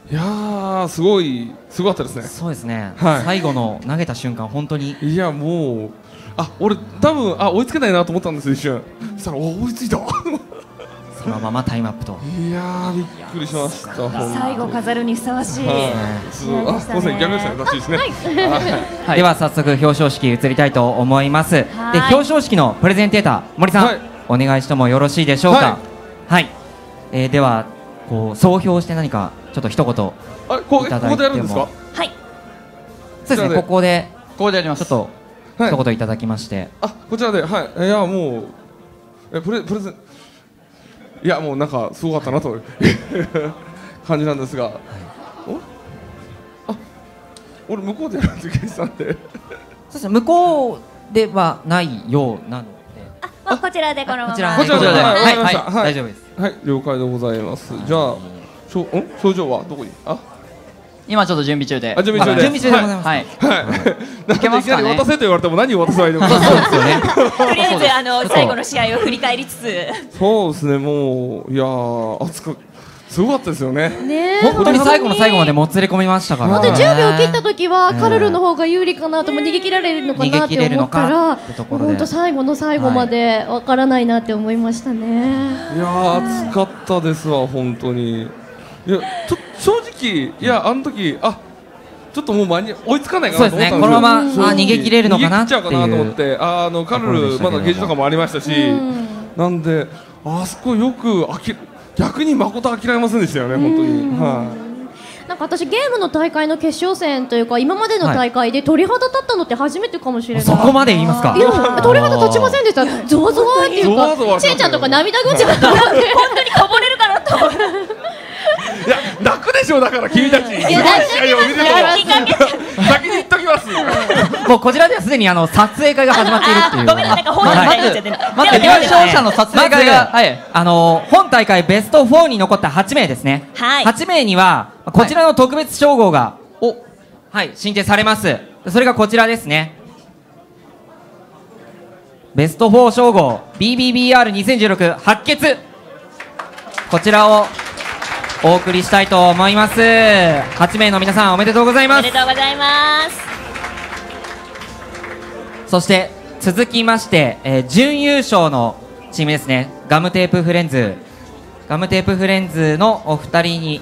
いやーすごいすごかったですね。 そうですね、 はい、 最後の投げた瞬間本当にいやもうあ俺多分あ追いつけないなと思ったんですよ一瞬。そしたらお追いついたそのままタイムアップと。 いやーびっくりしました。 最後飾るにふさわしい、 はい、あすみません逆でしたね私ですね。 はい、では早速表彰式移りたいと思います。で表彰式のプレゼンテーター森さん、はい、お願いしてもよろしいでしょうか。はい、はい、えー、ではこう総評して何かちょっと一言いただいても。 ここでやるんですか。 はいそうですね、ここでここでやります。 ちょっと一言いただきまして、 あこちらではいいやもうえプレプレゼンいやもうなんかすごかったなという感じなんですが、はい、おあ俺向こうでやるって聞いてたんでそうですね向こうではないようなのであこちらでこのままこちらこちらではいはい大丈夫です。 はい了解でございます。じゃあしょん症状はどこにあ今ちょっと準備中で。 あ準備中で。 準備中でございます。 はい。 いけますかね。渡せと言われても何を渡せばいいのか。 そうですよね。 とりあえずあの最後の試合を振り返りつつ。 そうですねもういやー熱くすごかったですよね。 ね本当に最後の最後までもつれ込みましたから。 本当じゅうびょう切った時はカルルの方が有利かなとも逃げ切られるのかなって思ったら本当最後の最後までわからないなって思いましたね。 いやー熱かったですわ本当に。いやちょ正直いやあの時あちょっともう間に追いつかないかなと思ったんですよ。 このまま逃げ切れるのかなっていう。 逃げ切っちゃうかなと思ってあのカルルまだゲージとかもありましたし、なんであそこよくあき逆に誠諦めませんでしたよね本当に。はい。 なんか私ゲームの大会の決勝戦というか今までの大会で鳥肌立ったのって初めてかもしれない。 そこまで言いますか。 いや鳥肌立ちませんでした。ゾワゾワっていうかしんちゃんとか涙ぐんじゃった本当にこぼれるかなと思って。 いや泣くでしょだから君たち。いや試合を見ると先に言っときます。 もうこちらではすでにあの撮影会が始まっているっていう。 ごめんなさい、本大会で。 まず優勝者の撮影会が、 はい、あの本大会ベストフォーに残ったはちめいですね。 はい。 はちめいにはこちらの特別称号がおはい進呈されます。それがこちらですね。ベストフォー称号 ビービービーアールにせんじゅうろく 白血こちらをお送りしたいと思います。はちめいの皆さんおめでとうございます。 おめでとうございます。 そして続きまして、えー、準優勝のチームですね。ガムテープフレンズガムテープフレンズのお二人に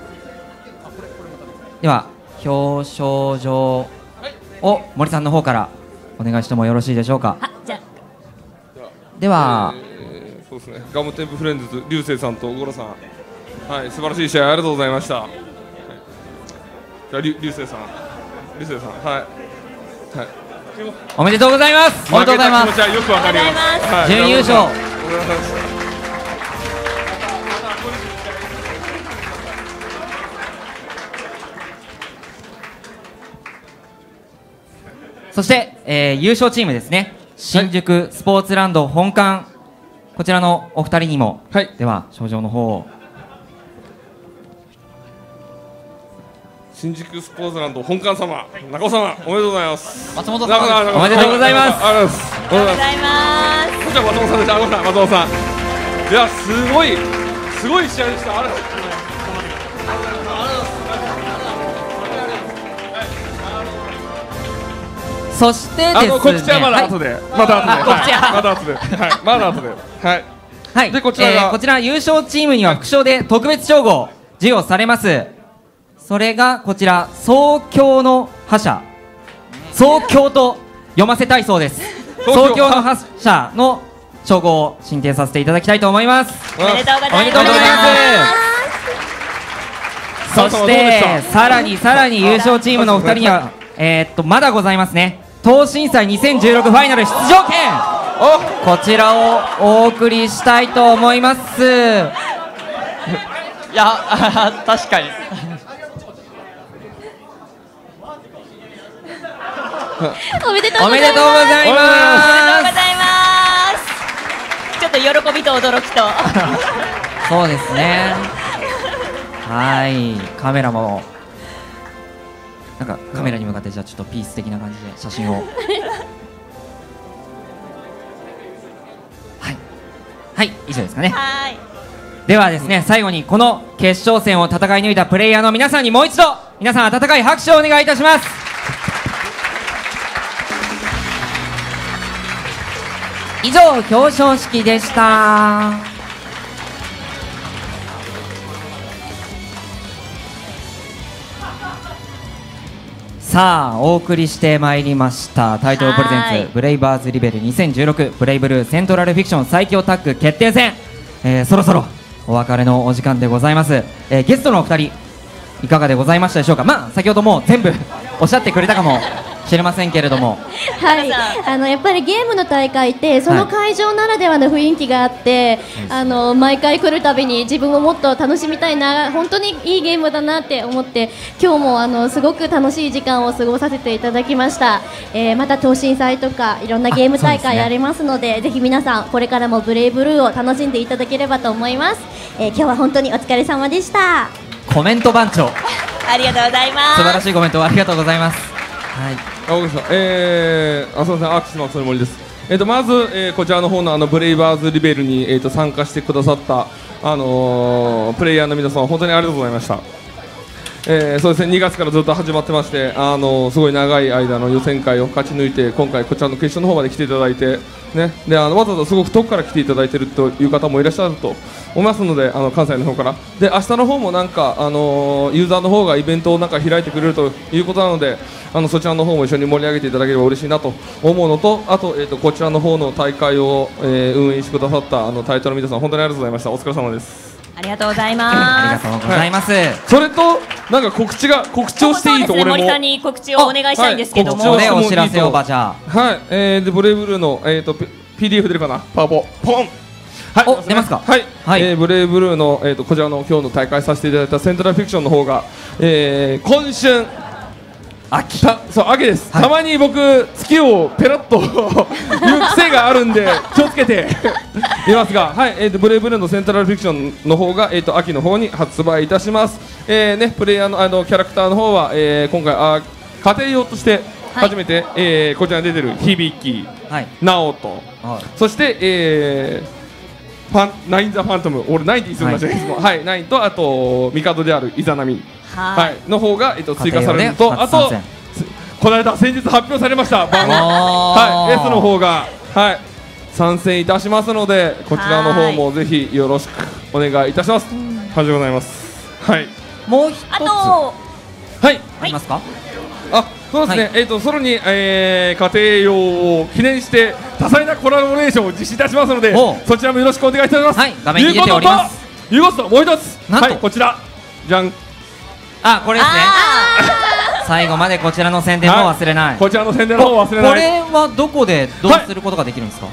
では表彰状を森さんの方からお願いしてもよろしいでしょうか。 はじゃでは、 えー、そうですねガムテープフレンズ流星さんと五郎さんはい素晴らしい試合ありがとうございました。はい、じゃあ流星さん流星さんはいはいおめでとうございます。 おめでとうございます。気持ちはよくわかります。 準優勝。そして、えー、優勝チームですね。新宿スポーツランド本館、こちらのお二人にも、はい、では賞状の方を。 新宿スポーツランド本館様、中尾様、おめでとうございます。 松本さん、 おめでとうございます。 ありがとうございます。こちら松本さんでした。あ、ごめんなさい、松本さん。いや、すごい、すごい試合でした。ありがとうございます。 そしてですね、 あの告知はまだ後で、まだ後で、 告知はまだ後で、はい、まだ後で、はい。 はい、 でこちらが、 えー、こちら優勝チームには副賞で特別称号授与されます。それがこちら総京の覇者、総京と読ませたいそうです。総京の覇者の称号を進呈させていただきたいと思います。 おめでとうございます。 おめでとうございます。そしてさらにさらに優勝チームのお二人にはえー、っとまだございますね。東震祭にせんじゅうろくファイナル出場権、こちらをお送りしたいと思います。いや確かにおめでとうございます。 おめでとうございます。おめでとうございます。ちょっと喜びと驚きとそうですね。はい、カメラもなんかカメラに向かってじゃあちょっとピース的な感じで写真をはいはい以上ですかね。 はいではですね、最後にこの決勝戦を戦い抜いたプレイヤーの皆さんにもう一度皆さん温かい拍手をお願いいたします。以上表彰式でした。さあお送りしてまいりましたタイトルプレゼンツブレイバーズリベルにせんじゅうろくブレイブルーセントラルフィクション最強タッグ決定戦、えー、そろそろお別れのお時間でございます。えー、ゲストのお二人いかがでございましたでしょうか。まあ先ほども全部おっしゃってくれたかもしれませんけれども、 はい、あのやっぱりゲームの大会ってその会場ならではの雰囲気があって、はい、あの毎回来るたびに自分ももっと楽しみたいな、本当にいいゲームだなって思って今日もあのすごく楽しい時間を過ごさせていただきました。えー、また等身祭とかいろんなゲーム大会ありますので、ぜひ皆さんこれからもブレイブルーを楽しんでいただければと思います。えー、今日は本当にお疲れ様でした。 コメント番長ありがとうございます。 素晴らしいコメントありがとうございます。はい。 あ、わかりました。えー、あ、すみません、アークスマックスの森です。えっ、ー、とまず、えー、こちらの方のあのブレイバーズリベルにえっ、ー、と参加してくださったあのー、プレイヤーの皆さん本当にありがとうございました。えー、そうですね、にがつからずっと始まってまして、あのー、すごい長い間の予選会を勝ち抜いて今回こちらの決勝の方まで来ていただいて、ね、であのわざわざすごく遠くから来ていただいているという方もいらっしゃると思いますので、あの関西の方からで明日の方もなんか、あのー、ユーザーの方がイベントをなんか開いてくれるということなので、あのそちらの方も一緒に盛り上げていただければ嬉しいなと思うのと、あと、えー、とこちらの方の大会を、えー、運営してくださったあのタイトルの皆さん本当にありがとうございました。お疲れ様です。 ありがとうございます。 ありがとうございます。はい、 それとなんか告知が告知をしていいと俺も、 森さんに告知をお願いしたいんですけども、 はい、お知らせをばじゃあ、はい、えー、でブレイブルーのえっ、ー、と ピーディーエフ 出るかな、パワポポン。はい、 お出ますか。 はい、はい、えー、ブレイブルーのえっ、ー、とこちらの今日の大会させていただいたセントラルフィクションの方が、えー、今春秋たそう秋です、はい、たまに僕月をペラッと言う癖があるんで気をつけていますが、はい、えー、とブレイブルーのセントラルフィクションの方が、えー、と秋の方に発売いたします。えーね、プレイヤーのあのキャラクターの方は、えー、今回あ家庭用として初めて、はい、えー、こちらに出てる響き、はい、直人、はい、そして、えー、ファンナインザファントム、俺ナインって言いそうになっちゃいます、はい、ナインとあと帝であるイザナミ、はい、の方が、えっと、追加されるのと、ね、あとこの間先日発表されました番号、はい、S の方が、はい、参戦いたしますので、こちらの方もぜひよろしくお願いいたします。感謝でございます。はい。 もう一つあとはいありますか。 あ、そうですね、はい、えーと、さらに、えー、家庭用を記念して多彩なコラボレーションを実施いたしますので、そちらもよろしくお願いいたします。 はい、画面に出ております。 いうことともう一つ、はい、こちらじゃん。 あ、これですね。最後までこちらの宣伝も忘れない、はい、 こちらの宣伝の方忘れない。 これはどこでどうすることができるんですか。はい、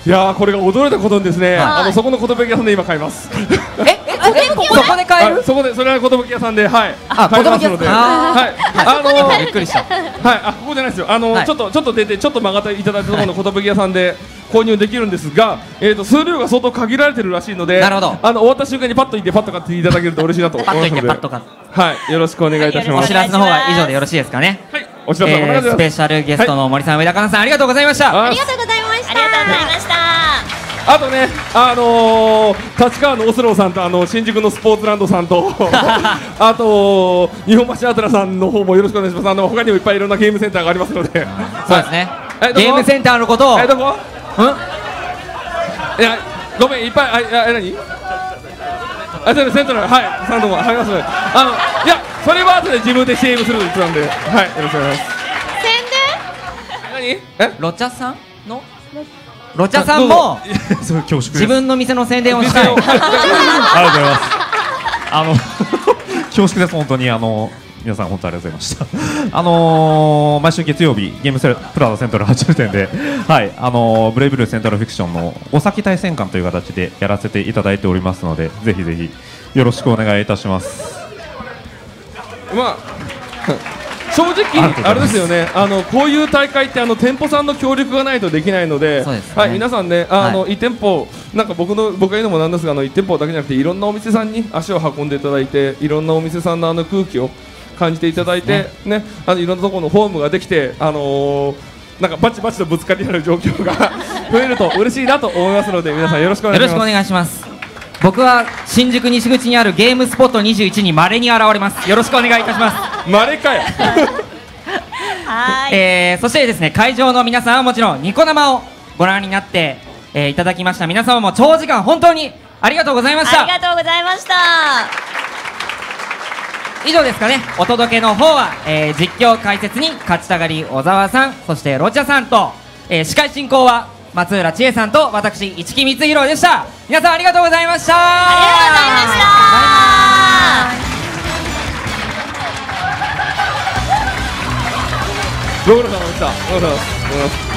いやー、これが驚いたことにですね、はい、あのそこの寿屋さんで今買います。 ええ、ここで買える、 はい、そこで、それは寿屋さんで、はい、 あ、 買いますので、はい、 あのー、びっくりした。はい、 あ、ここじゃないですよ。あのーはい、ちょっとちょっと出てちょっと曲がっていただいたところの寿屋さんで購入できるんですが、えーと数量が相当限られてるらしいので、 なるほど、 あの終わった瞬間にパッと行ってパッと買っていただけると嬉しいなと思いますので、 パッと買って、 はい、よろしくお願いいたします。 お知らせの方は以上でよろしいですかね。 はい、お知らせお願いします。 スペシャルゲストの森さん、上田香奈さん、ありがとうございました。 ありがとうございました。 ありがとうございました。 あとね、あのー、立川のオスローさんとあの新宿のスポーツランドさんとあと日本橋アトラさんの方もよろしくお願いします。あの他にもいっぱいいろんなゲームセンターがありますので、 そうですね、ゲームセンターのことを、 え、どこ？うん？いや、ごめん、いっぱい、あ、いや、何？あ、セントラル、はい、さんとも入りますので、あの、いや、それは後で自分で シーエム すると言ってたんで、はい、よろしくお願いします。 宣伝？何？え？ ロチャさんの？ロチャさんも自分の店の宣伝をしたい。ありがとうございます。あの恐縮です、本当に。あの皆さん本当にありがとうございました。あのー、毎週月曜日ゲームセプラザセントラルはちじゅってんで、はい、あのー、ブレイブルーセントラルフィクションのお先対戦館という形でやらせていただいておりますので、ぜひぜひよろしくお願いいたします。 まあ正直あれですよね、あのこういう大会ってあの店舗さんの協力がないとできないので、ね、はい、皆さんね、あの、はい、いち店舗なんか僕の僕が言うのもなんですが、あのいち店舗だけじゃなくていろんなお店さんに足を運んでいただいて、いろんなお店さんのあの空気を感じていただいてね、ね、あのいろんなところのホームができて、あのー、なんかバチバチとぶつかり合う状況が増えると嬉しいなと思いますので、皆さんよろしくお願いします。 よろしくお願いします。 僕は新宿西口にあるゲームスポットにじゅういちに稀に現れます。よろしくお願いいたします。 稀かよはい、 えー、そしてですね、会場の皆さんはもちろんニコ生をご覧になって、えー、いただきました皆様も長時間本当にありがとうございました。 ありがとうございました。 以上ですかね。お届けの方は、えー、実況解説に勝ちたがり小沢さん、そしてロチャさんと、えー、司会進行は松浦千恵さんと私市木光弘でした。皆さんありがとうございました。 ありがとうございました。 ご苦労様でした。ご苦労様です。